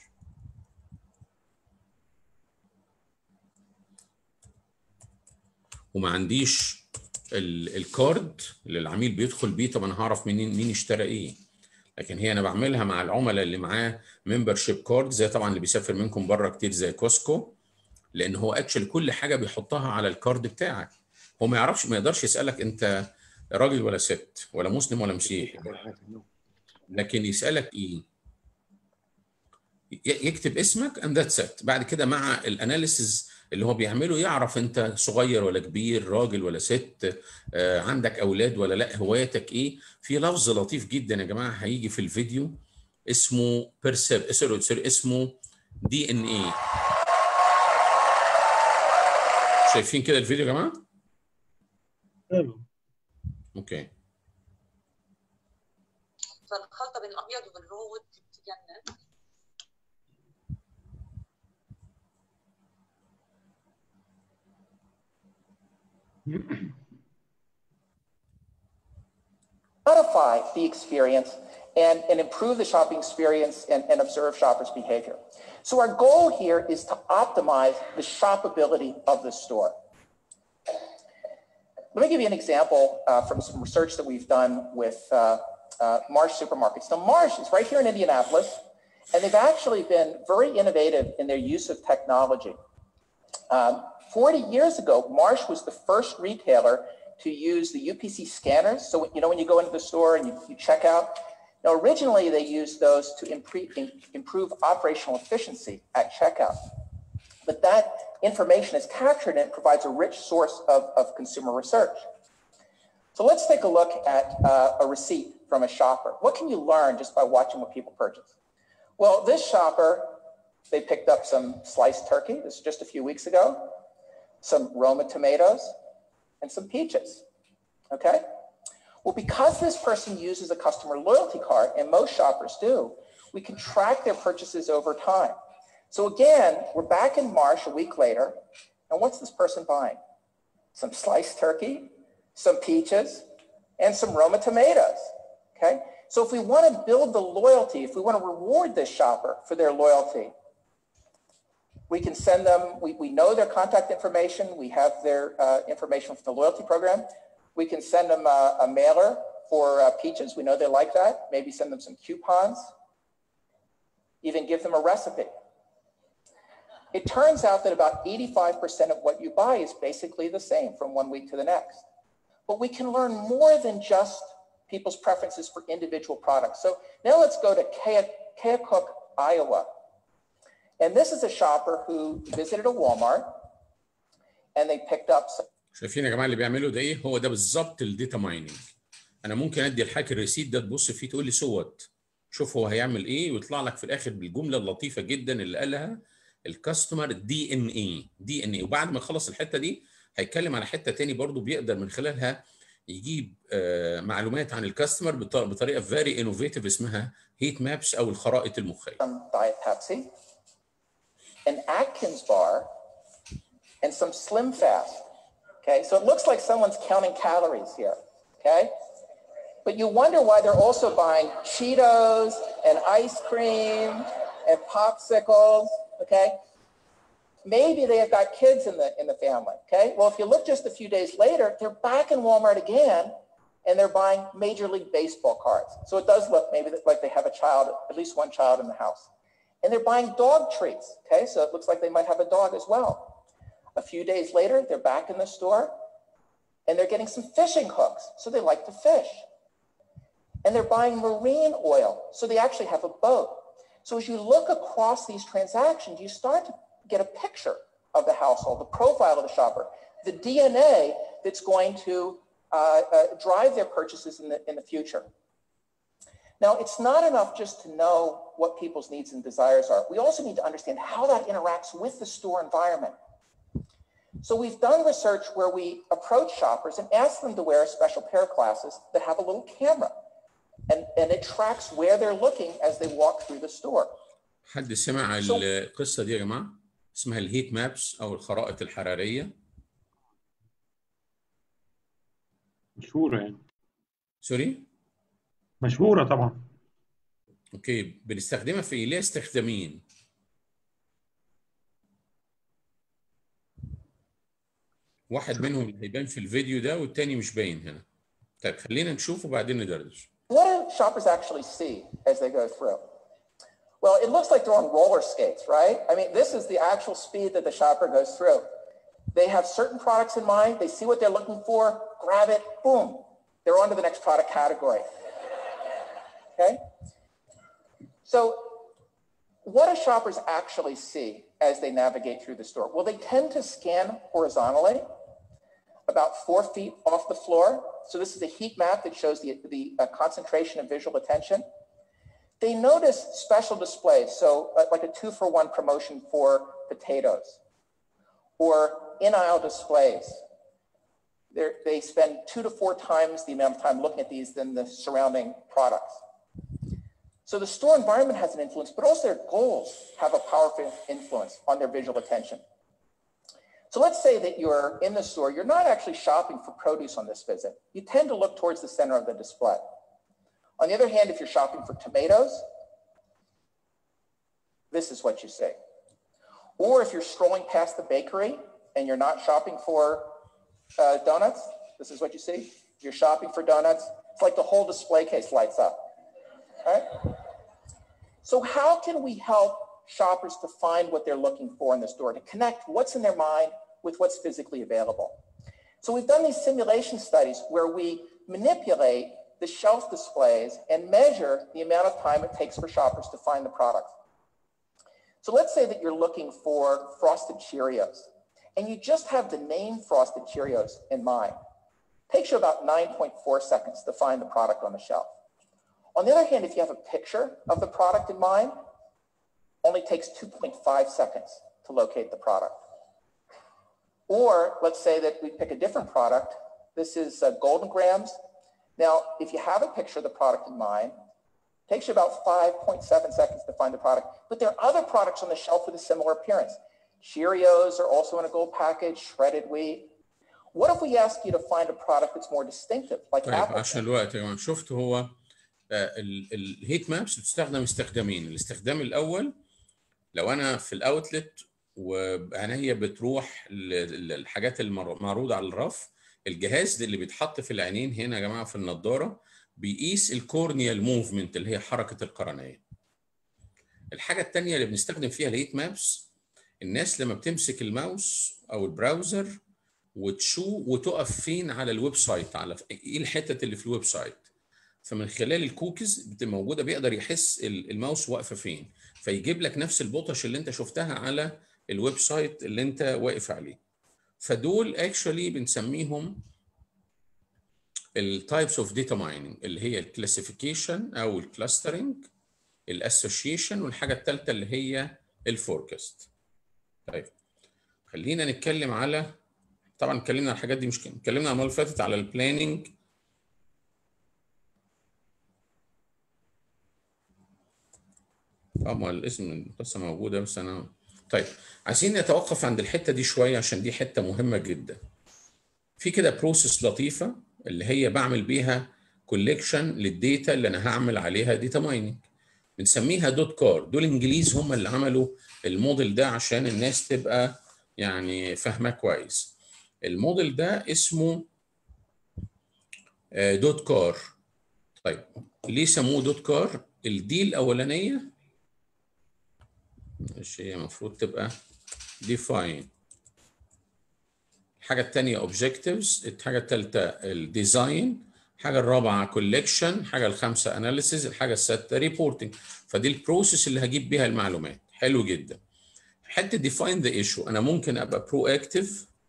وما عنديش الكارد اللي العميل بيدخل بيه، طب انا هعرف منين مين اشترى ايه؟ لكن هي انا بعملها مع العملاء اللي معاه ممبرشيب كارد، زي طبعا اللي بيسافر منكم بره كتير زي كوسكو، لان هو اكشلي كل حاجه بيحطها على الكارد بتاعك. هو ما يعرفش، ما يقدرش يسالك انت راجل ولا ست ولا مسلم ولا مسيحي، لكن يسالك ايه؟ يكتب اسمك اند ذاتس ات. بعد كده مع الاناليسز اللي هو بيعمله يعرف انت صغير ولا كبير، راجل ولا ست، عندك اولاد ولا لا، هواياتك ايه. في لفظ لطيف جدا يا جماعه هيجي في الفيديو اسمه اسمه DNA. شايفين كده الفيديو يا جماعه؟ حلو. اوكي. فالخلطه بين الابيض والرود بتجنن. Modify the experience and improve the shopping experience and observe shoppers' behavior. So our goal here is to optimize the shoppability of the store. Let me give you an example from some research that we've done with Marsh Supermarkets. Now, Marsh is right here in Indianapolis, and they've actually been very innovative in their use of technology. 40 years ago, Marsh was the first retailer to use the UPC scanners. So, you know, when you go into the store and you check out, now originally they used those to improve operational efficiency at checkout. But that information is captured and it provides a rich source of consumer research. So let's take a look at a receipt from a shopper. What can you learn just by watching what people purchase? Well, this shopper, they picked up some sliced turkey. This is just a few weeks ago. Some Roma tomatoes and some peaches, okay? Well, because this person uses a customer loyalty card, and most shoppers do, we can track their purchases over time. So again, we're back in March a week later, and what's this person buying? Some sliced turkey, some peaches, and some Roma tomatoes, okay? So if we want to build the loyalty, if we want to reward this shopper for their loyalty, we can send them, we know their contact information, we have their information from the loyalty program. We can send them a mailer for peaches, we know they like that. Maybe send them some coupons, even give them a recipe. It turns out that about 85% of what you buy is basically the same from one week to the next. But we can learn more than just people's preferences for individual products. So now let's go to Keokuk, Iowa. And this is a shopper who visited a Walmart and they picked up some. شايفين يا جماعه اللي بيعملوا ده ايه؟ هو ده بالظبط الداتا مايننج. انا ممكن ادي الحاجه الريسيت ده تبص فيه تقول لي سوت، شوف هو هيعمل ايه، ويطلع لك في الاخر بالجمله اللطيفه جدا اللي قالها الكاستمر DNA. وبعد ما يخلص الحته دي هيتكلم على حته تاني برضو بيقدر من خلالها يجيب معلومات عن الكاستمر بطريقه فيري انوفيتيف اسمها هيت مابس او الخرائط المخيه. Diet Pepsi, an Atkins bar, and some Slim Fast. Okay, so it looks like someone's counting calories here. Okay, but you wonder why they're also buying Cheetos and ice cream and popsicles. Okay, maybe they have got kids in the family. Okay, well, if you look just a few days later, they're back in Walmart again, and they're buying Major League Baseball cards. So it does look maybe like they have a child, at least one child in the house. And they're buying dog treats, okay? So it looks like they might have a dog as well. A few days later, they're back in the store, and they're getting some fishing hooks, so they like to fish. And they're buying marine oil, so they actually have a boat. So as you look across these transactions, you start to get a picture of the household, the profile of the shopper, the DNA that's going to drive their purchases in the future. Now, it's not enough just to know what people's needs and desires are. We also need to understand how that interacts with the store environment. So we've done research where we approach shoppers and ask them to wear a special pair of glasses that have a little camera. And it tracks where they're looking as they walk through the store. حد سمع القصه دي يا جماعه؟ اسمها الهيت مابس او الخرائط الحراريه. مشهورة يعني. سوري؟ مشهورة طبعا. اوكي، بنستخدمها في ليها استخدامين. واحد منهم اللي هيبان في الفيديو ده والتاني مش باين هنا. طيب خلينا نشوف وبعدين ندردش. What do shoppers actually see as they go through? Well, it looks like they're on roller skates, right? I mean, this is the actual speed that the shopper goes through. They have certain products in mind, they see what they're looking for, grab it, boom, they're on to the next product category. Okay? So what do shoppers actually see as they navigate through the store? Well, they tend to scan horizontally, about 4 feet off the floor. So this is a heat map that shows the concentration of visual attention. They notice special displays, so like a 2-for-1 promotion for potatoes, or in-aisle displays. They spend 2 to 4 times the amount of time looking at these than the surrounding products. So the store environment has an influence, but also their goals have a powerful influence on their visual attention. So let's say that you're in the store, you're not actually shopping for produce on this visit. You tend to look towards the center of the display. On the other hand, if you're shopping for tomatoes, this is what you see. Or if you're strolling past the bakery and you're not shopping for donuts, this is what you see. If you're shopping for donuts, it's like the whole display case lights up. Right? So how can we help shoppers to find what they're looking for in the store, to connect what's in their mind with what's physically available? So we've done these simulation studies where we manipulate the shelf displays and measure the amount of time it takes for shoppers to find the product. So let's say that you're looking for Frosted Cheerios and you just have the name Frosted Cheerios in mind. It takes you about 9.4 seconds to find the product on the shelf. On the other hand, if you have a picture of the product in mind, only takes 2.5 seconds to locate the product. Or let's say that we pick a different product. This is Golden Grams. Now, if you have a picture of the product in mind, it takes you about 5.7 seconds to find the product. But there are other products on the shelf with a similar appearance. Cheerios are also in a gold package, shredded wheat. What if we ask you to find a product that's more distinctive, like طيب apple? عشان الوقت يا جماعه، شفت هو الهيت مابس بتستخدم استخدامين. الاستخدام الاول لو انا في الاوتلت وعينيا بتروح للحاجات المعروضه على الرف، الجهاز اللي بيتحط في العينين هنا يا جماعه في النضاره بيقيس الكورنيال موفمنت اللي هي حركه القرنيه. الحاجه الثانيه اللي بنستخدم فيها الهيت مابس، الناس لما بتمسك الماوس او البراوزر وتقف فين على الويب سايت، على ايه الحته اللي في الويب سايت، فمن خلال الكوكيز بتبقى موجوده بيقدر يحس الماوس واقفه فين، فيجيب لك نفس البطش اللي انت شفتها على الويب سايت اللي انت واقف عليه. فدول اكشولي بنسميهم التايبس اوف داتا مايننج، اللي هي الكلاسيفيكيشن او الكلاسترنج، الاسوشيشن، والحاجه الثالثه اللي هي الفوركاست. طيب خلينا نتكلم على، طبعا اتكلمنا على الحاجات دي، مش اتكلمنا المره اللي فاتت على البلاننج. ما الاسم لسه موجوده بس انا. طيب عايزين نتوقف عند الحته دي شويه عشان دي حته مهمه جدا. في كده بروسيس لطيفه اللي هي بعمل بيها كوليكشن للديتا اللي انا هعمل عليها داتا مايننج، بنسميها دوت كار. دول انجليز هم اللي عملوا الموديل ده عشان الناس تبقى يعني فاهمه كويس. الموديل ده اسمه دوت كار. طيب ليه سموه دوت كار؟ الدي الاولانيه مش هي المفروض تبقى define، الحاجه الثانيه objectives، الحاجه الثالثه الديزاين، الحاجه الرابعه collection، الحاجه الخامسه analysis، الحاجه السادسه reporting. فدي البروسيس اللي هجيب بيها المعلومات. حلو جدا. حته define the issue انا ممكن ابقى proactive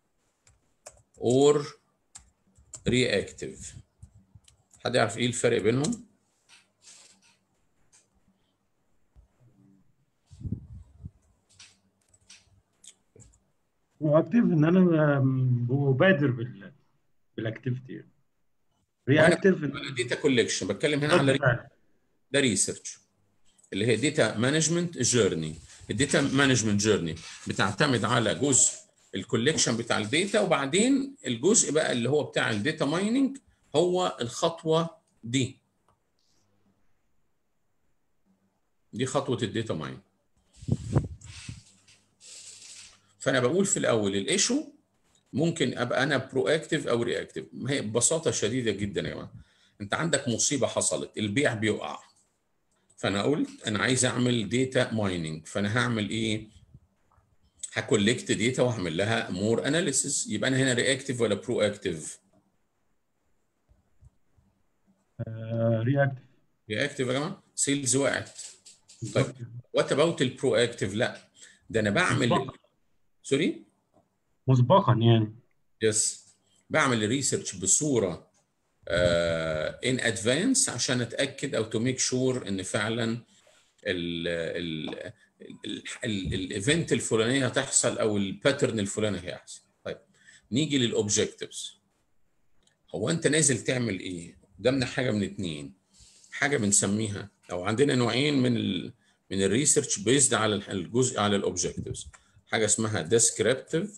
or reactive. حد يعرف ايه الفرق بينهم؟ واكتف ان انا ببادر بالاكتيفيتي. رياكتيف انا داتا كولكشن بتكلم هنا على ده ريسيرش اللي هي داتا مانجمنت جيرني. الداتا مانجمنت جيرني بتعتمد على جزء الكوليكشن بتاع الداتا، وبعدين الجزء بقى اللي هو بتاع الداتا مايننج هو الخطوه دي خطوه الداتا مايننج. فانا بقول في الاول الايشو ممكن ابقى انا برو اكتيف او ري اكتيف. هي ببساطه شديده جدا يا جماعه، انت عندك مصيبه حصلت، البيع بيقع، فانا قلت انا عايز اعمل داتا مايننج، فانا هعمل ايه؟ هكولكت داتا واعمل لها مور اناليسيس. يبقى انا هنا ري اكتيف ولا برو اكتيف؟ رياكتيف. ري اكتيف يا جماعه. سيلز وقعت. طيب بالظبط. وات اباوت البرو اكتيف؟ لا ده انا بعمل مسبقا. سوري مسبقا يعني. يس، بعمل الريسيرش بصوره ان ادفانس عشان اتاكد او تو ميك شور ان فعلا الايفنت الفلانيه هتحصل او الباترن الفلاني هيحصل. طيب نيجي للاوبجكتيفز. هو انت نازل تعمل ايه؟ قدامنا حاجه من اتنين، حاجه بنسميها او عندنا نوعين من الريسيرش بيزد على الجزء على الاوبجكتيفز، حاجه اسمها ديسكريبتيف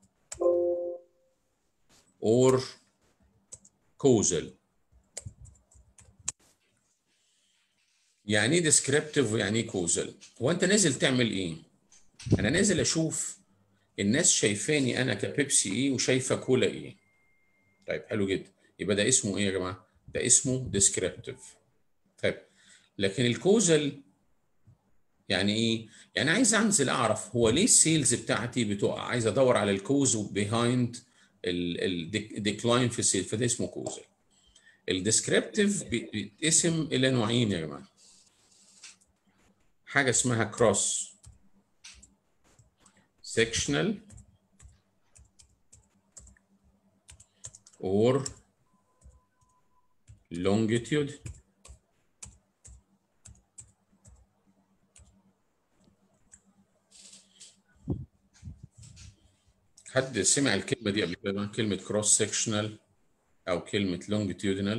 اور كوزل. يعني ايه ديسكريبتيف ويعني ايه كوزل؟ هو انت نازل تعمل ايه؟ انا نازل اشوف الناس شايفاني انا كبيبسي ايه وشايفه كولا ايه. طيب حلو جدا، يبقى ده اسمه ايه يا جماعه؟ ده اسمه ديسكريبتيف. طيب لكن الكوزل يعني ايه؟ يعني عايز انزل اعرف هو ليه السيلز بتاعتي بتقع، عايز ادور على الكوز بيهايند الديكلاين في السيلز، فده اسمه كوزل. الديسكريبتيف بيتقسم الى نوعين يا جماعه، حاجه اسمها كروس سيكشنال or longitude. حد سمع الكلمة دي قبل كده؟ كلمة cross sectional أو كلمة longitudinal؟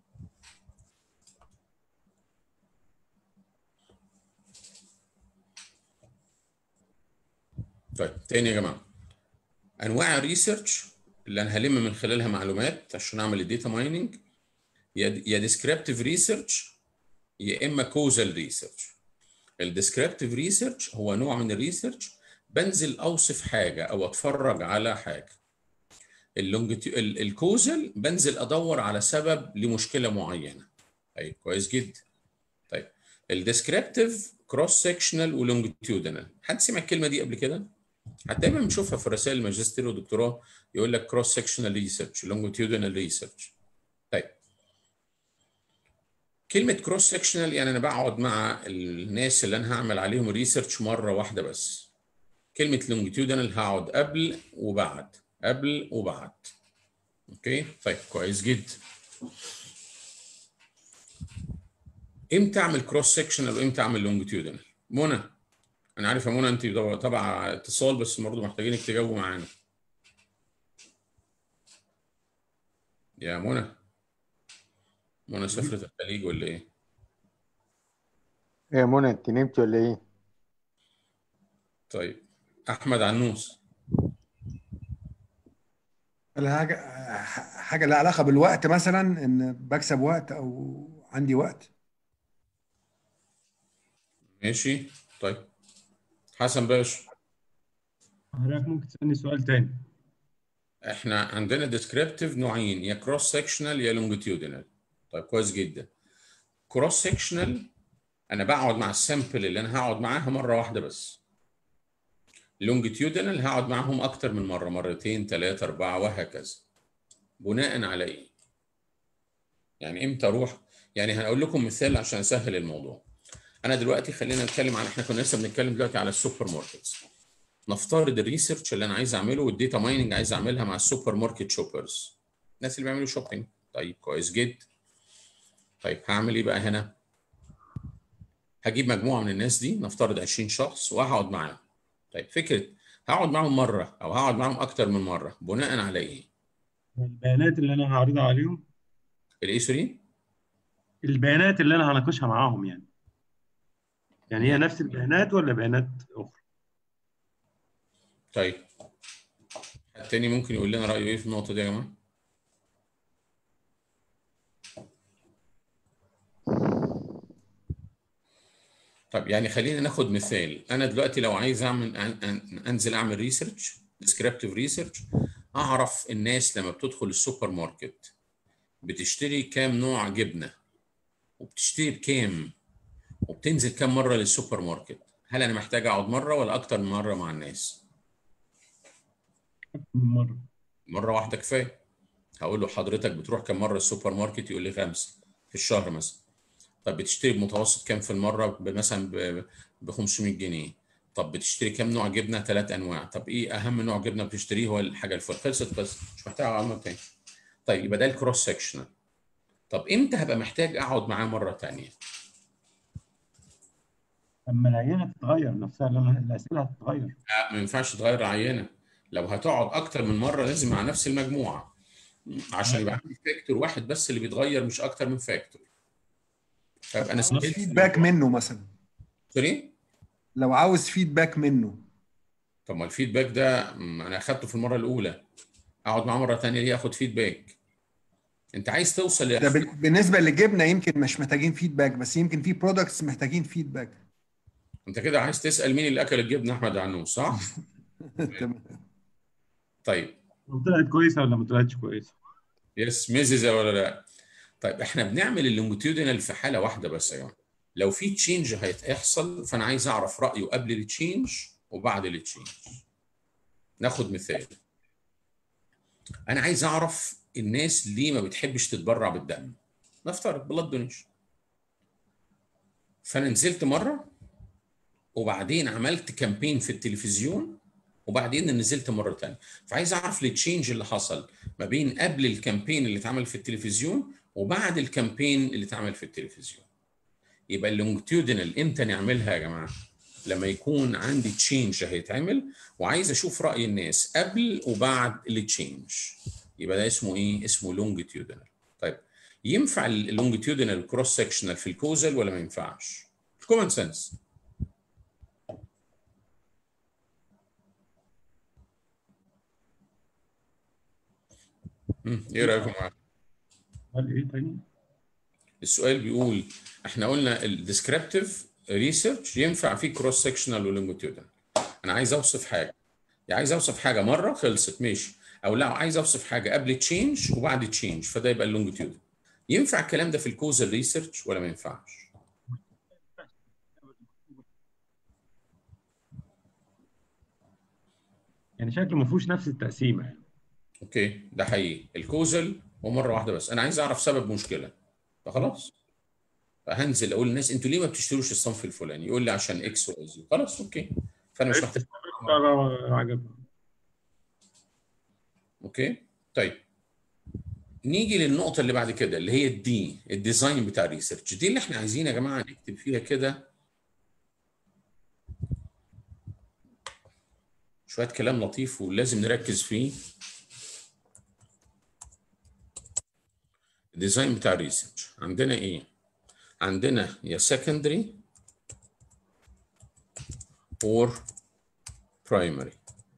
طيب تاني يا جماعة، أنواع الريسيرش اللي أنا هلم من خلالها معلومات عشان أعمل الداتا مايننج، يا descriptive research يا إما causal research. الديسكريبتيف ريسيرش هو نوع من الريسيرش بنزل أوصف حاجة أو أتفرج على حاجة. الكوزل بنزل ادور على سبب لمشكله معينه. طيب كويس جدا. طيب الديسكريبتيف كروس سيكشنال ولونجيتيودنال، حد سمع الكلمه دي قبل كده؟ حتى دايما بنشوفها في رسائل الماجستير والدكتوراه، يقول لك كروس سيكشنال ريسيرش، لونجيتيودنال ريسيرش. طيب كلمه كروس سيكشنال يعني انا بقعد مع الناس اللي انا هعمل عليهم ريسيرش مره واحده بس. كلمه لونجيتيودنال هقعد قبل وبعد، قبل وبعد. اوكي طيب كويس جدا. امتى اعمل كروس سكشنال وامتى اعمل لونجيتيودنال؟ منى، انا عارف يا منى انت تبع اتصال بس برضه محتاجينك تجاوبوا معانا. يا منى، منى سافرت الخليج ولا ايه؟ ايه يا منى، انت نمتي ولا ايه؟ طيب احمد عنوس. حاجه لها علاقه بالوقت، مثلا ان بكسب وقت او عندي وقت. ماشي طيب. حسن باشا. حضرتك ممكن تسألني سؤال تاني؟ احنا عندنا ديسكريبتيف نوعين، يا كروس سكشنال يا لونجيتيودنال. طيب كويس جدا. كروس سكشنال انا بقعد مع السامبل اللي انا هقعد معاها مره واحده بس. لونجيتيودنال هقعد معاهم اكتر من مره، مرتين ثلاثه اربعه وهكذا. بناء على ايه؟ يعني امتى اروح؟ يعني هقول لكم مثال عشان اسهل الموضوع. انا دلوقتي خلينا نتكلم عن، احنا كنا لسه بنتكلم دلوقتي على السوبر ماركتس. نفترض الريسيرش اللي انا عايز اعمله والديتا مايننج عايز اعملها مع السوبر ماركت شوبرز، الناس اللي بيعملوا شوبينج. طيب كويس جدا. طيب هعمل ايه بقى هنا؟ هجيب مجموعه من الناس دي، نفترض 20 شخص وهقعد معاهم. طيب فكره هقعد معاهم مره او هقعد معاهم اكتر من مره بناء على ايه؟ البيانات اللي انا هعرضها عليهم. الايه سوري؟ البيانات اللي انا هناقشها معاهم يعني. يعني هي نفس البيانات ولا بيانات اخرى؟ طيب التاني ممكن يقول لنا رأيه ايه في النقطة دي يا جماعة؟ طب يعني خلينا ناخد مثال. انا دلوقتي لو عايز انزل اعمل ريسيرش، ديسكريبتيف ريسيرش، اعرف الناس لما بتدخل السوبر ماركت بتشتري كام نوع جبنة، وبتشتري بكام، وبتنزل كام مرة للسوبر ماركت. هل انا محتاج اقعد مرة ولا اكتر من مرة مع الناس؟ مرة. مرة واحدة كفاية. هقول له حضرتك بتروح كام مرة السوبر ماركت؟ يقول لي 5 في الشهر مثلا. طب بتشتري بمتوسط كام في المرة؟ مثلا ب 500 جنيه. طب بتشتري كام نوع جبنة؟ 3 انواع. طب ايه اهم نوع جبنة بتشتريه؟ هو الحاجة الفل. خلصت بس، مش محتاج اقعد معاه تاني. طيب يبقى ده الكروس سكشنال. طب امتى هبقى محتاج اقعد معاه مرة تانية؟ اما العينه تتغير نفسها، لما الاسئله هتتغير. لا، ما ينفعش تغير العينة. لو هتقعد اكتر من مرة لازم مع نفس المجموعة، عشان يبقى عندي فاكتور واحد بس اللي بيتغير، مش اكتر من فاكتور. فيبقى انا عاوز سهلت فيدباك الموضوع. منه مثلا، سوري؟ لو عاوز فيدباك منه. طب ما الفيدباك ده انا اخدته في المرة الاولى، اقعد معاه مرة تانية ليه اخد فيدباك؟ انت عايز توصل ده بالنسبه للجبنه يمكن مش محتاجين فيدباك، بس يمكن في برودكتس محتاجين فيدباك. انت كده عايز تسال مين اللي اكل الجبنه؟ احمد عنوس، صح؟ تمام. طيب طلعت كويسه ولا ما طلعتش كويسه؟ يس ميزيزا ولا لا؟ طيب احنا بنعمل اللونجيتيودينال في حاله واحده بس يا جماعه. لو في تشينج هيحصل، فانا عايز اعرف رايه قبل التشينج وبعد التشينج. ناخد مثال. انا عايز اعرف الناس ليه ما بتحبش تتبرع بالدم، نفترض بلاد دونيشن. فانا نزلت مره، وبعدين عملت كامبين في التلفزيون، وبعدين نزلت مره ثانيه. فعايز اعرف التشينج اللي حصل ما بين قبل الكامبين اللي اتعمل في التلفزيون وبعد الكامبين اللي اتعمل في التلفزيون. يبقى اللونجتيودينال امتى نعملها يا جماعه؟ لما يكون عندي تشينج هيتعمل، وعايز اشوف راي الناس قبل وبعد التشينج. يبقى ده اسمه ايه؟ اسمه لونجتيودينال. طيب ينفع اللونجتيودينال كروس سكشنال في الكوزل ولا ما ينفعش؟ كومن سنس. ايه رايكم معايا؟ قال ايه تاني؟ السؤال بيقول احنا قلنا الديسكريبتيف ريسيرش ينفع فيه كروس سكشنال ولونجيتيودنال. انا عايز اوصف حاجه، يعني عايز اوصف حاجه مره خلصت ماشي، او لا عايز اوصف حاجه قبل تشينج وبعد تشينج، فده يبقى اللونجيتيودنال. ينفع الكلام ده في الكوزال ريسيرش ولا ما ينفعش؟ يعني شكله ما فيهوش نفس التقسيمه يعني. اوكي ده حقيقي. الكوزال ومره واحده بس، انا عايز اعرف سبب مشكله، فخلاص فهنزل اقول للناس انتوا ليه ما بتشتروش الصنف الفلاني؟ يقول لي عشان اكس واي زي. خلاص اوكي، فانا مش عرفت محتاج. السبب عجبني. اوكي طيب نيجي للنقطة اللي بعد كده اللي هي الدي، الديزاين بتاع الريسيرش. دي اللي احنا عايزين يا جماعة نكتب فيها كده شوية كلام لطيف ولازم نركز فيه. الديزاين بتاع الريسيرش عندنا ايه؟ عندنا يا secondary or primary،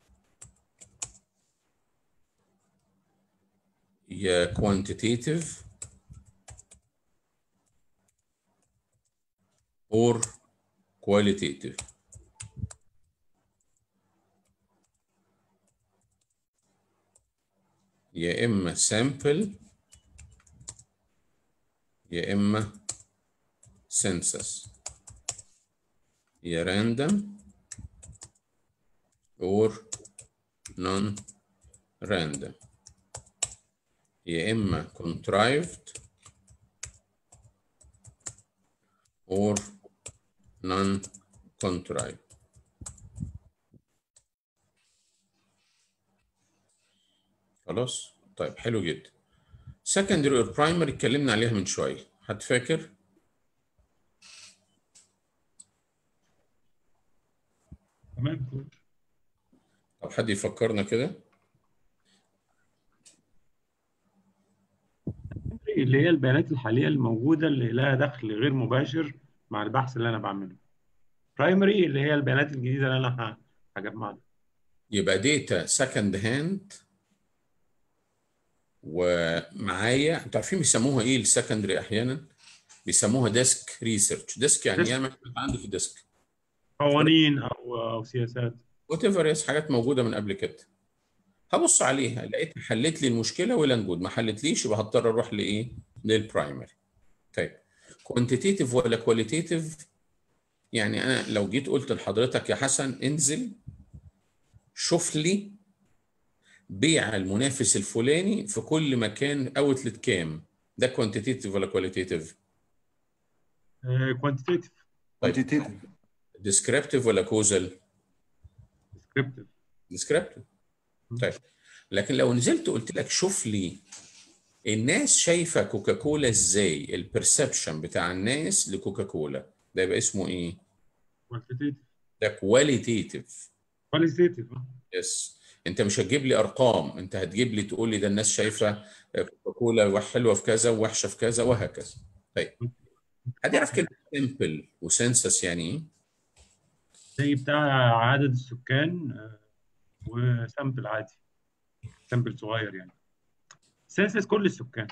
يا quantitative or qualitative. يا اما sample يا اما census، يا random or non random، يا اما contrived or non contrived. خلاص طيب حلو جدا. secondary or primary اتكلمنا عليها من شويه، حد فاكر؟ تمام. طب حد يفكرنا كده. اللي هي البيانات الحاليه الموجوده اللي لها دخل غير مباشر مع البحث اللي انا بعمله. برايمري اللي هي البيانات الجديده اللي انا هجمعها. يبقى داتا سكند هاند، ومعايا انتوا عارفين بيسموها ايه السكندري احيانا؟ بيسموها ديسك ريسيرش. ديسك يعني ديسك. يعمل عندي في ديسك قوانين او سياسات. وات ايفر، حاجات موجوده من قبل كده. هبص عليها لقيتها حلت لي المشكله ولا نجود، ما حلتليش يبقى هضطر اروح لايه؟ للبرايمري. طيب كوانتيتيف ولا كواليتيف؟ يعني انا لو جيت قلت لحضرتك يا حسن انزل شوف لي بيع المنافس الفلاني في كل مكان اوتلت كام، ده كوانتيتيف ولا كواليتيف؟ كوانتيتيف. طيب ديسكريبتيف ولا كوزل؟ ديسكريبتيف. ديسكريبتيف. طيب لكن لو نزلت قلت لك شوف لي الناس شايفه كوكاكولا ازاي، البرسبشن بتاع الناس لكوكاكولا، ده يبقى اسمه ايه؟ كوانتيتيف. ده كواليتيتيف. كواليتيف. يس. انت مش هتجيب لي ارقام، انت هتجيب لي تقول لي ده الناس شايفه كوكاكولا حلوه في كذا ووحشه في كذا وهكذا. طيب هتعرف كلمه سامبل وسنسس يعني ايه؟ زي بتاع عدد السكان وسامبل عادي، سامبل صغير يعني. سنسس كل السكان،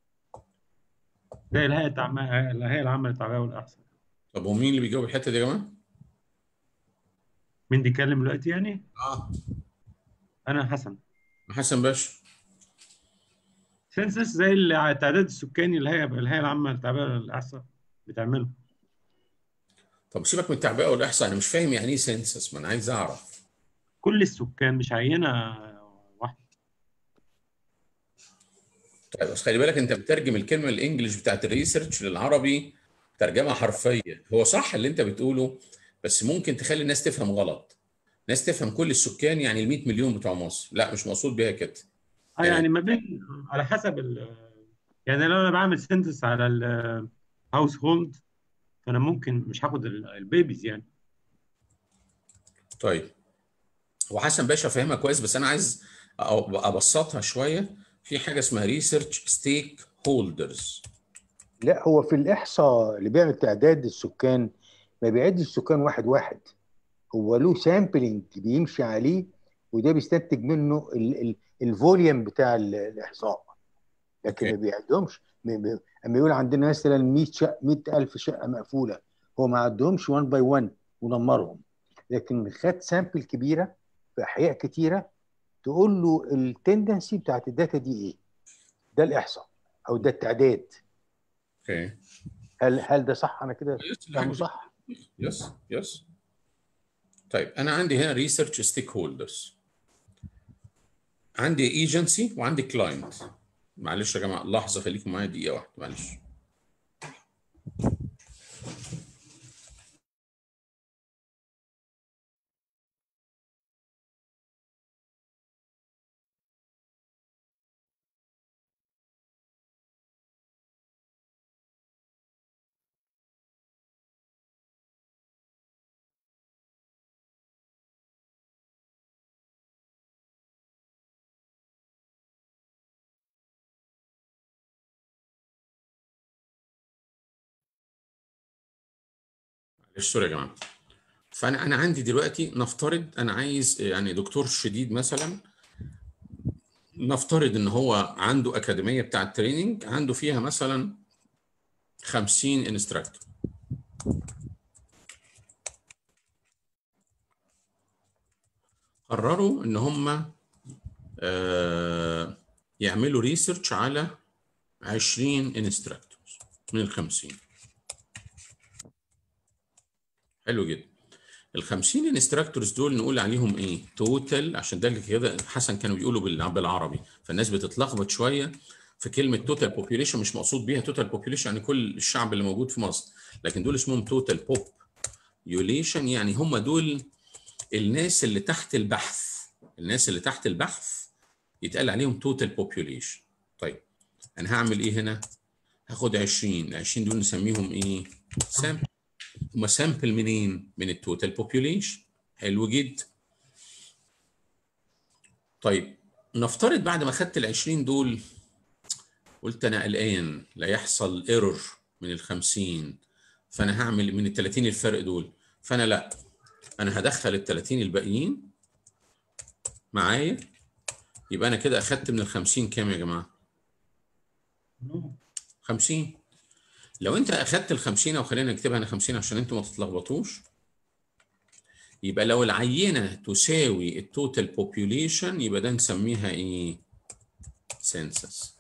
زي الهيئة العامة للتعبئة والإحصاء. طب ومين اللي بيجاوب الحته دي يا جماعه؟ مين بيتكلم دلوقتي يعني؟ أنا حسن. حسن باشا. سنسس زي التعداد السكاني الهيئة العامة للتعبئة والإحصاء بتعمله. طب سيبك من التعبئه والاحصاء، انا مش فاهم يعني ايه سنسس، ما انا عايز اعرف. كل السكان مش عينة واحدة. طيب بس خلي بالك انت بتترجم الكلمه الانجليش بتاعت الريسيرش للعربي ترجمه حرفيه، هو صح اللي انت بتقوله، بس ممكن تخلي الناس تفهم غلط. ناس تفهم كل السكان يعني ال 100 مليون بتوع مصر، لا مش مقصود بيها كده. يعني ما بين على حسب يعني لو أنا بعمل سنسس على الهاوس هولد، فأنا ممكن مش هاخد البيبيز يعني. طيب وحسن باشا فاهمها كويس، بس انا عايز ابسطها شويه. في حاجه اسمها ريسيرش ستيك هولدرز. لا، هو في الإحصاء اللي بيعمل تعداد السكان ما بيعد السكان واحد واحد، هو له سامبلنج بيمشي عليه، وده بيستنتج منه الفوليوم بتاع الإحصاء، لكن ما بيعدهمش. اما يقول عندنا مثلا 100 شقه، 100,000 شقه مقفوله، هو ما عدهمش 1 باي 1 ونمرهم، لكن خد سامبل كبيره في احياء كتيره تقول له التندنسي بتاعت الداتا دي ايه. ده الاحصاء او ده التعداد. اوكي. هل ده صح؟ انا كده فاهمه صح؟ يس يس. طيب انا عندي هنا ريسيرش ستيك هولدرز، عندي ايجنسي وعندي كلاينت. معلش يا جماعه لحظه خليكم معايا دقيقه واحده معلش. معلش سوري يا جماعه. فانا عندي دلوقتي نفترض انا عايز يعني دكتور شديد مثلا، نفترض ان هو عنده اكاديميه بتاعه تريننج عنده فيها مثلا 50 انستراكتور. قرروا ان هم يعملوا ريسيرش على 20 انستراكتور من ال 50. حلو جدا. ال 50 انستراكتورز دول نقول عليهم ايه؟ توتال، عشان ده اللي كده حسن كانوا بيقولوا بالعربي، فالناس بتتلخبط شويه في كلمه توتال بوبيوليشن. مش مقصود بيها توتال بوبيوليشن يعني كل الشعب اللي موجود في مصر، لكن دول اسمهم توتال بوبيوليشن، يعني هم دول الناس اللي تحت البحث. الناس اللي تحت البحث يتقال عليهم توتال بوبيوليشن. طيب انا هعمل ايه هنا؟ هاخد 20 دول نسميهم ايه؟ سامبل. هم سامبل منين؟ من التوتال بوبيوليشن. حلو جدا. طيب نفترض بعد ما خدت ال 20 دول قلت انا قلقان لا يحصل ايرور من ال 50، فانا هعمل من ال 30 الفرق دول، فانا لا، انا هدخل ال 30 الباقيين معايا، يبقى انا كده اخدت من ال 50 كام يا جماعه؟ 50. لو انت اخدت ال 50، او خلينا نكتبها انا 50 عشان انتوا ما تتلخبطوش، يبقى لو العينه تساوي التوتال بوبيوليشن يبقى ده نسميها ايه؟ سنسس.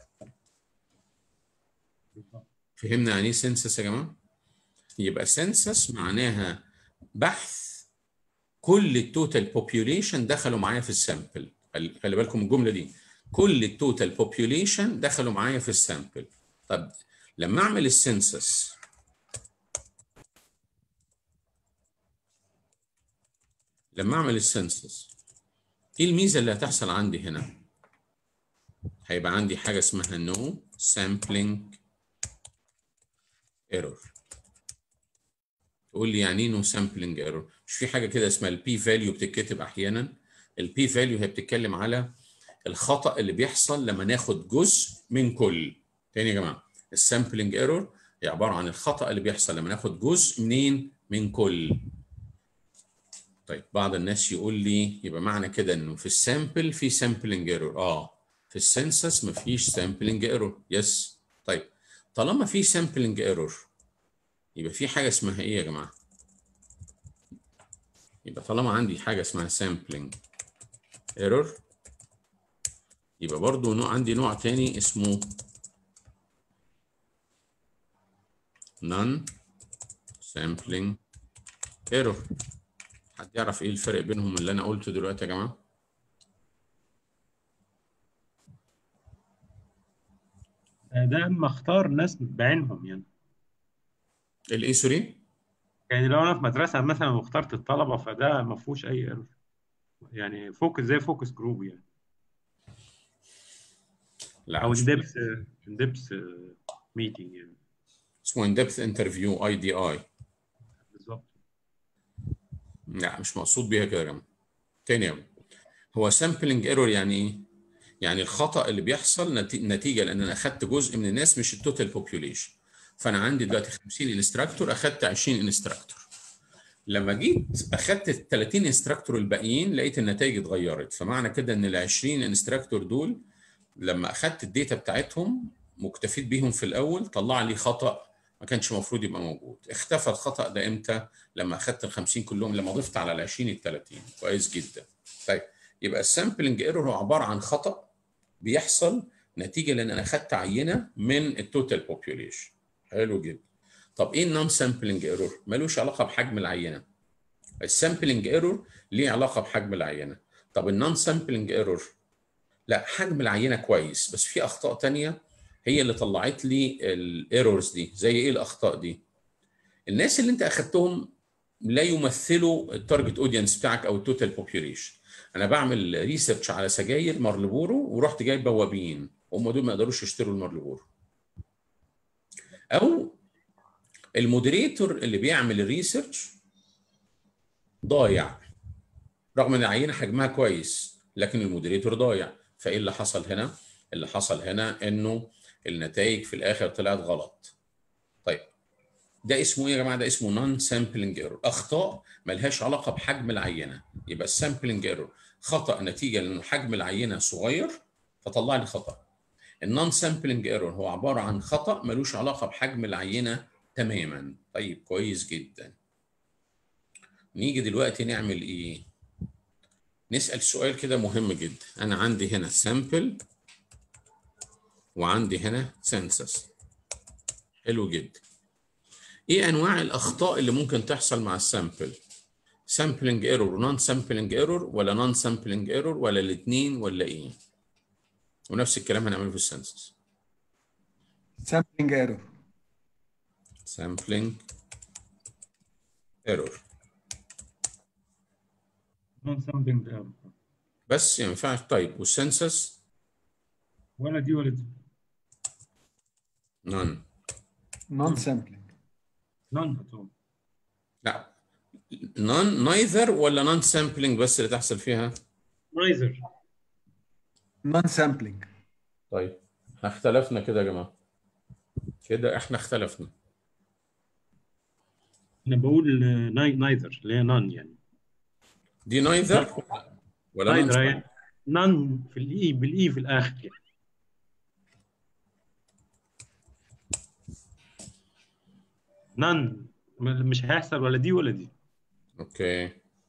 فهمنا يعني ايه سنسس يا جماعه؟ يبقى سنسس معناها بحث كل التوتال بوبيوليشن دخلوا معايا في السامبل. خلي بالكم الجمله دي، كل التوتال بوبيوليشن دخلوا معايا في السامبل. طب لما اعمل السنسس، ايه الميزه اللي هتحصل عندي هنا؟ هيبقى عندي حاجه اسمها نو سامبلينج ايرور. تقول لي يعني ايه نو سامبلينج ايرور؟ مش في حاجه كده اسمها البي فاليو بتتكتب احيانا؟ البي فاليو هي بتتكلم على الخطا اللي بيحصل لما ناخد جزء من كل. تاني يا جماعه، السامبلينج ايرور هي عباره عن الخطا اللي بيحصل لما ناخد جزء منين؟ من كل. طيب بعض الناس يقول لي يبقى معنى كده انه في السامبل في سامبلينج ايرور. في السنسس مفيش سامبلينج ايرور. يس. طيب طالما في سامبلينج ايرور يبقى في حاجه اسمها ايه يا جماعه؟ يبقى طالما عندي حاجه اسمها سامبلينج ايرور يبقى برضو عندي نوع تاني اسمه نون سامبلينج ايرور. حد يعرف ايه الفرق بينهم اللي انا قلته دلوقتي يا جماعه؟ ده اما اختار ناس بعينهم يعني. الايه سوري؟ يعني لو انا في مدرسه مثلا واخترت الطلبه فده ما فيهوش اي ايرور، يعني فوكس زي فوكس جروب يعني، لا او مش ان ديبس ميتنج يعني. اسمه ان ديبث انترفيو اي دي اي. بالظبط. لا مش مقصود بيها كده يا جماعه. تاني يا جماعه، هو سامبلينج ايرور يعني ايه؟ يعني الخطا اللي بيحصل نتيجه لان انا اخدت جزء من الناس مش التوتال بوبيوليشن. فانا عندي دلوقتي 50 انستراكتور، اخدت 20 انستراكتور. لما جيت اخدت ال 30 انستراكتور الباقيين لقيت النتائج اتغيرت. فمعنى كده ان ال 20 انستراكتور دول لما اخدت الداتا بتاعتهم مكتفيت بيهم في الاول طلع لي خطا ما كانش المفروض يبقى موجود. اختفى الخطا ده امتى؟ لما اخدت ال 50 كلهم، لما ضفت على ال 20 ال 30. كويس جدا. طيب يبقى السامبلنج ايرور هو عباره عن خطا بيحصل نتيجه لان انا اخدت عينه من التوتال بوبيوليشن. حلو جدا. طب ايه النون سامبلنج ايرور؟ ملوش علاقه بحجم العينه. السامبلنج ايرور ليه علاقه بحجم العينه. طب النون سامبلنج ايرور لا، حجم العينه كويس بس في اخطاء تانية هي اللي طلعت لي الايرورز دي. زي ايه الاخطاء دي؟ الناس اللي انت اخدتهم لا يمثلوا التارجت اودينس بتاعك او التوتال بوبيوليشن. انا بعمل ريسيرش على سجاير مارلبورو ورحت جايب بوابين، هم دول ما يقدروش يشتروا المارلبورو. او المودريتور اللي بيعمل الريسيرش ضايع رغم ان العينه حجمها كويس، لكن المودريتور ضايع. فايه اللي حصل هنا؟ اللي حصل هنا انه النتائج في الاخر طلعت غلط. طيب ده اسمه ايه يا جماعه؟ ده اسمه نون سامبلنج ايرور. اخطاء ملهاش علاقه بحجم العينه. يبقى السامبلنج ايرور خطا نتيجه لان حجم العينه صغير فطلع لي خطا. النون سامبلنج ايرور هو عباره عن خطا ملوش علاقه بحجم العينه تماما. طيب كويس جدا. نيجي دلوقتي نعمل ايه؟ نسال سؤال كده مهم جدا. انا عندي هنا سامبل وعندي هنا سنسس. حلو جدا. ايه انواع الاخطاء اللي ممكن تحصل مع السامبل؟ سامبلنج ايرور ونون سامبلنج ايرور، ولا نون سامبلنج ايرور، ولا الاثنين، ولا ايه؟ ونفس الكلام هنعمله في السنسس. سامبلينج ايرور. سامبلنج ايرور نون سامبلينج ايرور بس ما ينفعش. طيب والسنسس؟ ولا دي ولا دي. نون. نون سامبلينج. نون اتول. لا نون نايذر ولا نون سامبلنج بس اللي تحصل فيها؟ نايذر. نون سامبلينج. طيب احنا اختلفنا كده يا جماعه. كده احنا اختلفنا. انا بقول نايذر اللي هي نان يعني. دي نايذر ولا نون؟ نايذر يعني نان في الاي، بالاي في الاخر يعني. نان مش هيحصل ولا دي ولا دي. اوكي،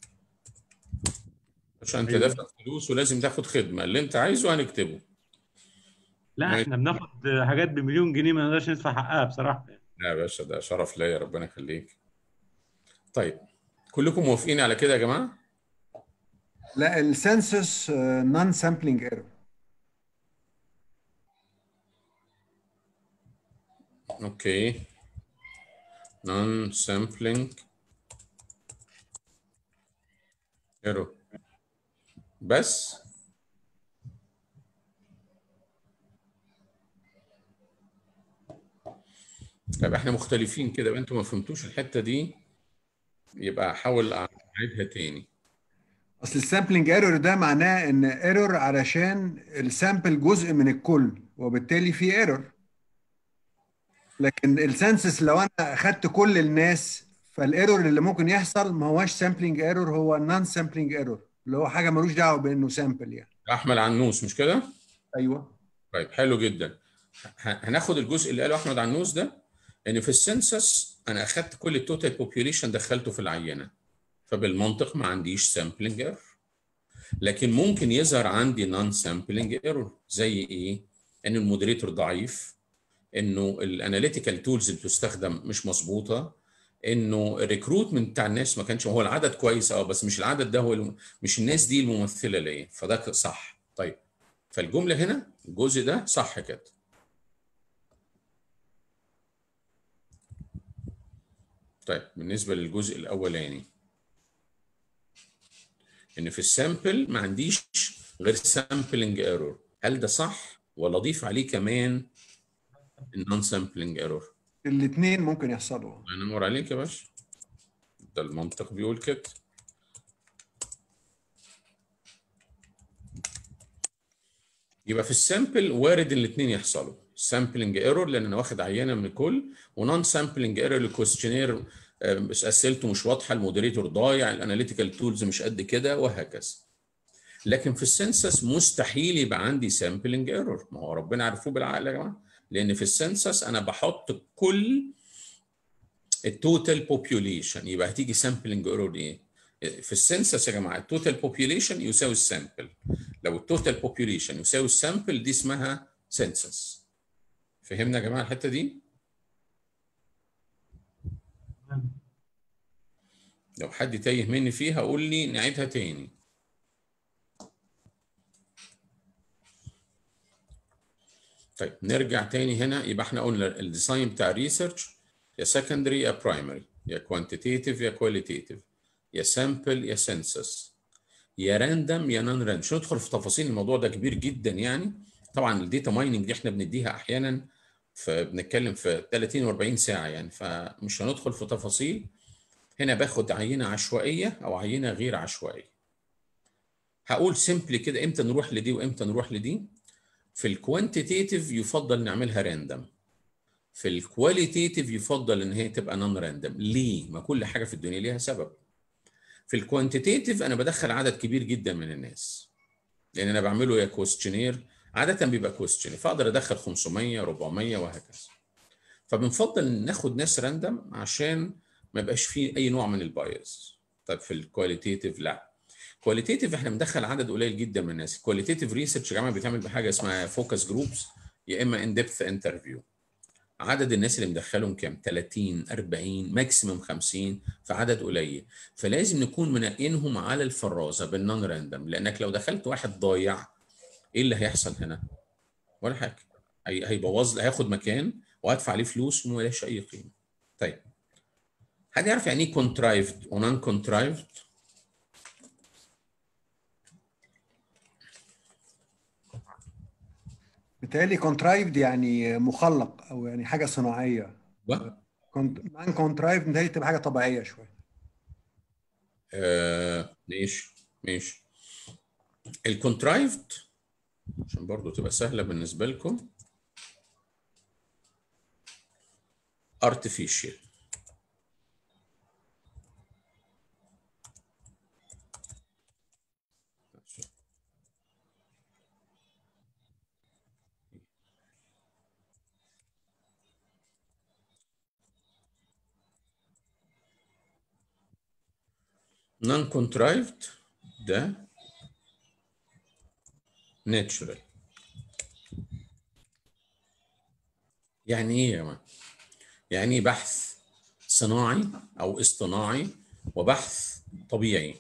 عشان انت ايوه. دافع فلوس ولازم تاخد خدمه، اللي انت عايزه هنكتبه. لا ماشي. احنا بناخد حاجات بمليون جنيه ما نقدرش ندفع حقها بصراحه يعني. لا يا باشا، ده شرف ليا، ربنا يخليك. طيب، كلكم موافقين على كده يا جماعه؟ لا، السنسس نون سامبلينج ايرور. اوكي، نون سامبلينج ايرور بس. طب احنا مختلفين كده، يبقى انتوا ما فهمتوش الحته دي، يبقى احاول اعيدها تاني. اصل السامبلينج ايرور ده معناه ان ايرور علشان السامبل جزء من الكل وبالتالي في ايرور. لكن السنسس لو انا اخدت كل الناس فالايرور اللي ممكن يحصل ما هوش سامبلينج ايرور، هو نون سامبلينج ايرور اللي هو حاجه ملوش دعوه بانه سامبل يعني. احمد عنوس مش كده؟ ايوه. طيب حلو جدا. هناخد الجزء اللي قاله احمد عنوس ده، ان في السنسس انا اخدت كل التوتال بوبيوليشن دخلته في العينه، فبالمنطق ما عنديش سامبلنج ايرور. لكن ممكن يظهر عندي نون سامبلنج ايرور. زي ايه؟ ان المودريتور ضعيف، انه الاناليتيكال تولز اللي بتستخدم مش مظبوطه، انه الريكروتمنت بتاع الناس ما كانش، هو العدد كويس بس مش العدد ده هو مش الناس دي الممثله ليه، فده صح. طيب، فالجمله هنا الجزء ده صح كده. طيب بالنسبه للجزء الاولاني، ان في السامبل ما عنديش غير سامبلنج ايرور، هل ده صح ولا اضيف عليه كمان النون سامبلنج ايرور؟ الاثنين ممكن يحصلوا. الله ينور عليك يا باشا، ده المنطق بيقول كده. يبقى في السامبل وارد الاثنين يحصلوا، سامبلنج ايرور لان انا واخد عينه من الكل، ونون سامبلنج ايرور الكويستشنير اسئلته مش واضحه، المودريتور ضايع، الاناليتيكال تولز مش قد كده، وهكذا. لكن في السنسس مستحيل يبقى عندي سامبلنج ايرور، ما هو ربنا عرفوه بالعقل يا جماعه، لان في السنسس انا بحط كل التوتال بوبيوليشن، يبقى هتيجي سامبلنج ايرور ايه؟ في السنسس يا جماعه التوتال بوبيوليشن يساوي السامبل، لو التوتال بوبيوليشن يساوي السامبل دي اسمها سنسس. فهمنا يا جماعه الحته دي؟ لو حد تايه مني فيها قول لي نعيدها تاني. طيب نرجع تاني هنا، يبقى احنا قلنا الديزاين بتاع الريسيرش يا سكندري يا برايمري، يا كوانتيتيف يا كواليتيف، يا سامبل يا سنسس، يا راندم يا نون راندم. مش هندخل في تفاصيل، الموضوع ده كبير جدا يعني. طبعا الداتا مايننج دي احنا بنديها احيانا فبنتكلم في 30 و40 ساعه يعني، فمش هندخل في تفاصيل. هنا باخد عينه عشوائيه او عينه غير عشوائيه. هقول سيمبلي كده امتى نروح لدي وامتى نروح لدي. في الكوانتيتيف يفضل نعملها راندم، في الكواليتيف يفضل ان هي تبقى نون راندم. ليه؟ ما كل حاجه في الدنيا ليها سبب. في الكوانتيتيف انا بدخل عدد كبير جدا من الناس، لان انا بعمله يا كويستشنير، عاده بيبقى كويستشنير، فاقدر ادخل 500 400 وهكذا. فبنفضل ناخد ناس راندم عشان ما يبقاش فيه اي نوع من البايز. طيب في الكواليتيف لا، كواليتيف احنا بندخل عدد قليل جدا من الناس. الكواليتيف ريسيرش يا جماعه بيتعمل بحاجه اسمها فوكس جروبس، يا اما ان ديبث انترفيو. عدد الناس اللي مدخلهم كام؟ 30 40 ماكسيمم 50، في عدد قليل، فلازم نكون منقينهم على الفرازه بالنون راندم، لانك لو دخلت واحد ضايع ايه اللي هيحصل هنا؟ ولا حاجه، هيبوظ، هياخد مكان وهدفع عليه فلوس وما لهاش اي قيمه. طيب حد يعرف يعني ايه كونترايفد ونون كونترايفد؟ بالتالي كونترايفد يعني مخلق او يعني حاجه صناعيه. نون كونترايفد متهيألي تبقى حاجه طبيعيه شويه. ماشي ماشي. الكونترايفد عشان برضو تبقى سهله بالنسبه لكم، artificial. نون كونترايفد ده ناتشورال. يعني ايه يا جماعه؟ يعني بحث صناعي او اصطناعي وبحث طبيعي.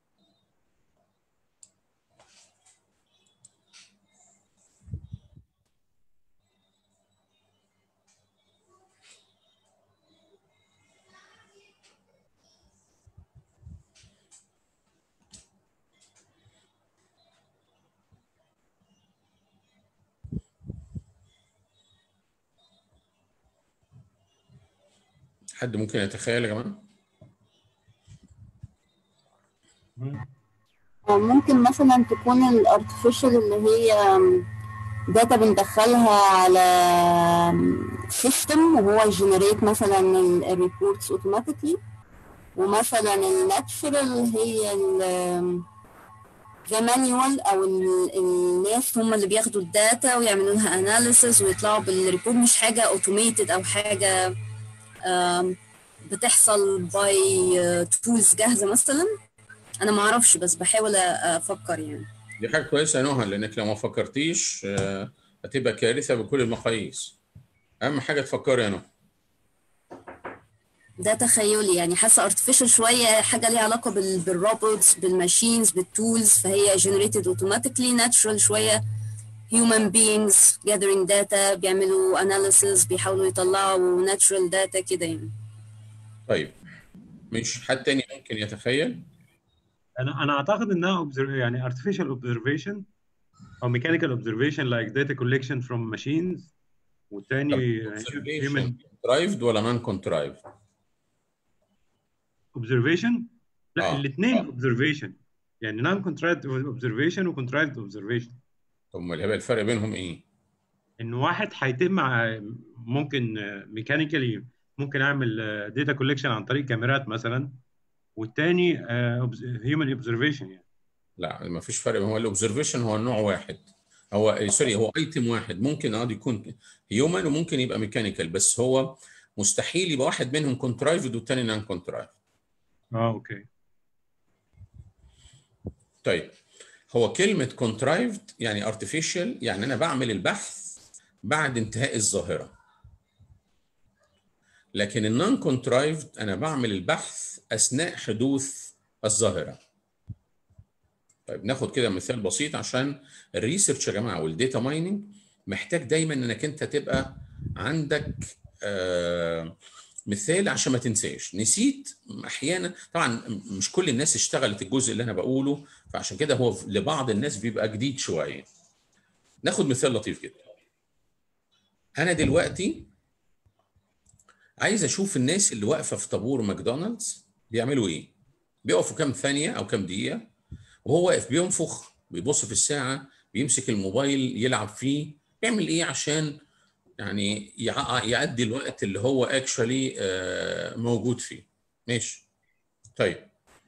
حد ممكن يتخيل يا جماعه؟ ممكن مثلا تكون الارتفيشال اللي هي داتا بندخلها على سيستم وهو جنريت مثلا الريبورتس اوتوماتيكلي، ومثلا الناتشرال هي زي مانيوال او الناس هم اللي بياخدوا الداتا ويعملوا لها اناليسز ويطلعوا بالريبورت، مش حاجه اوتوميتد او حاجه بتحصل باي تولز جاهزه مثلا. انا ما اعرفش بس بحاول افكر يعني. دي حاجه كويسه يا نهى، لانك لو ما فكرتيش هتبقى كارثه بكل المقاييس. اهم حاجه تفكري يا نهى. ده تخيلي يعني، حاسه artificial شويه، حاجه ليها علاقه بالروبوتس بالماشينز بالتولز، فهي generated automatically. natural شويه human beings gathering data بيعملوا analysis بيحاولوا يطلعوا natural data كده يعني. طيب مش حد تاني ممكن يتخيل؟ انا اعتقد انها يعني artificial observation او mechanical observation like data collection from machines، والتاني observation human contrived ولا non contrived؟ observation. لا الاثنين observation، يعني non contrived observation و contrived observation. طب امال هيبقى الفرق بينهم ايه؟ ان واحد هيتم ممكن ميكانيكالي، ممكن اعمل داتا كولكشن عن طريق كاميرات مثلا، والتاني هيومن اوبزرفيشن يعني. لا ما فيش فرق، هو الاوبزرفيشن هو نوع واحد، هو سوري هو ايتم واحد، ممكن يكون هيومن وممكن يبقى ميكانيكال، بس هو مستحيل يبقى واحد منهم كونترايفد والتاني نان كونترايفد. اوكي. طيب هو كلمة contrived يعني artificial، يعني أنا بعمل البحث بعد انتهاء الظاهرة. لكن النون contrived أنا بعمل البحث أثناء حدوث الظاهرة. طيب ناخد كده مثال بسيط عشان الريسيرش يا جماعة والديتا مايننج محتاج دايما إنك أنت تبقى عندك مثال عشان ما تنساش. نسيت احيانا، طبعا مش كل الناس اشتغلت الجزء اللي انا بقوله، فعشان كده هو لبعض الناس بيبقى جديد شويه. ناخد مثال لطيف جدا. انا دلوقتي عايز اشوف الناس اللي واقفه في طابور ماكدونالدز بيعملوا ايه. بيقفوا كام ثانيه او كام دقيقه، وهو واقف بينفخ، بيبص في الساعه، بيمسك الموبايل يلعب فيه، بيعمل ايه عشان يعني يعدي الوقت اللي هو اكشولي موجود فيه. ماشي. طيب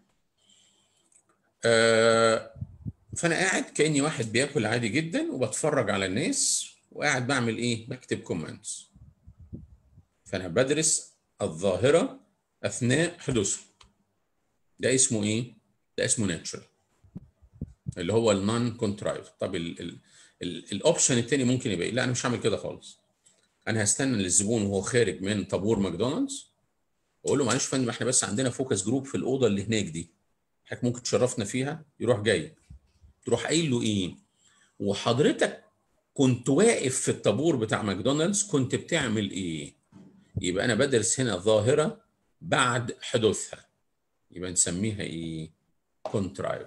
فانا قاعد كاني واحد بياكل عادي جدا وبتفرج على الناس، وقاعد بعمل ايه؟ بكتب كومنتس. فانا بدرس الظاهره اثناء حدوثها. ده اسمه ايه؟ ده اسمه ناتشرال، اللي هو النون كونترايف. طب الاوبشن الثاني ممكن يبقى إيه؟ لا انا مش هعمل كده خالص. انا هستنى للزبون وهو خارج من طابور ماكدونالدز، واقول له معلش يا فندم احنا بس عندنا فوكس جروب في الاوضه اللي هناك دي، حضرتك ممكن تشرفنا فيها؟ يروح جاي، تروح قايل له ايه؟ وحضرتك كنت واقف في الطابور بتاع ماكدونالدز كنت بتعمل ايه؟ يبقى انا بدرس هنا ظاهره بعد حدوثها، يبقى نسميها ايه؟ كونترايفد.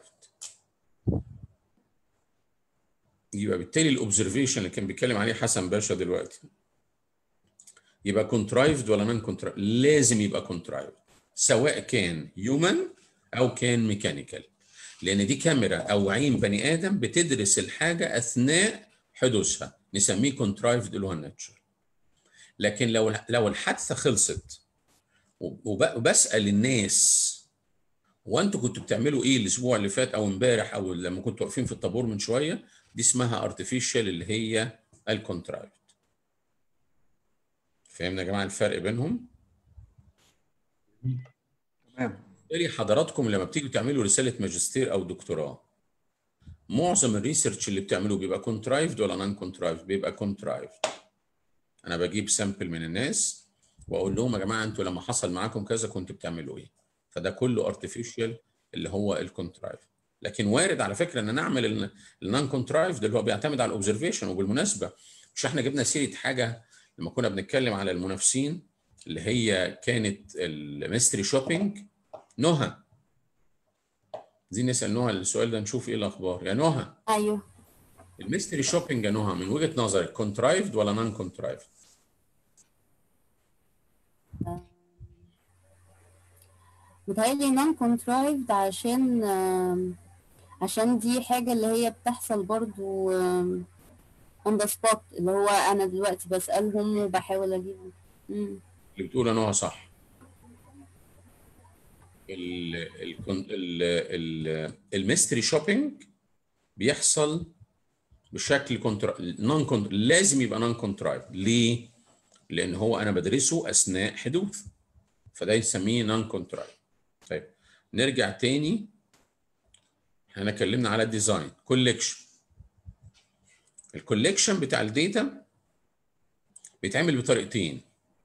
يبقى بالتالي الاوبزرفيشن اللي كان بيتكلم عليه حسن باشا دلوقتي يبقى كونترايفد ولا نون كونترايفد؟ لازم يبقى كونترايفد، سواء كان هيومن او كان ميكانيكال، لان دي كاميرا او عين بني ادم بتدرس الحاجه اثناء حدوثها، نسميه كونترايفد اللي هو الناتشر. لكن لو الحادثه خلصت وبسال الناس وانتوا كنتوا بتعملوا ايه الاسبوع اللي فات او امبارح او لما كنتوا واقفين في الطابور من شويه، دي اسمها ارتفيشال اللي هي الكونترايفد. فهمنا يا جماعه الفرق بينهم؟ تمام. بالتالي حضراتكم لما بتيجوا تعملوا رساله ماجستير او دكتوراه، معظم الريسيرش اللي بتعملوه بيبقى كونترايفد ولا نون كونترايفد؟ بيبقى كونترايفد. انا بجيب سامبل من الناس واقول لهم يا جماعه انتوا لما حصل معاكم كذا كنتوا بتعملوا ايه؟ فده كله ارتفيشال اللي هو الكونترايف. لكن وارد على فكره ان انا اعمل النون كونترايف اللي هو بيعتمد على الاوبزرفيشن. وبالمناسبه مش احنا جبنا سيره حاجه لما كنا بنتكلم على المنافسين اللي هي كانت الميستري شوبينج؟ نهى، عايزين نسال نهى السؤال ده نشوف ايه الاخبار يا نهى. ايوه. الميستري شوبينج يا نهى من وجهه نظرك كونترايفد ولا نون كونترايفد؟ متهيألي نون كونترايفد عشان دي حاجة اللي هي بتحصل برضو on the spot، اللي هو أنا دلوقتي بسألهم وبحاول أجيب. اللي بتقول نهى صح. الميستري شوبينج بيحصل بشكل لازم يبقى نون كونترايف. ليه؟ لان هو انا بدرسه اثناء حدوث، فده يسميه نون كونترايف. طيب نرجع تاني، احنا اتكلمنا على الديزاين كوليكشن. الكوليكشن بتاع الداتا بيتعمل بطريقتين،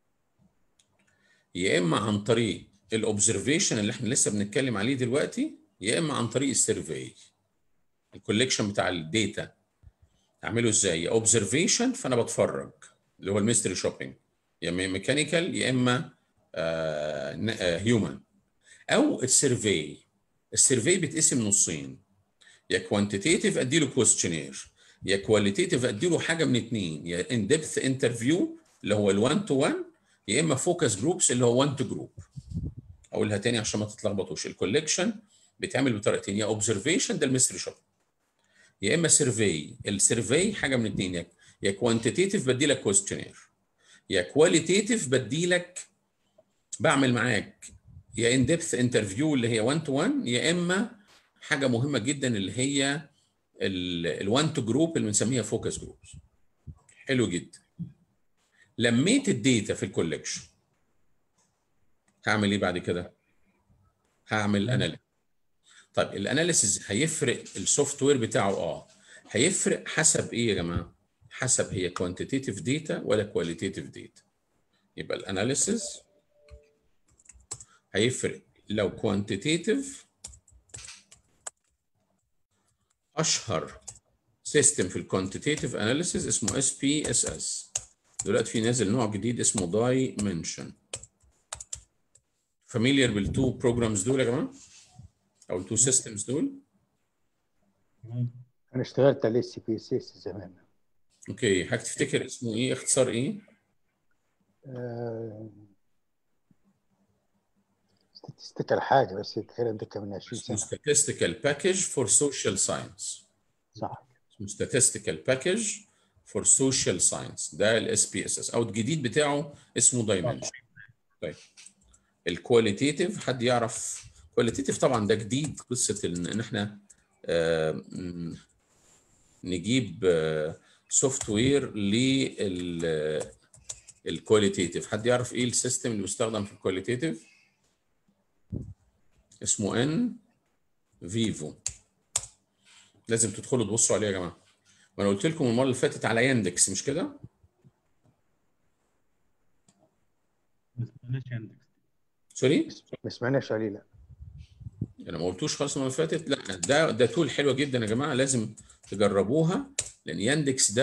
يا اما عن طريق الاوبزرفيشن اللي احنا لسه بنتكلم عليه دلوقتي، يا اما عن طريق السيرفي. الكوليكشن بتاع الداتا اعمله ازاي؟ اوبزرفيشن، فانا بتفرج اللي هو الميستري شوبينج، يا اما ميكانيكال يا اما هيومن. او السيرفي. السيرفي بيتقسم نصين، يا كوانتيتيف ادي له كويستشنير، يا كواليتيف ادي له حاجه من اتنين، يا ان ديبث انترفيو اللي هو ال1 تو 1، يا اما فوكس جروبس اللي هو 1 تو جروب. اقولها تاني عشان ما تتلخبطوش. الكوليكشن بيتعمل بطريقتين، يا اوبزرفيشن ده الميستري شوبينج، يا اما سيرفي. السيرفي حاجه من اتنين، يا كوانتيتيف بدي لك كويستشنير، يا كواليتيف بدي لك بعمل معاك يا ان ديبث انترفيو اللي هي 1 تو 1، يا اما حاجه مهمه جدا اللي هي ال1 تو جروب اللي بنسميها فوكس جروبس. حلو جدا. لميت الداتا في الكولكشن، هعمل ايه بعد كده؟ هعمل اناليسيس. طيب الاناليسيس هيفرق السوفت وير بتاعه؟ هيفرق حسب ايه يا جماعه؟ حسب هي كوانتيتيف داتا ولا كواليتيف داتا. يبقى الاناليسيس هيفرق. لو كوانتيتيف، اشهر سيستم في الكوانتيتيف اناليسيس اسمه SPSS. دلوقتي في نازل نوع جديد اسمه دايمنشن. فاميليار بالتو بروجرامز دول يا جماعه او التو سيستمز دول؟ انا اشتغلت على SPSS زمان. اوكي، حضرتك تفتكر اسمه ايه؟ اختصار ايه؟ statistical حاجه، بس الكلام ده كان من 20 سنه. Statistical Package for Social Science. صح. Statistical Package for Social Science، ده الاس بي اس اس، او الجديد بتاعه اسمه دايمنشن. طيب الكواليتيتيف، حد يعرف؟ كواليتيتيف طبعا ده جديد، قصه ان احنا نجيب سوفت وير للكواليتيتيف. حد يعرف ايه السيستم اللي بيستخدم في الكواليتيتيف؟ اسمه ان فيفو. لازم تدخلوا تبصوا عليه يا جماعه. وانا قلت لكم المره اللي فاتت على ياندكس، مش كده؟ سوري؟ ما سمعناش عليه. لا انا ما قلتوش خالص المره اللي فاتت. لا ده تول حلوه جدا يا جماعه، لازم تجربوها. لان ياندكس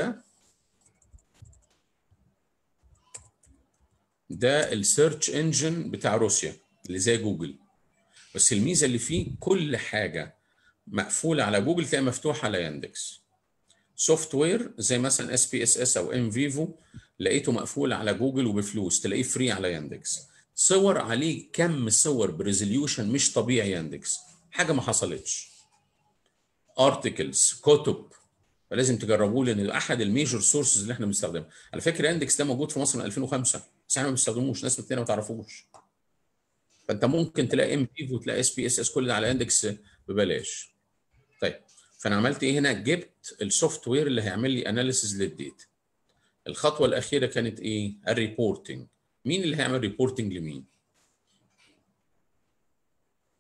ده السيرش انجن بتاع روسيا اللي زي جوجل، بس الميزه اللي فيه كل حاجه مقفوله على جوجل تلاقي مفتوحه على ياندكس. سوفت وير زي مثلا SPSS او ام فيفو لقيته مقفول على جوجل وبفلوس، تلاقيه فري على ياندكس. صور عليه كم صور بريزوليوشن مش طبيعي، ياندكس حاجه ما حصلتش. ارتكلز، كتب، فلازم تجربوه لان احد الميجور سورسز اللي احنا بنستخدمها. على فكره ياندكس ده موجود في مصر من 2005، بس احنا ما بنستخدموش، ناس كتير ما تعرفوش. فانت ممكن تلاقي ام فيفو وتلاقي SPSS كل ده على ياندكس ببلاش. طيب فانا عملت ايه هنا؟ جبت السوفت وير اللي هيعمل لي اناليسيز للديتا. الخطوه الاخيره كانت ايه؟ الريبورتنج. مين اللي هيعمل ريبورتنج لمين؟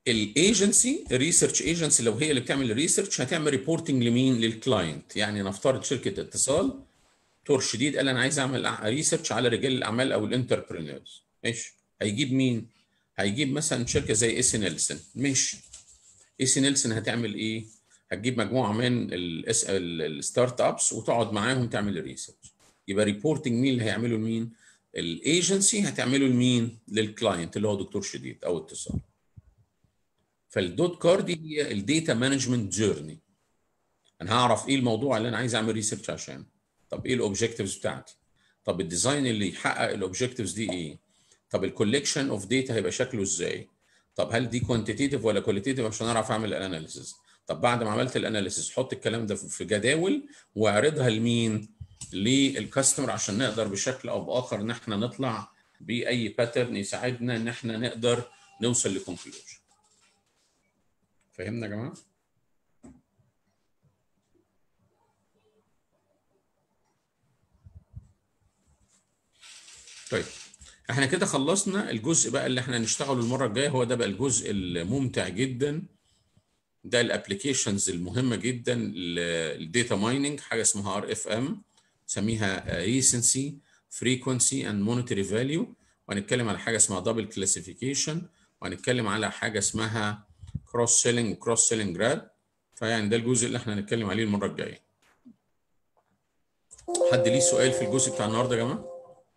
الايجنسي الريسيرش ايجنسي لو هي اللي بتعمل الريسيرش هتعمل ريبورتنج لمين؟ للكلاينت. يعني نفترض شركه اتصال دكتور شديد قال انا عايز اعمل ريسيرش على رجال الاعمال او الانتربرينورز، ماشي. هيجيب مين؟ هيجيب مثلا شركه زي اي سي نيلسون، ماشي. اي سي نيلسون هتعمل ايه؟ هتجيب مجموعه من الستارت ابس وتقعد معاهم تعمل الريسيرش. يبقى ريبورتنج مين اللي هيعمله لمين؟ الايجنسي هتعمله لمين؟ للكلاينت اللي هو دكتور شديد او اتصال. فالدوت كار دي هي الداتا مانجمنت جيرني. انا هعرف ايه الموضوع اللي انا عايز اعمل ريسيرش عشانه. طب ايه الاوبجكتيفز بتاعتي؟ طب الديزاين اللي يحقق الاوبجكتيفز دي ايه؟ طب الكوليكشن اوف داتا هيبقى شكله ازاي؟ طب هل دي كوانتيتيف ولا كواليتيف عشان اعرف اعمل الاناليسيز؟ طب بعد ما عملت الاناليسيز حط الكلام ده في جداول واعرضها لمين؟ للكاستمر عشان نقدر بشكل او باخر ان احنا نطلع باي باترن يساعدنا ان احنا نقدر نوصل لكونكلوجن. فهمنا يا جماعه؟ طيب احنا كده خلصنا الجزء بقى اللي احنا هنشتغله المره الجايه، هو ده بقى الجزء الممتع جدا. ده الابلكيشنز المهمه جدا للداتا مايننج، حاجه اسمها ار اف ام، نسميها ريسنسي فريكونسي اند مونيتري فاليو، وهنتكلم على حاجه اسمها دبل كلاسيفيكيشن، وهنتكلم على حاجه اسمها كروس سيلينج وكروس سيلينج جراد. فيعني ده الجزء اللي احنا هنتكلم عليه المره الجايه. حد ليه سؤال في الجزء بتاع النهارده يا جماعه؟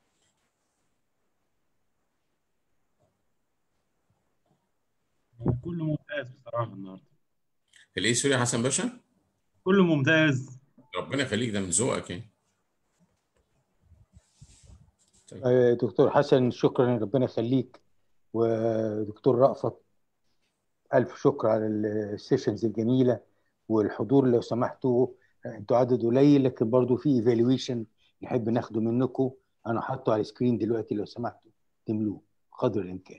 كله ممتاز بصراحه النهارده. الايه سوري يا حسن باشا؟ كله ممتاز. ربنا يخليك، ده من ذوقك يعني. دكتور حسن شكرا، ربنا يخليك. ودكتور رأفت ألف شكر على السيشنز الجميلة والحضور. لو سمحتوا انتوا عدد قليل لكن برضو في ايفالويشن نحب ناخده منكم. انا حاطه على السكرين دلوقتي، لو سمحتوا تملوه قدر الامكان.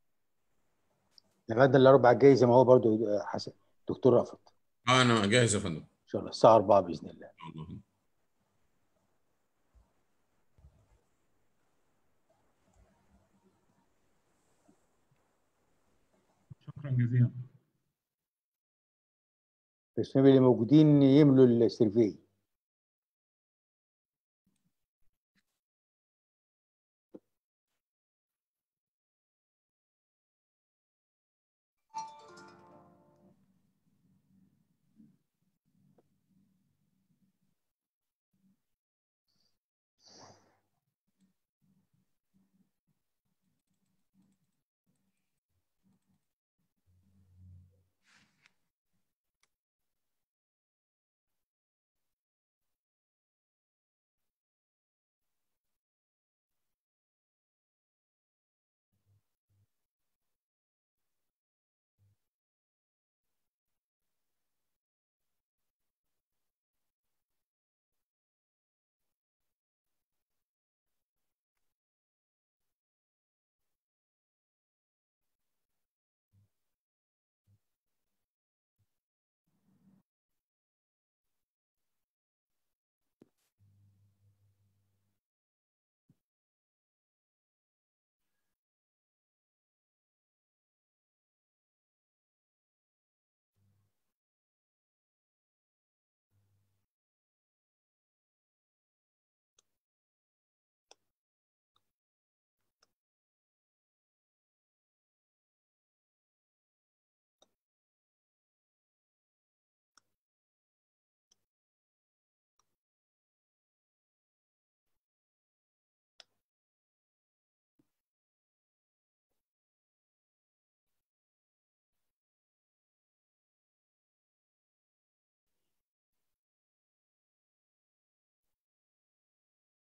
الغدا الاربع جاي زي ما هو برضو حسن دكتور رأفت. انا جاهز يا فندم. ان شاء الله الساعة 4 بإذن الله. شكرا جزيلا. الشباب اللي موجودين يملوا السيرفي.